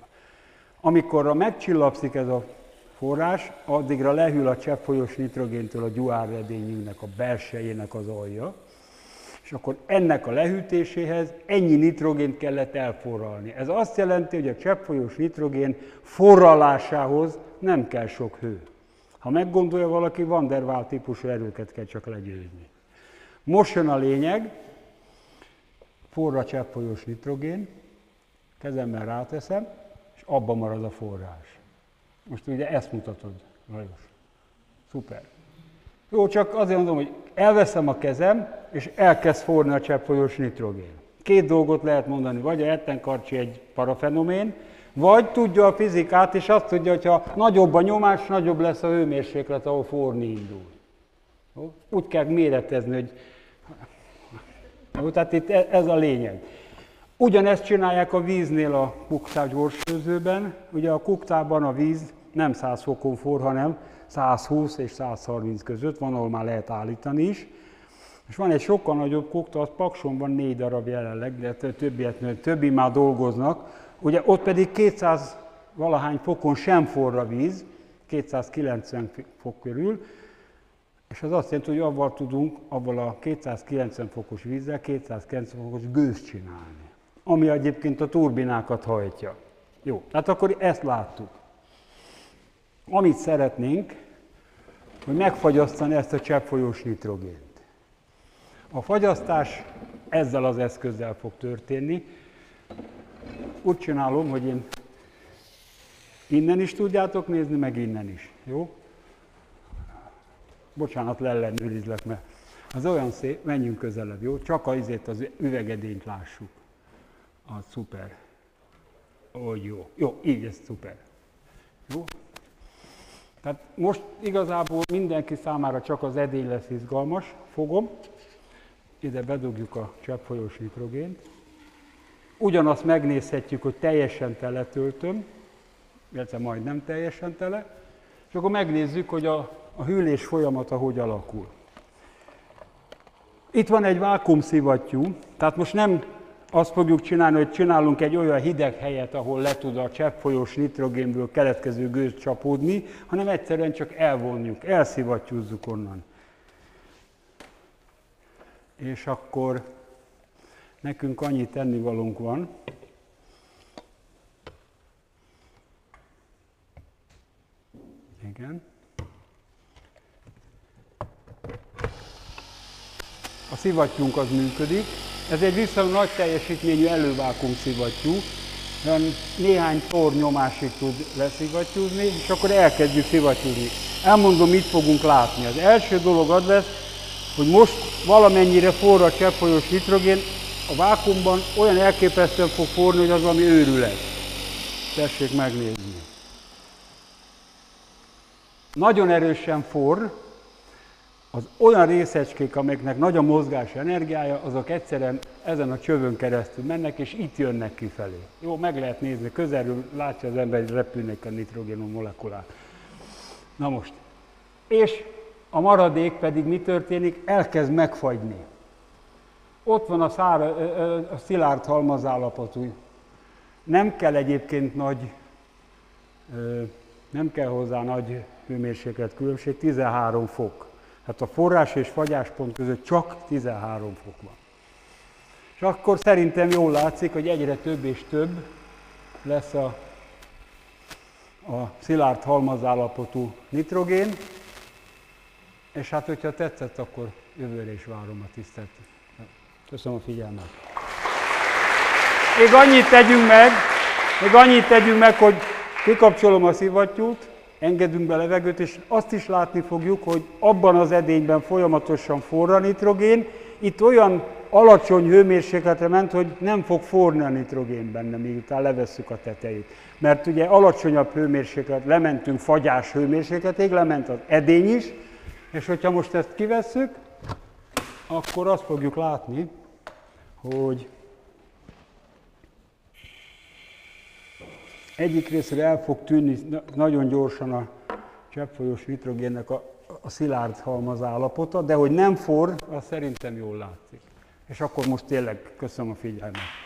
amikor megcsillapszik ez a forrás, addigra lehűl a cseppfolyós nitrogéntől a Dewar edényünknek a belsejének az alja, és akkor ennek a lehűtéséhez ennyi nitrogént kellett elforralni. Ez azt jelenti, hogy a cseppfolyós nitrogén forralásához nem kell sok hő. Ha meggondolja valaki, Van der Waal típusú erőket kell csak legyőzni. Most jön a lényeg, forr a cseppfolyós nitrogén, kezemmel ráteszem, és abban marad a forrás. Most ugye ezt mutatod, Lajos. Szuper. Jó, csak azért mondom, hogy elveszem a kezem, és elkezd forrni a cseppfolyós nitrogén. Két dolgot lehet mondani, vagy a Ettenkarcsi egy parafenomén, vagy tudja a fizikát, és azt tudja, hogy ha nagyobb a nyomás, nagyobb lesz a hőmérséklet, ahol forni indul. Jó? Úgy kell méretezni, hogy... Jó, tehát itt ez a lényeg. Ugyanezt csinálják a víznél a kuktá gyorsfőzőben. Ugye a kuktában a víz nem száz fokon forr, hanem százhúsz és százharminc között, van, ahol már lehet állítani is. És van egy sokkal nagyobb kukta, az Pakson van négy darab jelenleg, de többiet, többi már dolgoznak. Ugye ott pedig kétszáz valahány fokon sem forr a víz, kétszázkilencven fok körül, és az azt jelenti, hogy avval tudunk, avval a kétszázkilencven fokos vízzel kétszázkilencven fokos gőzt csinálni, ami egyébként a turbinákat hajtja. Jó, tehát akkor ezt láttuk. Amit szeretnénk, hogy megfagyasztani ezt a cseppfolyós nitrogént. A fagyasztás ezzel az eszközzel fog történni. Úgy csinálom, hogy én innen is tudjátok nézni, meg innen is. Jó? Bocsánat, leellenőrizlek, mert az olyan szép, menjünk közelebb, jó? Csak a izét, az üvegedényt lássuk. Az szuper. Ó, jó. Jó, így ez szuper. Jó? Tehát most igazából mindenki számára csak az edény lesz izgalmas. Fogom, ide bedugjuk a cseppfolyós nitrogént. Ugyanazt megnézhetjük, hogy teljesen teletöltöm, illetve majdnem teljesen tele, és akkor megnézzük, hogy a, a hűlés folyamata hogy alakul. Itt van egy vákuumszivattyú, tehát most nem azt fogjuk csinálni, hogy csinálunk egy olyan hideg helyet, ahol le tud a cseppfolyós nitrogénből keletkező gőz csapódni, hanem egyszerűen csak elvonjuk, elszivattyúzzuk onnan. És akkor nekünk annyi tennivalónk van, a szivattyúnk az működik. Ez egy viszonylag nagy teljesítményű elővákum szivattyú, olyan néhány torr nyomásig tud leszivattyúzni, és akkor elkezdjük szivattyúzni. Elmondom, mit fogunk látni. Az első dolog az lesz, hogy most valamennyire forró a cseppfolyós nitrogén, a vákuumban olyan elképesztően fog forni, hogy az valami őrület. Tessék megnézni. Nagyon erősen forr, az olyan részecskék, amelyeknek nagy a mozgás energiája, azok egyszerűen ezen a csövön keresztül mennek, és itt jönnek kifelé. Jó, meg lehet nézni, közelről látja az ember, hogy repülnek a nitrogén molekulák. Na most, és a maradék pedig mi történik? Elkezd megfagyni. Ott van a, szára, a szilárd halmazállapotú. Nem kell egyébként nagy, nem kell hozzá nagy hőmérséklet különbség, tizenhárom fok. Hát a forrás és fagyáspont között csak tizenhárom fok van. És akkor szerintem jól látszik, hogy egyre több és több lesz a, a szilárd halmazállapotú nitrogén, és hát, hogyha tetszett, akkor jövőre is várom a tisztelt. Köszönöm a figyelmet. Még annyit tegyünk meg, még annyit tegyünk meg, hogy kikapcsolom a szivattyút, engedünk be levegőt, és azt is látni fogjuk, hogy abban az edényben folyamatosan forr a nitrogén. Itt olyan alacsony hőmérsékletre ment, hogy nem fog forni a nitrogén benne, miután levesszük a tetejét. Mert ugye alacsonyabb hőmérséklet, lementünk fagyás hőmérsékletig, lement az edény is, és hogyha most ezt kivesszük, akkor azt fogjuk látni, hogy egyik részről el fog tűnni nagyon gyorsan a cseppfolyós nitrogénnek a, a szilárd halmaz állapota, de hogy nem forr, az szerintem jól látszik. És akkor most tényleg köszönöm a figyelmet.